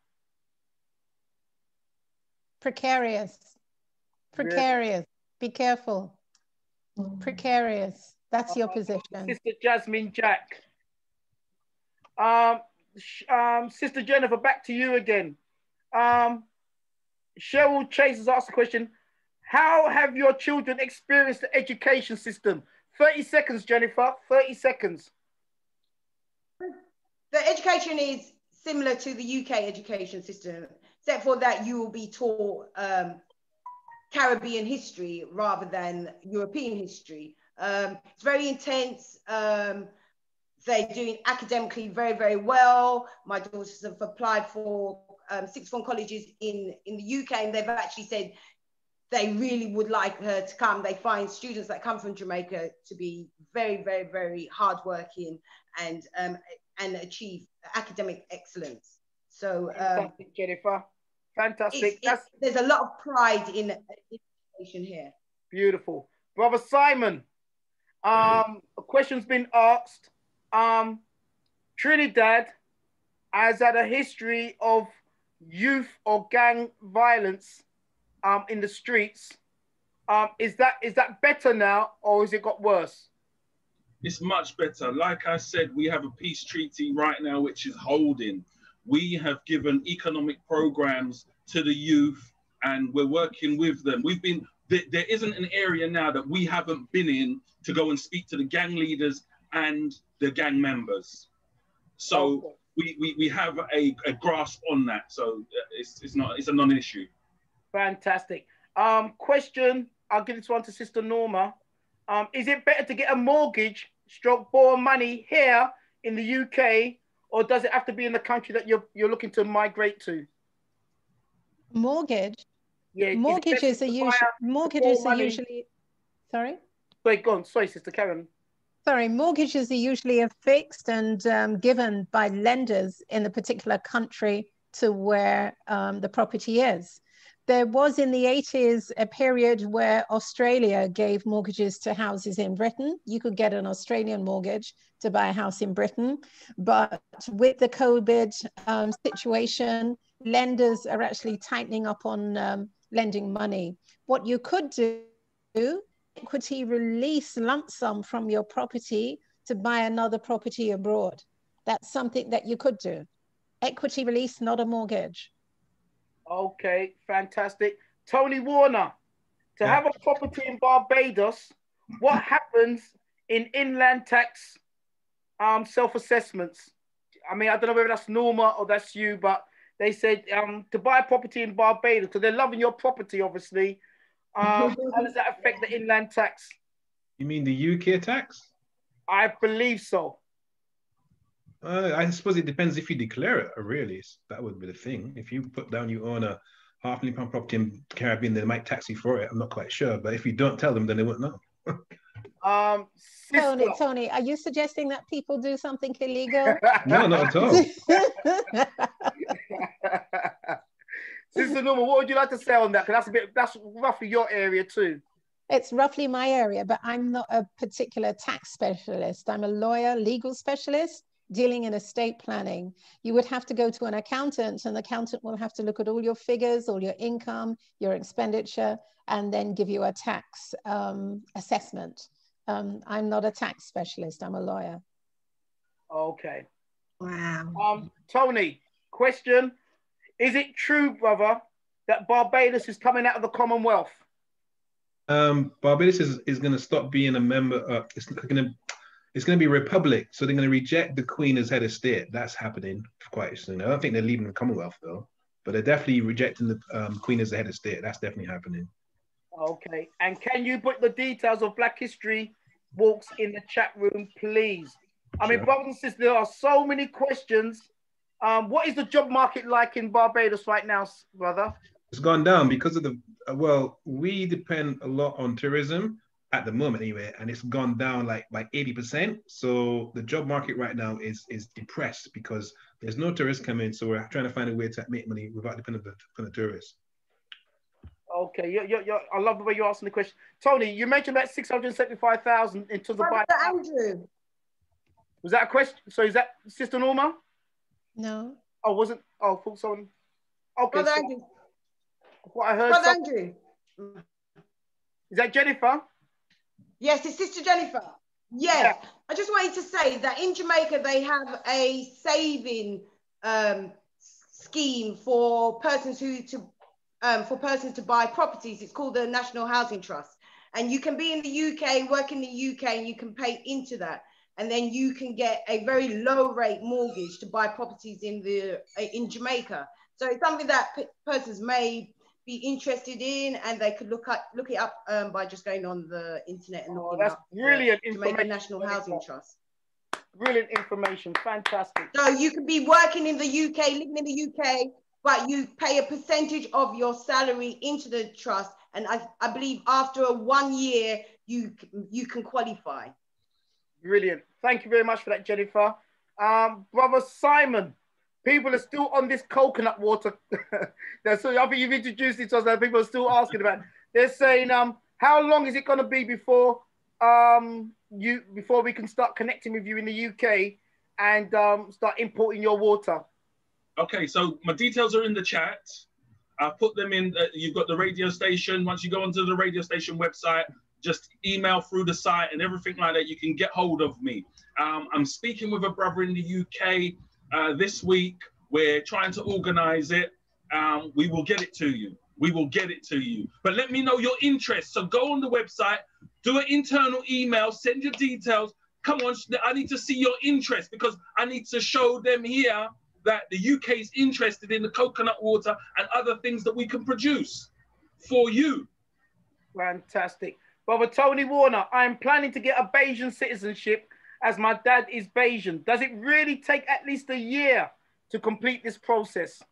Precarious. Precarious. Be careful. Precarious. That's your position. Sister Jasmine Jack. Um, um, Sister Jennifer, back to you again. Um, Cheryl Chase has asked a question. How have your children experienced the education system? thirty seconds, Jennifer, thirty seconds. The education is similar to the U K education system, except for that you will be taught um, Caribbean history rather than European history. Um, it's very intense. Um, they're doing academically very, very well. My daughters have applied for um, sixth form colleges in, in the U K, and they've actually said they really would like her to come. They find students that come from Jamaica to be very, very, very hardworking and um, and achieve academic excellence. So, um, fantastic, Jennifer. Fantastic. It's, it's, there's a lot of pride in education here. Beautiful. Brother Simon, um, a question's been asked. Um, Trinidad has had a history of youth or gang violence um, in the streets. Um, is that is that better now, or has it got worse? It's much better. Like I said, we have a peace treaty right now, which is holding. We have given economic programs to the youth, and we're working with them. We've been, there, there isn't an area now that we haven't been in to go and speak to the gang leaders and the gang members. So okay. we, we, we have a, a grasp on that. So it's, it's not, it's a non-issue. Fantastic. Um, question, I'll give this one to Sister Norma. Um, is it better to get a mortgage, stroke borrow money here in the U K, or does it have to be in the country that you're you're looking to migrate to? Mortgage. Yeah. Mortgages are usually mortgages are usually. Sorry. Wait, go on. Sorry, Sister Karen. Sorry, mortgages are usually fixed and um, given by lenders in the particular country to where um, the property is. There was in the eighties a period where Australia gave mortgages to houses in Britain. You could get an Australian mortgage to buy a house in Britain. But with the COVID um, situation, lenders are actually tightening up on um, lending money. What you could do, equity release lump sum from your property to buy another property abroad. That's something that you could do. Equity release, not a mortgage. Okay, fantastic. Tony Warner, to Yeah. have a property in Barbados, what happens in inland tax um, self-assessments? I mean, I don't know whether that's Norma or that's you, but they said um, to buy a property in Barbados, because they're loving your property, obviously. Um, how does that affect the inland tax? You mean the U K tax? I believe so. Uh, I suppose it depends if you declare it, really. That would be the thing. If you put down you own a half million pound property in the Caribbean, they might tax you for it. I'm not quite sure. But if you don't tell them, then they won't know. um, Tony, Tony, are you suggesting that people do something illegal? No, not at all. Sister Norma, what would you like to say on that? Because that's a bit, that's roughly your area too. It's roughly my area, but I'm not a particular tax specialist. I'm a lawyer, legal specialist dealing in estate planning. You would have to go to an accountant, and the accountant will have to look at all your figures, all your income, your expenditure, and then give you a tax um, assessment. Um, I'm not a tax specialist, I'm a lawyer. Okay. Wow. Um, Tony, question. Is it true, brother, that Barbados is coming out of the Commonwealth? Um, Barbados is, is going to stop being a member. Of, it's going to it's going to be a republic, so they're going to reject the Queen as head of state. That's happening quite soon. I don't think they're leaving the Commonwealth though, but they're definitely rejecting the um, Queen as the head of state. That's definitely happening. Okay, and can you put the details of Black History Walks in the chat room, please? I mean, Sure. brothers and sisters, there are so many questions. Um, what is the job market like in Barbados right now, brother? It's gone down because of the, well, we depend a lot on tourism at the moment anyway, and it's gone down like by eighty percent. So the job market right now is is depressed because there's no tourists coming. So we're trying to find a way to make money without depending on the, on the tourists. Okay, you're, you're, you're, I love the way you're asking the question. Tony, you mentioned that six hundred seventy-five thousand in terms of Brother buying. Andrew. Was that a question? So is that Sister Norma? No. Oh, wasn't, oh, I thought someone. Okay. Brother So Andrew. what I heard. Brother some- Andrew. Is that Jennifer? Yes, it's Sister Jennifer. Yes, Yeah. I just wanted to say that in Jamaica they have a saving um, scheme for persons who to um, for persons to buy properties. It's called the National Housing Trust, and you can be in the U K, work in the U K, and you can pay into that, and then you can get a very low rate mortgage to buy properties in the in Jamaica. So it's something that persons may be interested in, and they could look up look it up um, by just going on the internet and looking Oh, that's up brilliant the Jamaica information. National Housing Trust. Brilliant information, fantastic. So you can be working in the U K, living in the U K, but you pay a percentage of your salary into the trust, and I, I believe after a one year you you can qualify. Brilliant. Thank you very much for that, Jennifer. Um, Brother Simon, people are still on this coconut water. That's so I think you've introduced it to us, and people are still asking about it. They're saying, um, how long is it going to be before um, you before we can start connecting with you in the U K and um, start importing your water? Okay, so my details are in the chat. I put them in. Uh, you've got the radio station. Once you go onto the radio station website, just email through the site and everything like that. You can get hold of me. Um, I'm speaking with a brother in the U K uh, this week. We're trying to organize it. Um, we will get it to you. We will get it to you. But let me know your interest. So go on the website, do an internal email, send your details. Come on, I need to see your interest because I need to show them here that the U K is interested in the coconut water and other things that we can produce for you. Fantastic. Brother Tony Warner, I'm planning to get a Bayesian citizenship as my dad is Bayesian. Does it really take at least a year to complete this process?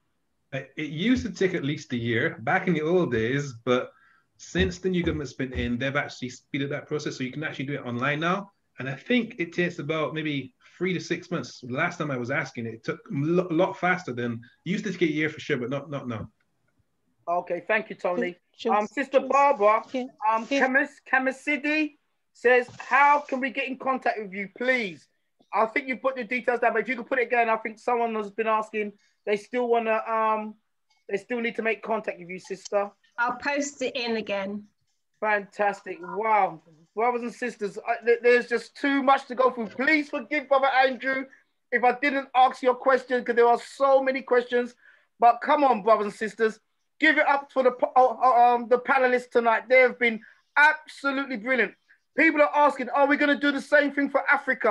It used to take at least a year back in the old days, but since the new government's been in, they've actually speeded that process so you can actually do it online now. And I think it takes about maybe three to six months. Last time I was asking, it took a lot faster than it used to take a year for sure, but not not now. Okay, thank you, Tony. Um, Sister Barbara, um, Camis Camisidi says, how can we get in contact with you, please? I think you put the details down, but if you could put it again, I think someone has been asking. They still want to, um, they still need to make contact with you, sister. I'll post it in again. Fantastic. Wow. Brothers and sisters, I, there's just too much to go through. Please forgive Brother Andrew if I didn't ask your question, because there are so many questions. But come on, brothers and sisters, give it up for the, um, the panelists tonight. They have been absolutely brilliant. People are asking, are we going to do the same thing for Africa?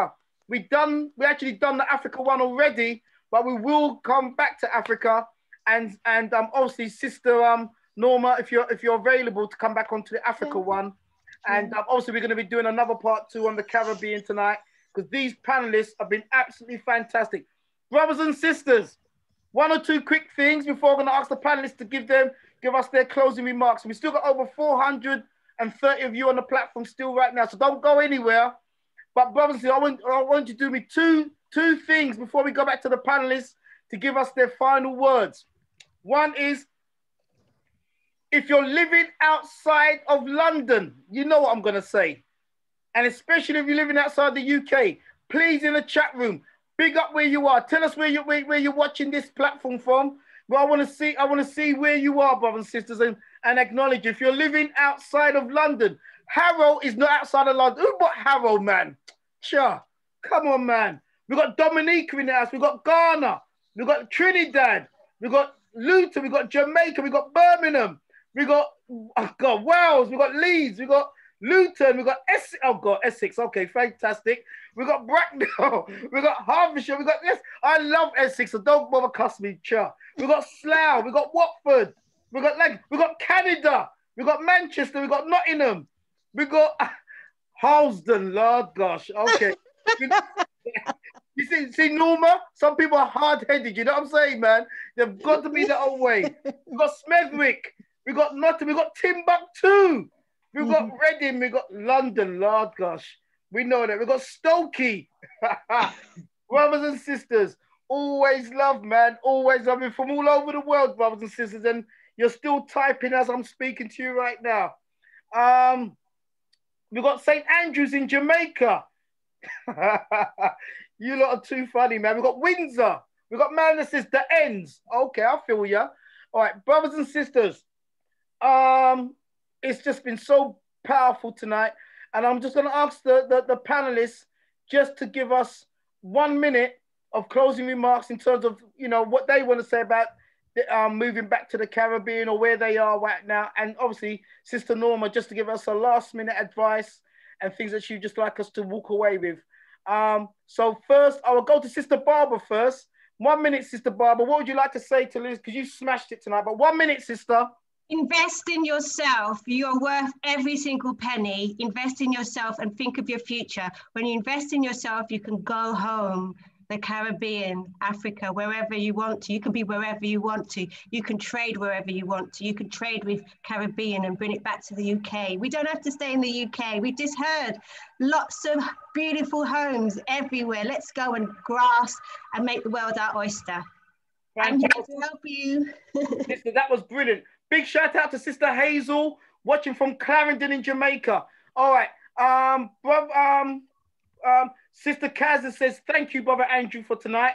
we done, we actually done the Africa one already, but we will come back to Africa. And and um, obviously, Sister um, Norma, if you're if you're available to come back onto the Africa yeah. one. And um, obviously, we're going to be doing another part two on the Caribbean tonight, because these panelists have been absolutely fantastic. Brothers and sisters, one or two quick things before I'm going to ask the panelists to give them, give us their closing remarks. We still got over four hundred thirty of you on the platform still right now, so don't go anywhere. But brothers and sisters, I want, I want you to do me two, two things before we go back to the panelists to give us their final words. One is, if you're living outside of London, you know what I'm going to say. And especially if you're living outside the U K, please in the chat room, big up where you are. Tell us where, you, where, where you're watching this platform from. Well, I want to see I want to see where you are, brothers and sisters, and, and acknowledge if you're living outside of London. Harrow is not outside of London. Who bought Harrow, man? Sure. Come on, man. We've got Dominica in the house. We've got Ghana. We've got Trinidad. We've got Luton. We've got Jamaica. We've got Birmingham. We got, oh God, Wales, we got Leeds, we got Luton, we got Essex, oh God, Essex, okay, fantastic. We got Bracknell, we got Hertfordshire, we got this. I love Essex, so don't bother cuss me, cha. We got Slough, we got Watford, we got like, we got Canada, we got Manchester, we got Nottingham, we got uh, Halsden, Lord gosh, okay. You see, see, Norma, some people are hard-headed, you know what I'm saying, man? They've got to be their own way. We got Smethwick. We got nothing. We got Timbuktu. We got mm-hmm. Reading. We got London. Lord gosh, we know that. We got Stokey. Brothers and sisters, always love, man. Always love you from all over the world, brothers and sisters. And you're still typing as I'm speaking to you right now. Um, we got Saint Andrews in Jamaica. You lot are too funny, man. We got Windsor. We got man that says the ends. Okay, I feel ya. All right, brothers and sisters. Um, it's just been so powerful tonight, and I'm just going to ask the, the the panelists just to give us one minute of closing remarks in terms of, you know, what they want to say about the, um, moving back to the Caribbean or where they are right now, and obviously Sister Norma just to give us a last minute advice and things that she'd just like us to walk away with. Um, so first, I will go to Sister Barbara first. One minute, Sister Barbara. What would you like to say to Liz? Because you smashed it tonight. But one minute, Sister. Invest in yourself. You're worth every single penny. Invest in yourself and think of your future. When you invest in yourself, you can go home, the Caribbean, Africa, wherever you want to. You can be wherever you want to. You can trade wherever you want to. You can trade with Caribbean and bring it back to the U K. We don't have to stay in the U K. We just heard lots of beautiful homes everywhere. Let's go and grasp and make the world our oyster. I'm here to help you. Sister, that was brilliant. Big shout out to Sister Hazel, watching from Clarendon in Jamaica. All right. Um, bro, um, um, Sister Kazza says, thank you, Brother Andrew, for tonight.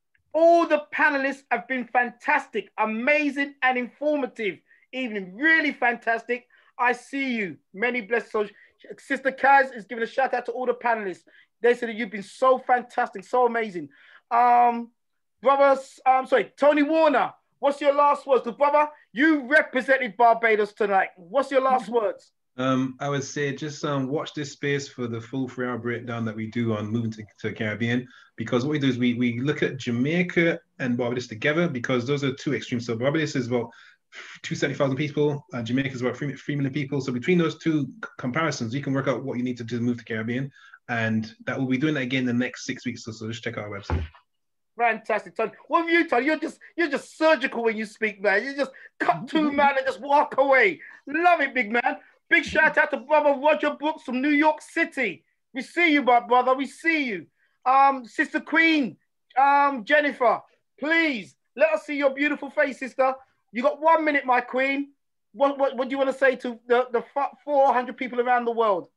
All the panelists have been fantastic, amazing and informative evening. Really fantastic. I see you. Many blessings. So, Sister Kaz is giving a shout out to all the panelists. They said that you've been so fantastic, so amazing. Um, brother, um, sorry, Tony Warner, what's your last words? Because, brother, you represented Barbados tonight. What's your last words? Um, I would say just um, watch this space for the full three-hour breakdown that we do on moving to, to the Caribbean, because what we do is we, we look at Jamaica and Barbados together, because those are two extremes. So Barbados is about two hundred seventy thousand people, uh, Jamaica is about three, three million people. So between those two comparisons, you can work out what you need to do to move to the Caribbean, and that we'll be doing that again in the next six weeks. So, so just check out our website. Fantastic, Tony. What have you, Tony? You're just you're just surgical when you speak, man. You just cut two man and just walk away. Love it, big man. Big shout out to brother Roger Brooks from New York City. We see you, my brother. We see you. Um, Sister Queen, um, Jennifer, please let us see your beautiful face, sister. You got one minute, my queen. What what, what do you want to say to the, the four hundred people around the world?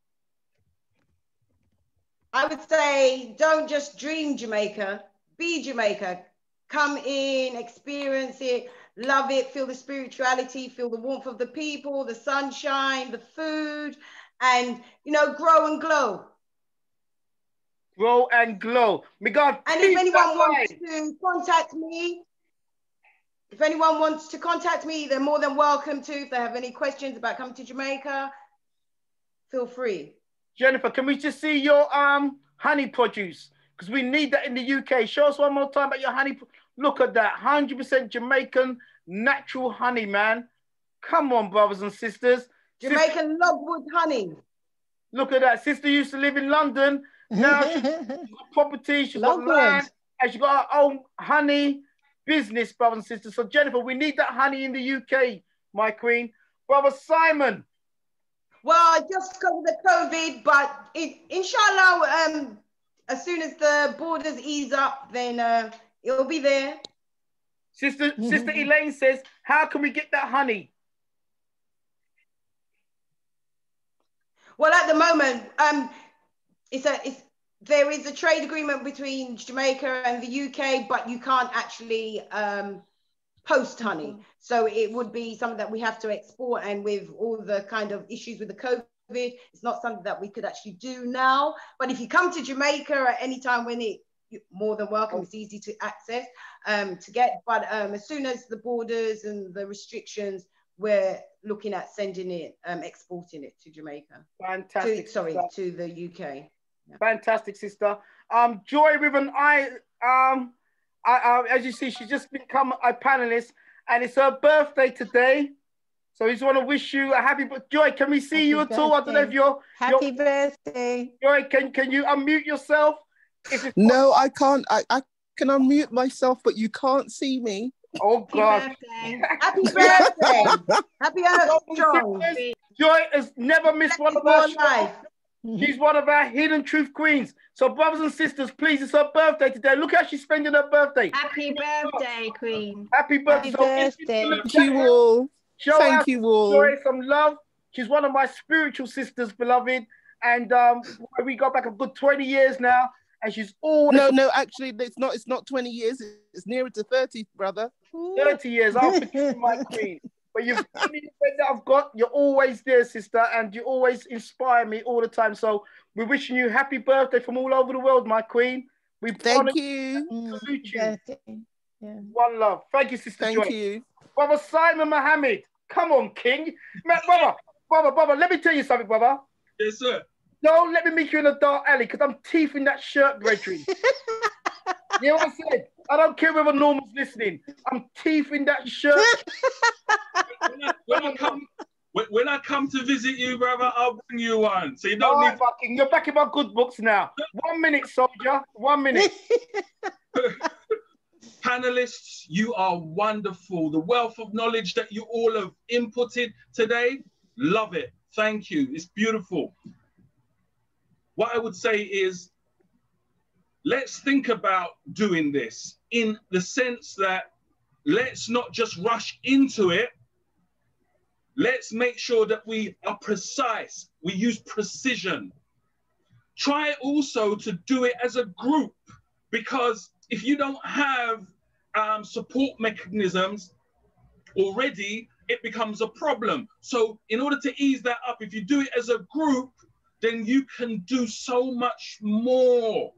I would say, don't just dream Jamaica. Be Jamaica. Come in, experience it, love it, feel the spirituality, feel the warmth of the people, the sunshine, the food, and, you know, grow and glow. Grow and glow. May God. And if anyone wants to contact me, if anyone wants to contact me, they're more than welcome to. If they have any questions about coming to Jamaica, feel free. Jennifer, can we just see your um honey produce, because we need that in the U K. Show us one more time about your honey. Look at that, one hundred percent Jamaican natural honey, man. Come on, brothers and sisters. Jamaican Sister, logwood honey. look at that. Sister used to live in London. Now she's got property, she's got Logwood. land, and she's got her own honey business, brothers and sisters. So Jennifer, we need that honey in the U K, my queen. Brother Simon. Well, just because of the COVID, but it, inshallah, um, as soon as the borders ease up, then uh, it'll be there. Sister, Sister Elaine says, how can we get that honey? Well, at the moment, um, it's a, it's, there is a trade agreement between Jamaica and the U K, but you can't actually um, post honey. So it would be something that we have to export, and with all the kind of issues with the COVID, it's not something that we could actually do now. But if you come to Jamaica at any time when it, you're more than welcome, it's easy to access, um, to get. But um, as soon as the borders and the restrictions, we're looking at sending it, um, exporting it to Jamaica. Fantastic. To, sorry, sister. to the U K. Yeah. Fantastic, sister. Um, Joy with an I, um, I, I, as you see, she's just become a panelist, and it's her birthday today. So we just want to wish you a happy birthday. Joy, can we see Happy you at all? I don't know if you're... Happy you're, birthday. Joy, can, can you unmute yourself? If it's no, I can't. I, I can unmute myself, but you can't see me. Oh, God. Happy birthday. Happy birthday. Joy has never missed one of our life. She's one of our hidden truth queens. So, brothers and sisters, please, it's her birthday today. Look how she's spending her birthday. Happy birthday, Queen. Happy birthday. Happy birthday. Thank you all. Show Thank you all. Joy some love. She's one of my spiritual sisters, beloved. And um, we got back a good twenty years now. And she's always... No, no, actually, it's not It's not twenty years. It's nearer to thirty, brother. thirty years. I'll forgive you, my queen. But you've anything that I've got, you're always there, sister, and you always inspire me all the time. So we're wishing you happy birthday from all over the world, my queen. We thank you. Salute you. Yeah. One love. Thank you, sister. Thank Joy. you. Brother Simon Mohammed. Come on, King. Man, brother, brother, brother, let me tell you something, brother. Yes, sir. Don't let me meet you in a dark alley, because I'm teething that shirt, brethren. You know what I said? I don't care whether Norman's listening. I'm teething that shirt. when, I, when, I come, when, when I come to visit you, brother, I'll bring you one. So you don't All need. right, Bucking, you're back in my good books now. One minute, soldier. One minute. Panelists, you are wonderful. The wealth of knowledge that you all have inputted today, love it. Thank you. It's beautiful. What I would say is, let's think about doing this in the sense that let's not just rush into it. Let's make sure that we are precise. We use precision. Try also to do it as a group, because if you don't have um, support mechanisms already, it becomes a problem. So in order to ease that up, if you do it as a group, then you can do so much more.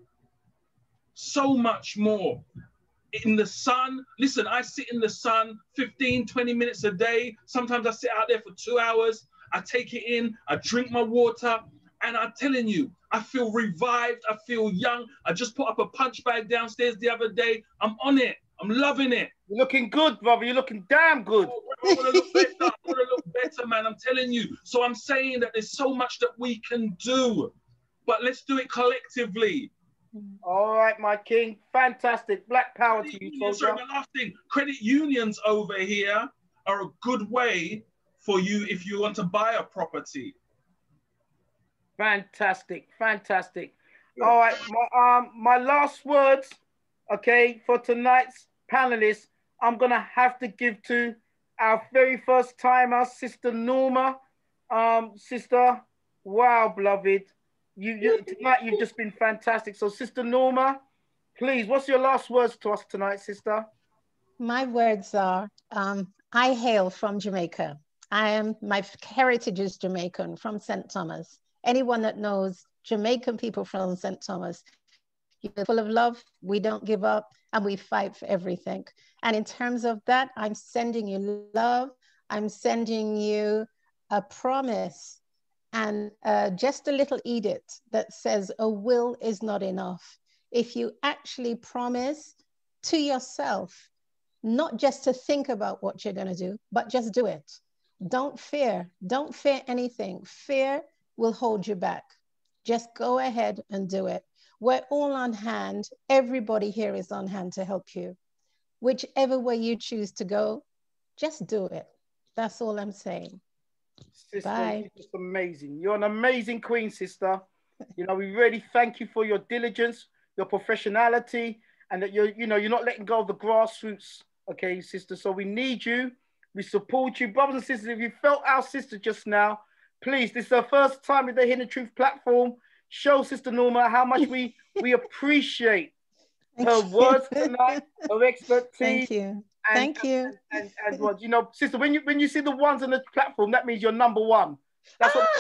So much more. In the sun, listen, I sit in the sun fifteen, twenty minutes a day. Sometimes I sit out there for two hours. I take it in, I drink my water, and I'm telling you, I feel revived, I feel young. I just put up a punch bag downstairs the other day. I'm on it, I'm loving it. You're looking good, brother, you're looking damn good. Oh, I wanna look better, I wanna look better, man, I'm telling you. So I'm saying that there's so much that we can do, but let's do it collectively. All right, my king. Fantastic. Black power to you, Unions, sorry, my last thing. Credit unions over here are a good way for you if you want to buy a property. Fantastic. Fantastic. All right. My, um, my last words, okay, for tonight's panelists, I'm going to have to give to our very first timer, Sister Norma. Um, sister, wow, beloved. You, you tonight you've just been fantastic. So, Sister Norma, please, what's your last words to us tonight, sister? My words are, um, I hail from Jamaica. I am, my heritage is Jamaican, from Saint Thomas. Anyone that knows Jamaican people from Saint Thomas, you're full of love, we don't give up, and we fight for everything. And in terms of that, I'm sending you love. I'm sending you a promise and uh, just a little edict that says a will is not enough. If you actually promise to yourself, not just to think about what you're going to do, but just do it. Don't fear. Don't fear anything. Fear will hold you back. Just go ahead and do it. We're all on hand. Everybody here is on hand to help you. Whichever way you choose to go, just do it. That's all I'm saying. Sister, Bye. you're just amazing. You're an amazing queen, sister. You know, we really thank you for your diligence, your professionality, and that you're, you know, you're not letting go of the grassroots. Okay, sister. So we need you. We support you, brothers and sisters. If you felt our sister just now, please, this is her first time with the Hidden Truth platform. Show Sister Norma how much we we appreciate her words tonight, her expertise. Thank you. And, Thank you. And, and, and, and what you know, sister, when you when you see the ones on the platform, that means you're number one. That's what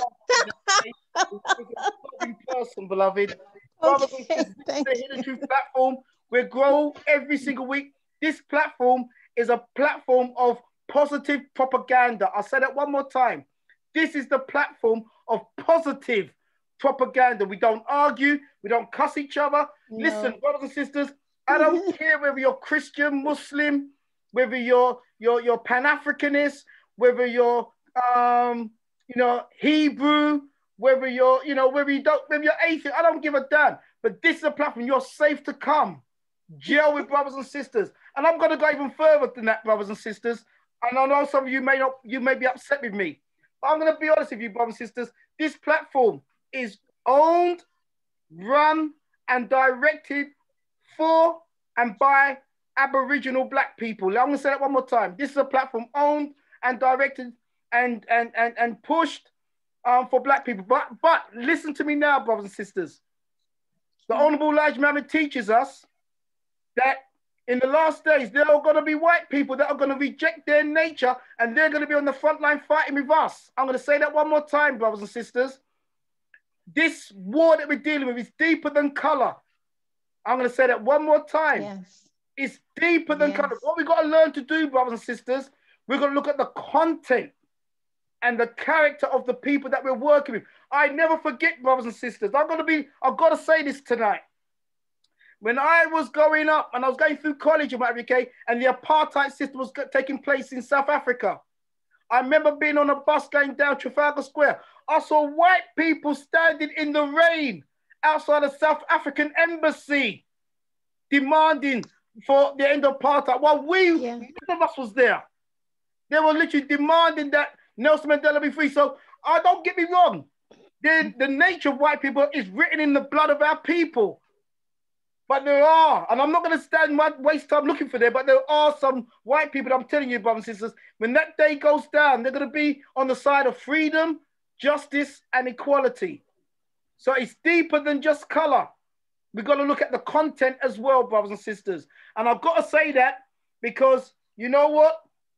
in person, beloved. Brothers and sisters, this is the Hidden Truth platform. We grow every single week. This platform is a platform of positive propaganda. I'll say that one more time. This is the platform of positive propaganda. We don't argue. We don't cuss each other. No. Listen, brothers and sisters, I don't care whether you're Christian, Muslim, whether you're you're, you're Pan-Africanist, whether you're um, you know, Hebrew, whether you're, you know, whether you don't, whether you're atheist. I don't give a damn. But this is a platform. You're safe to come. Gel with brothers and sisters. And I'm going to go even further than that, brothers and sisters. And I know some of you may not, you may be upset with me. But I'm going to be honest with you, brothers and sisters. This platform is owned, run, and directed for and by Aboriginal Black people. I'm going to say that one more time. This is a platform owned and directed and and and, and pushed um, for Black people. But but listen to me now, brothers and sisters. The Honorable Elijah Muhammad teaches us that in the last days, there are going to be white people that are going to reject their nature and they're going to be on the front line fighting with us. I'm going to say that one more time, brothers and sisters. This war that we're dealing with is deeper than color. I'm going to say that one more time. Yes. It's deeper than Yes. color. What we've got to learn to do, brothers and sisters, we're going to look at the content and the character of the people that we're working with. I never forget, brothers and sisters. I'm going to be, I've got to say this tonight. When I was growing up and I was going through college in my okay, and the apartheid system was taking place in South Africa, I remember being on a bus going down Trafalgar Square. I saw white people standing in the rain outside the South African embassy demanding for the end of apartheid. While we, yeah. none of us was there. They were literally demanding that Nelson Mandela be free. So uh, don't get me wrong. The, the nature of white people is written in the blood of our people. But there are, and I'm not going to stand my waste time looking for them, but there are some white people, I'm telling you, brothers and sisters, when that day goes down, they're going to be on the side of freedom, justice, and equality. So it's deeper than just color. We've got to look at the content as well, brothers and sisters. And I've got to say that because, you know what?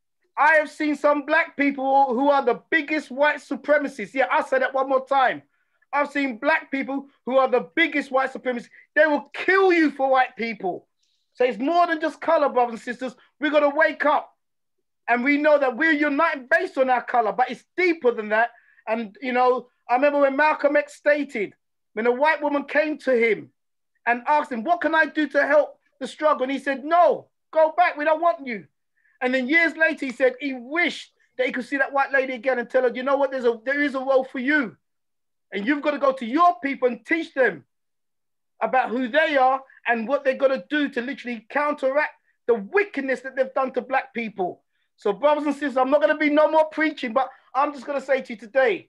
I have seen some black people who are the biggest white supremacists. Yeah, I'll say that one more time. I've seen black people who are the biggest white supremacists. They will kill you for white people. So it's more than just color, brothers and sisters. We've got to wake up. And we know that we're united based on our color, but it's deeper than that. And, you know, I remember when Malcolm X stated, when a white woman came to him and asked him, what can I do to help the struggle? And he said, no, go back. We don't want you. And then years later, he said he wished that he could see that white lady again and tell her, you know what, there's a, there is a role for you. And you've got to go to your people and teach them about who they are and what they're going to do to literally counteract the wickedness that they've done to black people. So brothers and sisters, I'm not going to be no more preaching, but I'm just going to say to you today,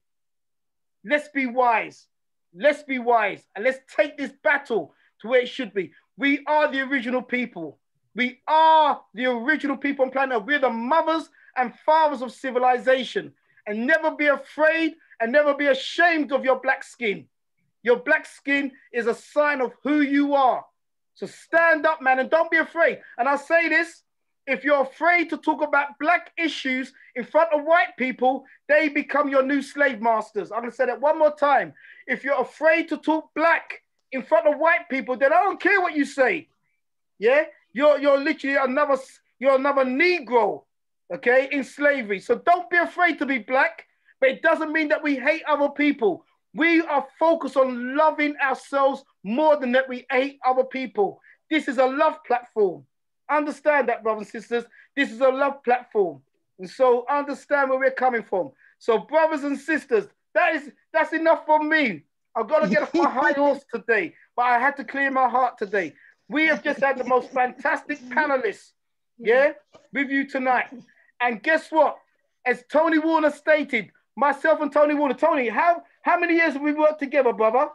let's be wise. Let's be wise. And let's take this battle to where it should be. We are the original people. We are the original people on planet Earth. We're the mothers and fathers of civilization. And never be afraid and never be ashamed of your black skin. Your black skin is a sign of who you are. So stand up, man, and don't be afraid. And I'll say this, if you're afraid to talk about black issues in front of white people, they become your new slave masters. I'm gonna say that one more time. If you're afraid to talk black in front of white people, then I don't care what you say. Yeah, you're, you're literally another, you're another Negro, okay, in slavery. So don't be afraid to be black. but it doesn't mean that we hate other people. We are focused on loving ourselves more than that we hate other people. This is a love platform. Understand that, brothers and sisters. This is a love platform. And so understand where we're coming from. So brothers and sisters, that is, that's enough for me. I've got to get off my high horse today, but I had to clear my heart today. We have just had the most fantastic panelists, yeah, with you tonight. And guess what? As Tony Warner stated, myself and Tony Warner, Tony, how, how many years have we worked together, brother?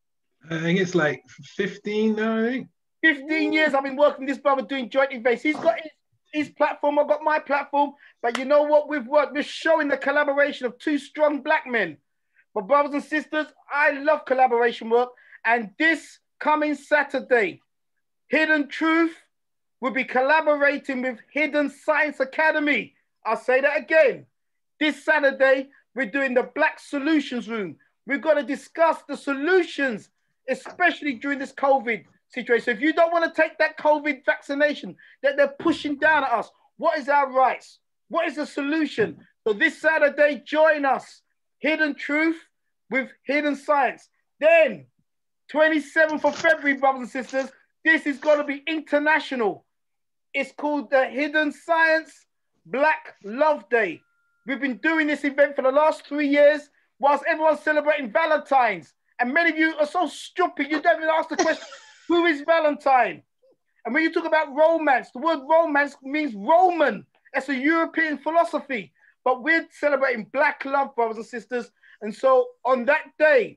I think it's like fifteen now, I think. fifteen years I've been working with this brother doing joint events. He's got his, his platform, I've got my platform. But you know what? We've worked, we're showing the collaboration of two strong black men. But brothers and sisters, I love collaboration work. And this coming Saturday, Hidden Truth will be collaborating with Hidden Science Academy. I'll say that again. This Saturday, we're doing the Black Solutions Room. We've got to discuss the solutions, especially during this COVID situation. So if you don't want to take that COVID vaccination that they're pushing down at us, what is our rights? What is the solution? So this Saturday, join us. Hidden Truth with Hidden Science. Then, twenty-seventh of February, brothers and sisters, this is going to be international. It's called the Hidden Science Black Love Day. We've been doing this event for the last three years whilst everyone's celebrating Valentine's. And many of you are so stupid, you don't even ask the question, who is Valentine? And when you talk about romance, the word romance means Roman. It's a European philosophy. But we're celebrating black love, brothers and sisters. And so on that day,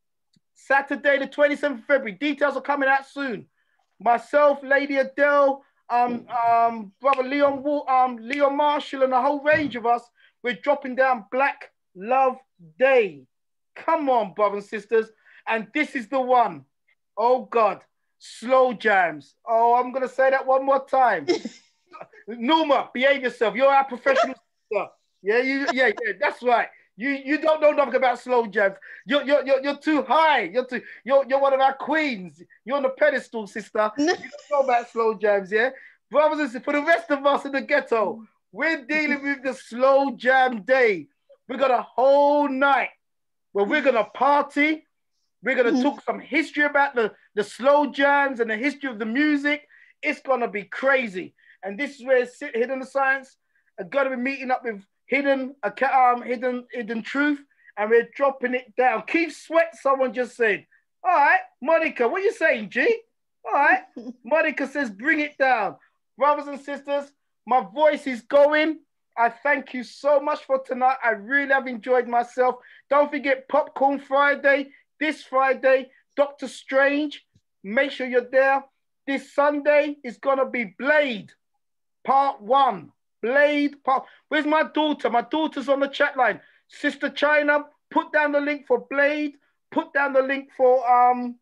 Saturday, the twenty-seventh of February, details are coming out soon. Myself, Lady Adele, um, um, Brother Leon, um, Leon Marshall, and a whole range of us, we're dropping down Black Love Day. Come on, brothers and sisters. And this is the one. Oh, God. Slow jams. Oh, I'm going to say that one more time. Numa, behave yourself. You're our professional sister. Yeah, you, yeah, yeah, that's right. You you don't know nothing about slow jams. You're, you're, you're, you're too high. You're, too, you're, you're one of our queens. You're on the pedestal, sister. You don't know about slow jams, yeah? Brothers and sisters, for the rest of us in the ghetto, we're dealing with the slow jam day. We got a whole night where we're going to party. We're going to talk some history about the, the slow jams and the history of the music. It's going to be crazy. And this is where Hidden Science are going to be meeting up with Hidden, um, Hidden, Hidden Truth, and we're dropping it down. Keith Sweat, someone just said. All right, Monica, what are you saying, G? All right. Monica says, bring it down. Brothers and sisters, my voice is going. I thank you so much for tonight. I really have enjoyed myself. Don't forget Popcorn Friday, this Friday, Doctor Strange. Make sure you're there. This Sunday is going to be Blade, part one. Blade, part. Where's my daughter? My daughter's on the chat line. Sister China, put down the link for Blade. Put down the link for um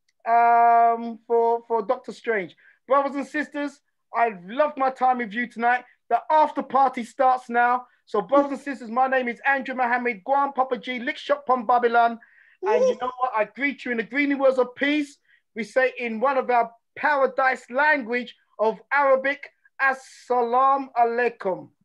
um for, for Doctor Strange. Brothers and sisters, I've loved my time with you tonight. The after party starts now. So, brothers and sisters, my name is Andrew Mohammed, Guam Papa G, Lick Shop Pom Babylon. And you know what? I greet you in the green words of peace. We say in one of our paradise language of Arabic, Assalamu alaikum.